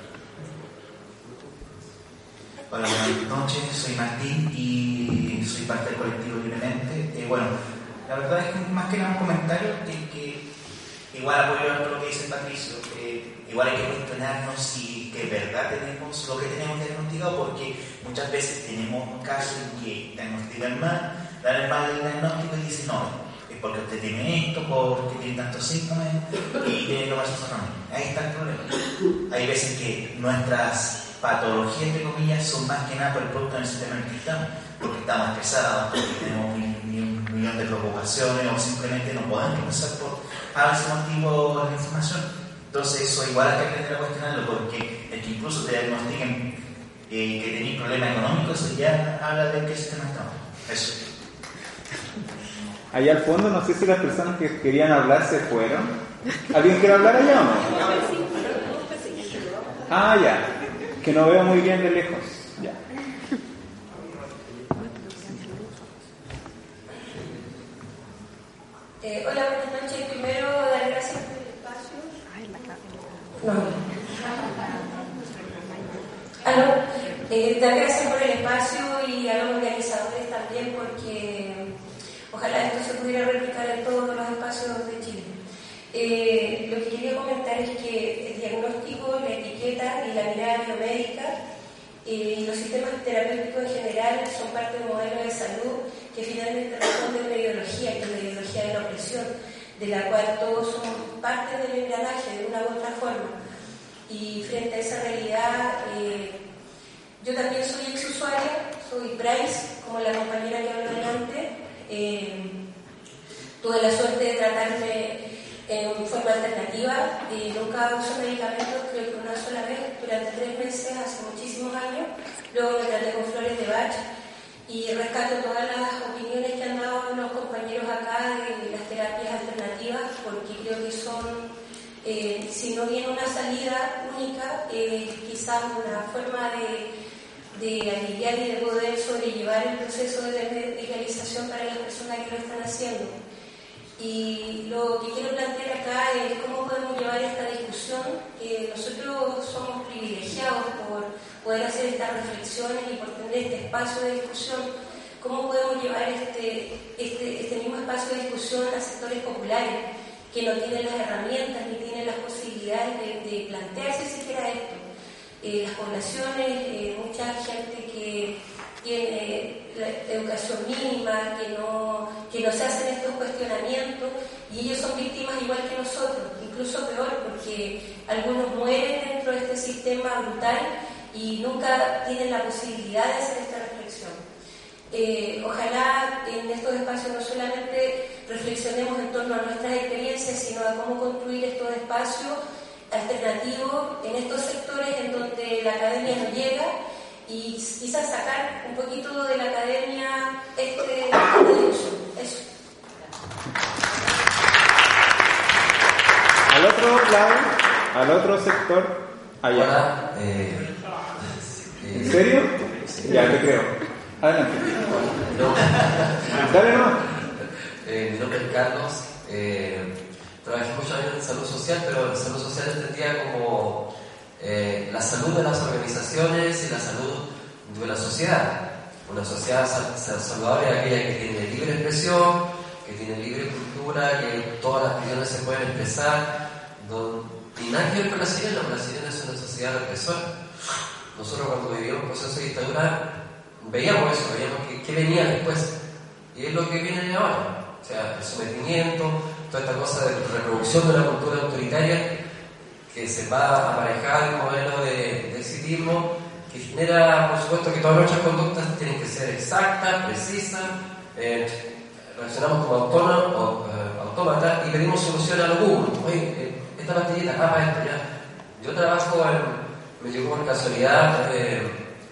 Hola, buenas noches, soy Martín y soy parte del colectivo Libremente. Eh, bueno, la verdad es que más que nada un comentario que, que igual apoyo lo que dice Patricio, eh, igual hay que cuestionarnos si de verdad tenemos lo que tenemos diagnosticado, porque muchas veces tenemos casos en que diagnostican mal, dan el mal el diagnóstico y dicen no, es porque usted tiene esto, porque tiene tantos síntomas y tiene lo más no. Ahí está el problema. Hay veces que nuestras patologías, entre comillas, son más que nada por el producto del sistema en el que estamos, porque estamos estresados, porque tenemos un, un, un millón de preocupaciones o simplemente no podemos empezar por a ese motivo de la información. Entonces eso igual hay que aprender a cuestionarlo, porque el que incluso te diagnostiquen eh, que tenéis problemas económicos, eso ya habla de qué sistema estamos. Eso. Allá al fondo, no sé si las personas que querían hablar se fueron. ¿Alguien quiere hablar allá o no? Ah, ya. Que no veo muy bien de lejos. Ya. Eh, hola, buenas noches. Primero, dar gracias por el espacio. No. Aló. Eh, dar gracias por el espacio y a los organizadores también, porque ojalá esto se pudiera replicar en todos los espacios de Chile. Eh, lo que quería comentar es que el diagnóstico, la etiqueta y la mirada biomédica eh, y los sistemas terapéuticos en general son parte de un modelo de salud que finalmente responde a una ideología, que es la ideología de la opresión, de la cual todos somos parte del engranaje de una u otra forma. Y frente a esa realidad, eh, yo también soy ex usuaria, soy Bryce, como la compañera que habló delante. Eh, tuve la suerte de tratarme en forma alternativa, y nunca uso medicamentos, creo que una sola vez durante tres meses, hace muchísimos años. Luego me traté con flores de Bach y rescato todas las opiniones que han dado los compañeros acá de las terapias alternativas, porque creo que son Eh, si no viene una salida única, eh, quizás una forma de, de aliviar y de poder sobrellevar el proceso de desmedicalización para las personas que lo están haciendo. Y lo que quiero plantear acá es cómo podemos llevar esta discusión, que nosotros somos privilegiados por poder hacer estas reflexiones y por tener este espacio de discusión, cómo podemos llevar este, este, este mismo espacio de discusión a sectores populares que no tienen las herramientas ni tienen las posibilidades de, de plantearse siquiera esto. Eh, las poblaciones, eh, mucha gente que tiene la educación mínima, que no, que no se hacen estos cuestionamientos, y ellos son víctimas igual que nosotros, incluso peor, porque algunos mueren dentro de este sistema brutal y nunca tienen la posibilidad de hacer esta reflexión. Eh, ojalá en estos espacios no solamente reflexionemos en torno a nuestras experiencias, sino a cómo construir estos espacios alternativos en estos sectores en donde la academia no llega, y quizás sacar un poquito de la academia este discurso. Eso. Al otro lado, al otro sector, allá. Hola, eh, ¿En serio? Sí. Ya, te creo. Adelante. No. Dale, no. Eh, mi nombre es Carlos. Eh, trabajé muchos años en salud social, pero en salud social entendía como eh, la salud de las organizaciones y la salud de la sociedad. Una sociedad saludable es aquella que tiene libre expresión, que tiene libre cultura, que todas las opiniones se pueden expresar. No, y nada que ver con la sirena, la sirena es una sociedad represora. Nosotros cuando vivíamos un proceso de dictadura veíamos eso, veíamos que, que venía después, y es lo que viene ahora, o sea, el sometimiento, toda esta cosa de reproducción de una cultura autoritaria que se va aparejada en un modelo de, de exitismo que genera, por supuesto, que todas nuestras conductas tienen que ser exactas, precisas, eh, reaccionamos como autónomos, o, eh, autómatas y pedimos solución a lo Google. Oye, eh, esta pastillita, ah, para esto, ya. Yo trabajo en, me llegó por casualidad eh,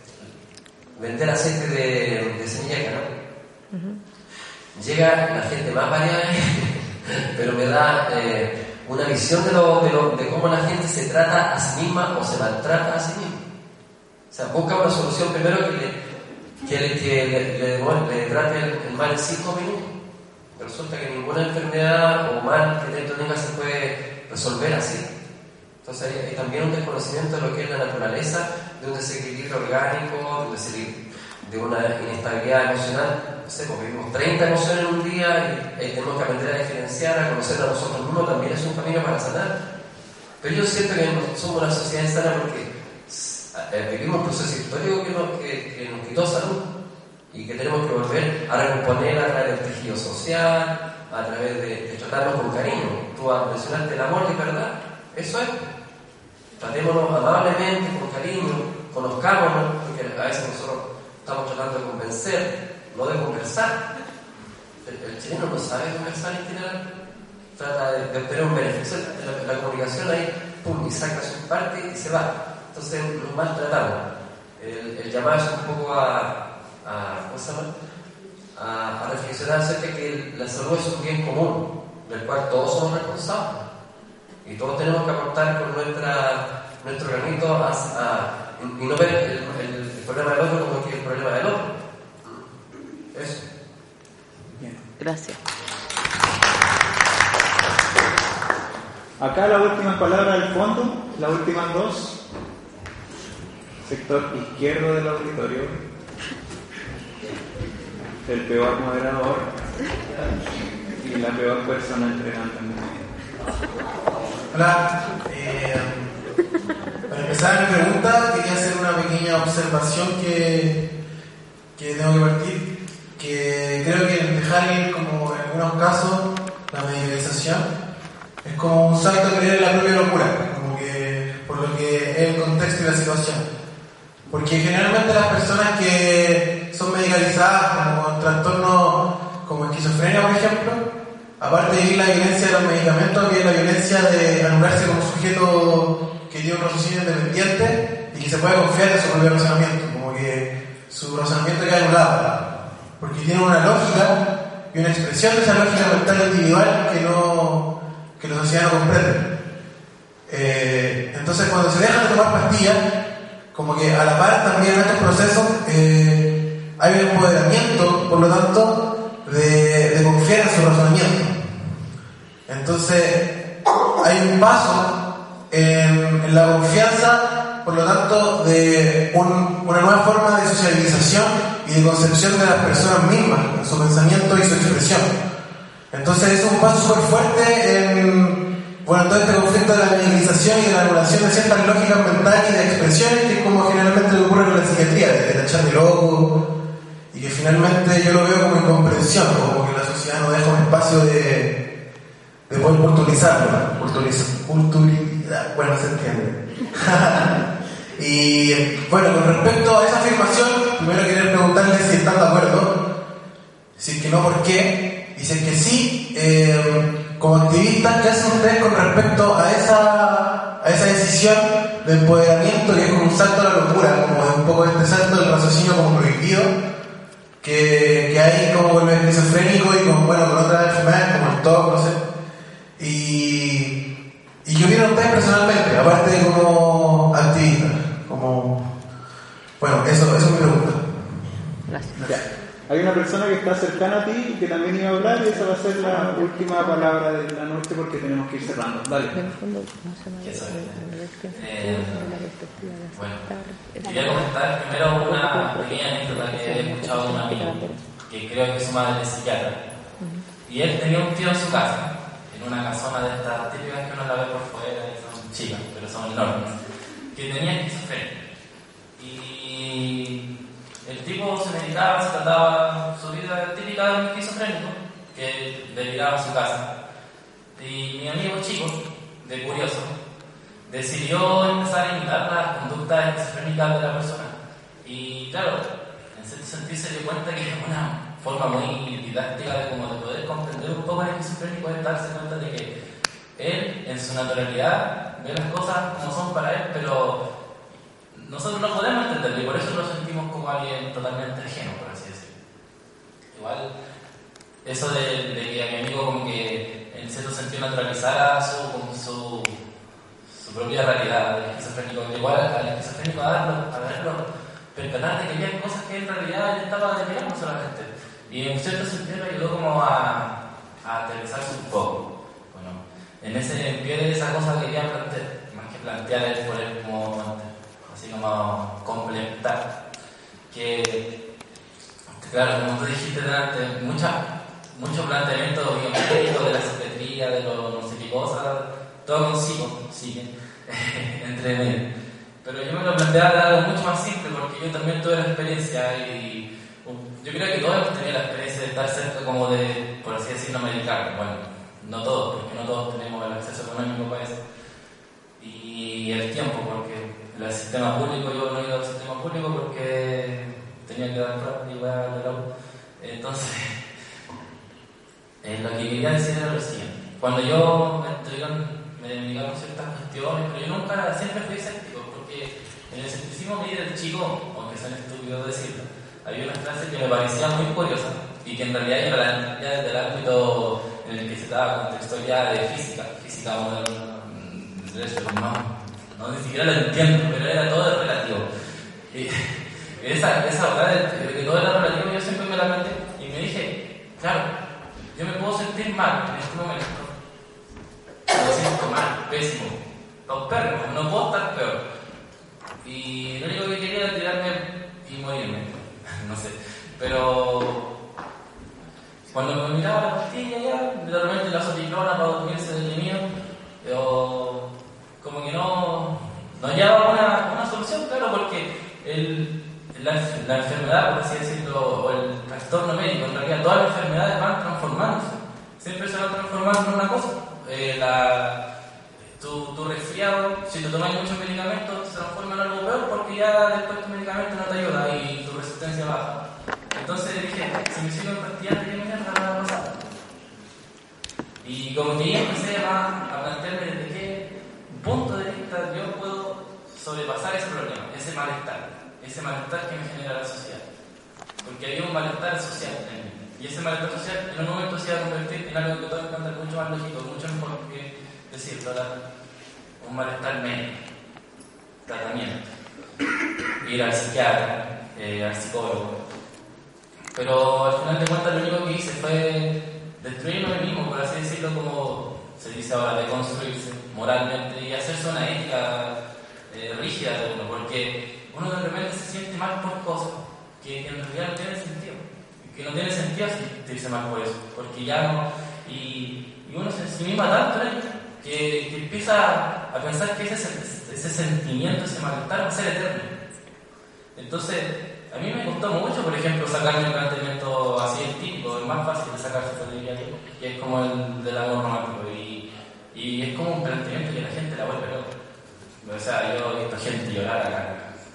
vender aceite de, de semilla, ¿no? Uh-huh. Llega la gente más variada, pero me da eh, una visión de, lo, de, lo, de cómo la gente se trata a sí misma o se maltrata a sí misma. O sea, busca una solución primero que le, que le, que le, le, le, le trate el, el mal en cinco minutos. Pero resulta que ninguna enfermedad o mal que dentro tenga se puede resolver así. Entonces hay, hay también un desconocimiento de lo que es la naturaleza, de un desequilibrio orgánico, de, un desequilibrio, de una inestabilidad emocional. No sé, porque vivimos treinta emociones en un día y, y tenemos que aprender a diferenciar, a conocer a nosotros mismos, también es un camino para sanar. Pero yo siento que somos una sociedad sana porque eh, vivimos un proceso histórico que nos, que, que nos quitó salud y que tenemos que volver a recomponer a través del tejido social, a través de, de tratarnos con cariño. Tú mencionaste el amor de verdad, eso es. Tratémonos amablemente, con cariño, conozcámonos, porque a veces nosotros estamos tratando de convencer, no de conversar. El, el chileno no sabe conversar en general, trata de, de obtener un beneficio. La, la comunicación ahí, pum, y saca su parte y se va. Entonces nos maltratamos. El, el llamado es un poco a, a, ¿cómo se llama? a, a reflexionar acerca de que la salud es un bien común, del cual todos somos responsables. Y todos tenemos que aportar con nuestra, nuestro granito a, a, y no ver el, el, el problema del otro como que el problema del otro. Eso. Bien. Gracias. Acá la última palabra del fondo, las últimas dos. Sector izquierdo del auditorio. El peor moderador y la peor persona entregante. Hola, eh, para empezar mi pregunta quería hacer una pequeña observación que, que tengo que partir, que creo que dejar ir, como en algunos casos, la medicalización es como un salto a creer en la propia locura, como que por lo que es el contexto y la situación, porque generalmente las personas que son medicalizadas como con trastornos como esquizofrenia, por ejemplo, aparte de vivir la violencia de los medicamentos, vive la violencia de anularse como sujeto que tiene un raciocinio independiente y que se puede confiar en su propio razonamiento, como que su razonamiento queda anulado, porque tiene una lógica y una expresión de esa lógica mental individual que no que la sociedad no comprende. Eh, entonces cuando se dejan de tomar pastillas, como que a la par también en estos procesos eh, hay un empoderamiento, por lo tanto, de, de confiar en su razonamiento. Entonces hay un paso en, en la confianza, por lo tanto, de un, una nueva forma de socialización y de concepción de las personas mismas, su pensamiento y su expresión. Entonces es un paso súper fuerte en, bueno, todo este conflicto de la medicalización y de la anulación de ciertas lógicas mentales y de expresiones, que es como generalmente le ocurre con la psiquiatría, de tachar de loco, y que finalmente yo lo veo como incomprensión, como que la sociedad no deja un espacio de, de poder culturizarlo, culturizar, culturizar, bueno, se entiende. Y bueno, con respecto a esa afirmación, primero quería preguntarles si están de acuerdo, si es que no, ¿por qué? Y si es que sí, eh, como activistas, ¿qué hacen ustedes con respecto a esa, a esa decisión de empoderamiento que es como un salto a la locura, como de un poco este salto del raciocinio como prohibido, que, que hay como con lo esquizofrénico y con, bueno, con otras enfermedades como el T O C, no sé. Y, y yo quiero a ustedes personalmente, aparte de como activistas, como... Bueno, eso, eso es mi pregunta. Ya. Hay una persona que está cercana a ti y que también iba a hablar, y esa va a ser la última palabra de la noche porque tenemos que ir cerrando. Dale. Eh, bueno, quería comentar primero una pequeña anécdota que he escuchado de un amigo que creo que su madre es psiquiatra. Y él tenía un tío en su casa, en una casona de estas típicas que uno la ve por fuera y son chicas, pero son enormes, que tenía esquizofrenia. Y el tipo se medicaba, se trataba su vida típica de un esquizofrénico que le llegaba a su casa. Y mi amigo chico, de curioso, decidió empezar a imitar las conductas esquizofrénicas de la persona. Y claro, en cierto sentido se dio cuenta que es una forma muy didáctica de, como de poder comprender un poco al esquizofrénico, es darse cuenta de que él, en su naturalidad, ve las cosas como son para él, pero nosotros no podemos entenderlo y por eso lo sentimos como alguien totalmente ajeno, por así decirlo. Igual, eso de, de que a mi amigo como que en cierto sentido naturalizara su, como su, su propia realidad del esquizofrénico, igual al esquizofrénico a darlo, a verlo, percatar de que había cosas que en realidad él estaba delirando solamente. Y en cierto sentido le ayudó como a, a aterrizarse un poco. Bueno, en ese en pie de esa cosa que quería plantear, más que plantear es por él como así como complementar, que claro, como tú dijiste delante, mucha, mucho planteamiento biomédico de la psiquiatría, de lo no sé qué cosas, todo consigo, sigue, entre medio. Pero yo me lo planteaba de algo mucho más simple, porque yo también tuve la experiencia y yo creo que todos hemos tenido la experiencia de estar cerca como de, por así decirlo, medicar. Bueno, no todos, porque no todos tenemos el acceso económico para eso. Y el tiempo, porque el sistema público, yo no he ido al sistema público porque tenía que dar pruebas y voy a la U. Entonces, eh, lo que quería decir era lo siguiente. Cuando yo me entregaron, me dedicaron ciertas cuestiones, pero yo nunca, siempre fui escéptico, porque en el escepticismo me di del chico, aunque son estúpidos decirlo, había unas clases que me parecían muy curiosas y que en realidad yo era ya desde el ámbito en el que se daba contexto ya de física, física moderna, de eso, no, no, ni siquiera lo entiendo, pero era todo relativo. Y esa, esa verdad de que todo era relativo yo siempre me la planteé y me dije, claro, yo me puedo sentir mal en este momento, me siento mal, pésimo, los perros, no puedo estar peor. Y lo único que quería era tirarme y morirme. No sé, pero cuando me miraba la pastilla ya, de repente la sotiplona para dormirse del mío, yo como que no, no hallaba una, una solución, claro, porque el, la, la enfermedad, por así decirlo, o el trastorno médico, en realidad todas las enfermedades van transformándose, siempre se van transformando en una cosa. Eh, la, tu, tu resfriado, si te tomas muchos medicamentos, se transforma en algo peor porque ya después tu medicamento no te ayuda y tu resistencia baja. Entonces dije, si me sigo investigando, ¿qué mierda va a pasar? Y como que ya empecé a, a plantearme desde qué punto de vista yo puedo sobrepasar ese problema, ese malestar, ese malestar que me genera la sociedad. Porque había un malestar social en mí. Y ese malestar social en un momento se iba a convertir en algo que todo encuentra mucho más lógico, mucho mejor que decirlo, un malestar médico, tratamiento, ir al psiquiatra, eh, al psicólogo. Pero al final de cuentas lo único que hice fue destruirme a mí mismo, por así decirlo, como se dice ahora, de construirse moralmente y hacerse una ética eh, rígida de uno, porque uno de repente se siente mal por cosas que, que en realidad no tienen sentido, que no tiene sentido sentirse mal por eso, porque ya no, y, y uno se ensimima tanto en ello que, que empieza a pensar que ese, ese sentimiento, ese malestar va a ser eterno. Entonces, a mí me costó mucho, por ejemplo, sacarme un planteamiento así, el típico, el más fácil de sacarse, diría yo, que es como el del amor romántico, y, y es como un planteamiento que la gente la vuelve loca. O sea, yo he visto gente llorar acá,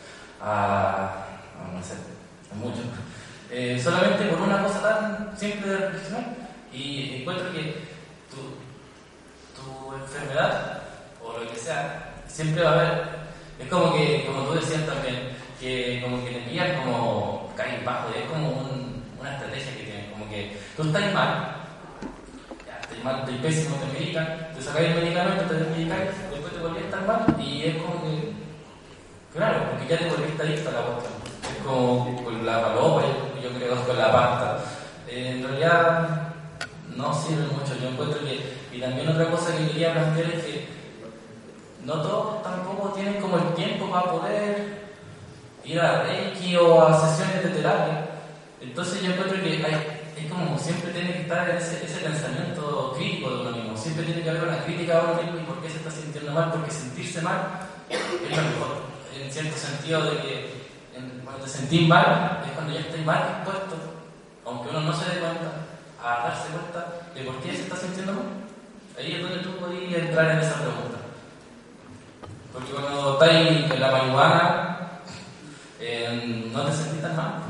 a, a no sé, a mucho, eh, solamente por una cosa tan simple de reflexionar, y encuentro que tu, tu enfermedad, o lo que sea, siempre va a haber, es como que, como tú decías también, que como que te pillan como caes bajo, es como un, una estrategia que tienes, como que tú estás mal, ya, estás mal, estás pésimo, te medican, te sacas el medicamento, te desmedicas, después te volvés a estar mal, y es como que, claro, porque ya te volviste adicto a la cuestión, es como con la palopa, yo, yo creo, con la pasta, eh, en realidad no sirve mucho, yo encuentro que, y también otra cosa que quería plantear es que no todos tampoco tienen como el tiempo para poder ir a Reiki o a sesiones de terapia. Entonces yo encuentro que hay, es como siempre tiene que estar ese, ese pensamiento crítico de uno mismo, siempre tiene que haber una crítica a uno mismo y por qué se está sintiendo mal, porque sentirse mal es lo mejor, en cierto sentido de que en, cuando te sentís mal es cuando ya estás mal dispuesto, aunque uno no se dé cuenta, a darse cuenta de por qué se está sintiendo mal. Ahí es donde tú podías entrar en esa pregunta, porque cuando estás en la marihuana Eh, no te sentís tan mal,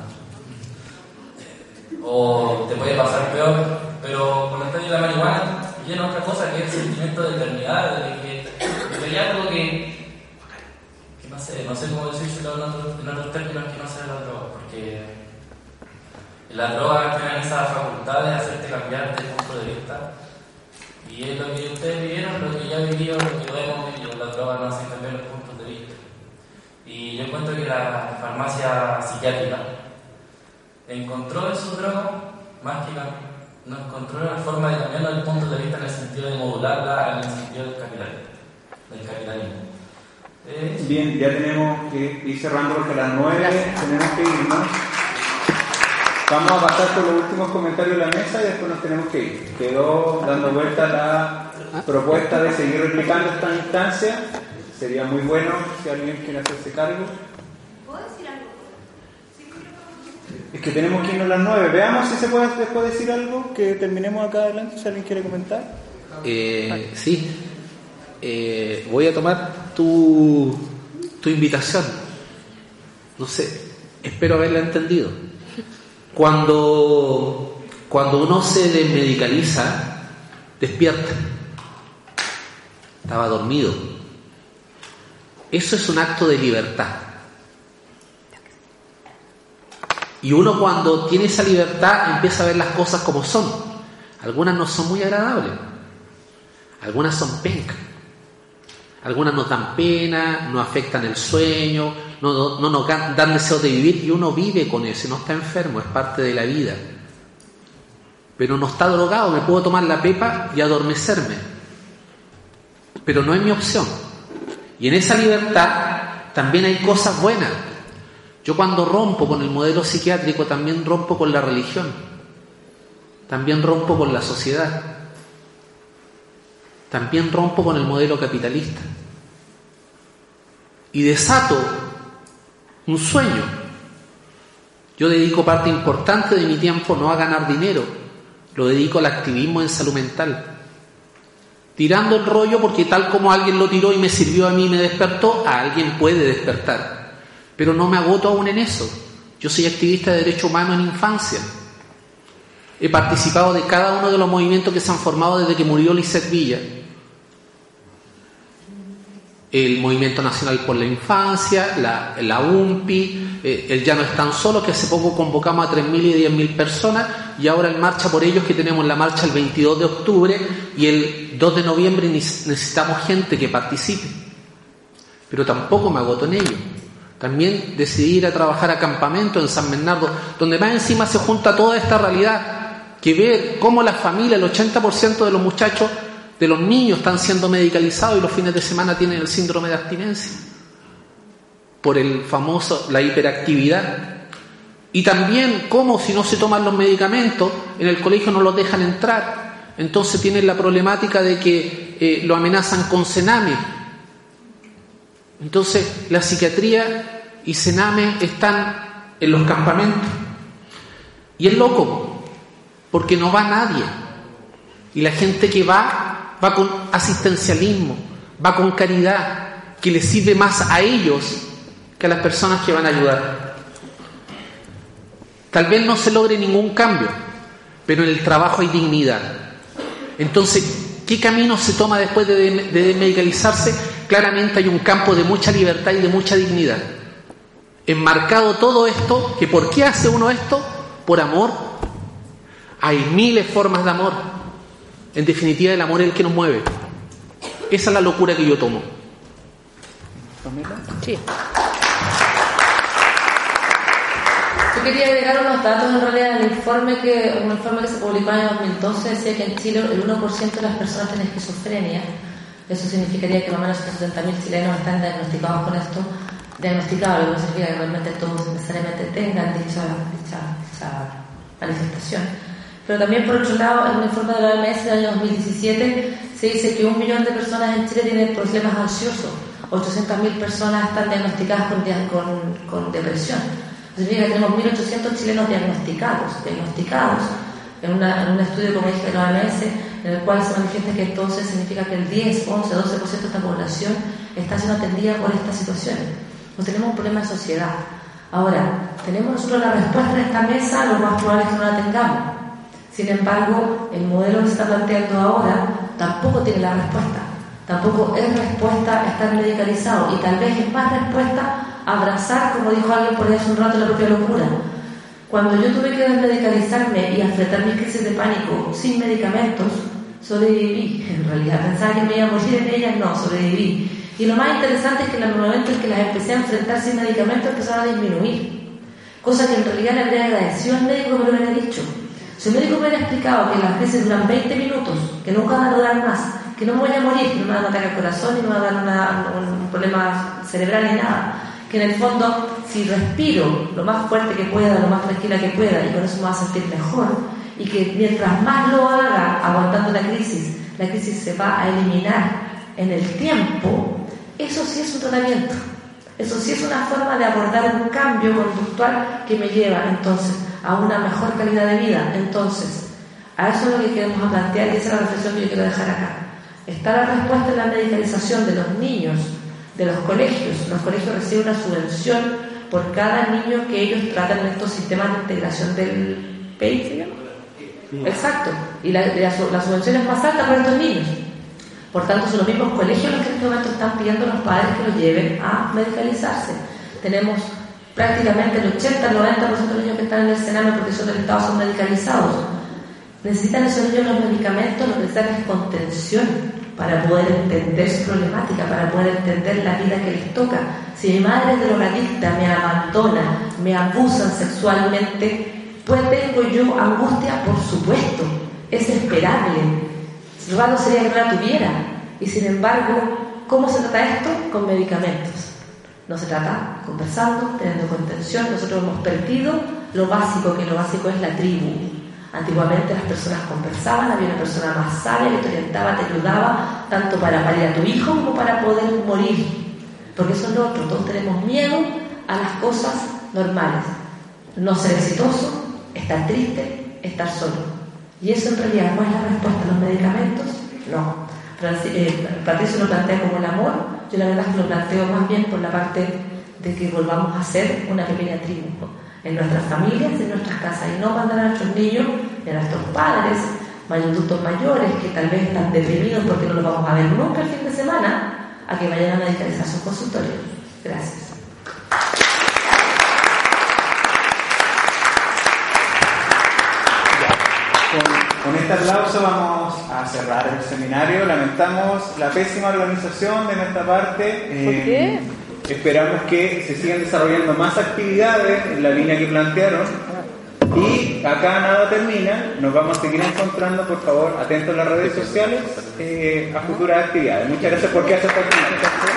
o te puede pasar peor, pero cuando estás en la marihuana llena otra cosa que es el sentimiento de eternidad, de que, de que hay algo que, que no sé, no sé cómo decírselo en otros, en otros términos que no sea la droga, porque las drogas tienen esa facultad de hacerte cambiar de punto de vista, y es lo que ustedes vivieron, lo que yo he vivido, lo que hemos vivido. Las drogas no hacen cambiar los puntos de vista. Y yo encuentro que la farmacia psiquiátrica encontró en su droga mágica, no encontró la forma de cambiarlo el punto de vista en el sentido de modularla en el sentido del capitalismo. Del capitalismo. Eh, Bien, ya tenemos que ir cerrando porque a las nueve tenemos que irnos. Vamos a pasar por los últimos comentarios de la mesa y después nos tenemos que ir. Quedó dando vuelta la propuesta de seguir replicando esta instancia. Sería muy bueno si alguien quiere hacerse cargo. ¿Puedo decir algo? Es que tenemos que irnos a las nueve. Veamos si se puede después decir algo, que terminemos acá adelante, si alguien quiere comentar. Eh, sí, eh, voy a tomar tu, tu invitación. No sé, espero haberla entendido. Cuando, cuando uno se desmedicaliza, despierta. Estaba dormido. Eso es un acto de libertad. Y uno cuando tiene esa libertad empieza a ver las cosas como son. Algunas no son muy agradables. Algunas son pencas. Algunas nos dan pena, nos afectan el sueño, no, no nos dan deseo de vivir, y uno vive con eso, no está enfermo, es parte de la vida. Pero no está drogado, me puedo tomar la pepa y adormecerme. Pero no es mi opción. Y en esa libertad también hay cosas buenas. Yo cuando rompo con el modelo psiquiátrico también rompo con la religión. También rompo con la sociedad. También rompo con el modelo capitalista. Y desato un sueño. Yo dedico parte importante de mi tiempo no a ganar dinero, lo dedico al activismo en salud mental. Tirando el rollo porque tal como alguien lo tiró y me sirvió a mí y me despertó, a alguien puede despertar. Pero no me agoto aún en eso. Yo soy activista de derechos humanos en infancia. He participado de cada uno de los movimientos que se han formado desde que murió Lisset Villa. El Movimiento Nacional por la Infancia, la, la U M P I, eh, el Ya no están solos, que hace poco convocamos a tres mil y diez mil personas y ahora en Marcha por Ellos, que tenemos la marcha el veintidós de octubre y el dos de noviembre necesitamos gente que participe. Pero tampoco me agoto en ello. También decidí ir a trabajar a campamento en San Bernardo, donde más encima se junta toda esta realidad, que ver cómo la familia, el ochenta por ciento de los muchachos, de los niños están siendo medicalizados y los fines de semana tienen el síndrome de abstinencia por el famoso, la hiperactividad. Y también cómo si no se toman los medicamentos, en el colegio no los dejan entrar. Entonces tienen la problemática de que eh, lo amenazan con Sename. Entonces la psiquiatría y Sename están en los campamentos. Y es loco, porque no va nadie. Y la gente que va, va con asistencialismo, va con caridad, que les sirve más a ellos que a las personas que van a ayudar. Tal vez no se logre ningún cambio, pero en el trabajo hay dignidad. Entonces, ¿qué camino se toma después de, de desmedicalizarse? Claramente hay un campo de mucha libertad y de mucha dignidad. Enmarcado todo esto, que ¿por qué hace uno esto? Por amor. Hay miles de formas de amor. En definitiva, el amor es el que nos mueve. Esa es la locura que yo tomo. Sí. Yo quería agregar unos datos en realidad del informe que, un informe que se publicó en el año dos mil doce decía que en Chile el uno por ciento de las personas tienen esquizofrenia. Eso significaría que más o menos ciento setenta mil chilenos están diagnosticados con esto. Diagnosticados, lo que no significa que realmente todos necesariamente tengan dicha, dicha, dicha manifestación. Pero también, por otro lado, en un informe de la O M S del año dos mil diecisiete se dice que un millón de personas en Chile tienen problemas ansiosos. ochocientas mil personas están diagnosticadas con, con, con depresión. Significa que tenemos mil ochocientos chilenos diagnosticados, diagnosticados en, una, en un estudio, como dije, de la O M S, en el cual se manifiesta que entonces significa que el diez, once, doce por ciento de esta población está siendo atendida por estas situaciones. Pues tenemos un problema de sociedad. Ahora, ¿tenemos nosotros la respuesta de esta mesa? Lo más probable es que no la tengamos. Sin embargo, el modelo que se está planteando ahora tampoco tiene la respuesta. Tampoco es respuesta estar medicalizado, y tal vez es más respuesta abrazar, como dijo alguien por ahí hace un rato, la propia locura. Cuando yo tuve que desmedicalizarme y enfrentar mis crisis de pánico sin medicamentos, sobreviví. En realidad pensaba que me iba a morir en ellas, no, sobreviví. Y lo más interesante es que en el momento en que las empecé a enfrentar sin medicamentos empezaron a disminuir, cosa que en realidad le habría agradecido al médico que me lo hubiera dicho. Si el médico me hubiera explicado que las crisis duran veinte minutos, que nunca van a durar más, que no me voy a morir, que no me van a atacar el corazón, ni me va a dar una, un problema cerebral ni nada, que en el fondo, si respiro lo más fuerte que pueda, lo más tranquila que pueda, y con eso me va a sentir mejor, y que mientras más lo haga aguantando la crisis, la crisis se va a eliminar en el tiempo, eso sí es un tratamiento. Eso sí es una forma de abordar un cambio conductual que me lleva entonces a una mejor calidad de vida. Entonces, a eso es lo que queremos plantear, y esa es la reflexión que yo quiero dejar acá. Está la respuesta en la medicalización de los niños, de los colegios. Los colegios reciben una subvención por cada niño que ellos tratan en estos sistemas de integración del P I C. Exacto. Y la, la, la subvención es más alta para estos niños. Por tanto, son los mismos colegios los que en este momento están pidiendo a los padres que los lleven a medicalizarse. Tenemos prácticamente el ochenta al noventa por ciento de los niños que están en el Sename porque son del Estado son medicalizados. Necesitan esos niños los medicamentos, lo que necesitan es contención para poder entender su problemática, para poder entender la vida que les toca. Si mi madre es drogadicta, me abandona, me abusan sexualmente, pues tengo yo angustia, por supuesto, es esperable. Raro sería que no la tuviera. Y sin embargo, ¿cómo se trata esto? Con medicamentos. No se trata conversando, teniendo contención. Nosotros hemos perdido lo básico, que lo básico es la tribu. Antiguamente las personas conversaban, había una persona más sabia que te orientaba, te ayudaba, tanto para parir a tu hijo como para poder morir. Porque eso es lo otro, todos tenemos miedo a las cosas normales. No ser exitoso, estar triste, estar solo. Y eso en realidad no es la respuesta a los medicamentos, no. Patricio lo plantea como el amor, yo la verdad es que lo planteo más bien por la parte de que volvamos a ser una pequeña tribu en nuestras familias, en nuestras casas, y no mandar a nuestros niños y a nuestros padres, adultos mayores que tal vez están deprimidos porque no los vamos a ver nunca el fin de semana, a que vayan a medicalizar sus consultorios. Gracias. Con este aplauso vamos a cerrar el seminario. Lamentamos la pésima organización de nuestra parte. Eh, ¿Por qué? Esperamos que se sigan desarrollando más actividades en la línea que plantearon. Y acá nada termina. Nos vamos a seguir encontrando, por favor, atentos a las redes sociales, eh, a futuras actividades. Muchas gracias por que hacer esta actividad.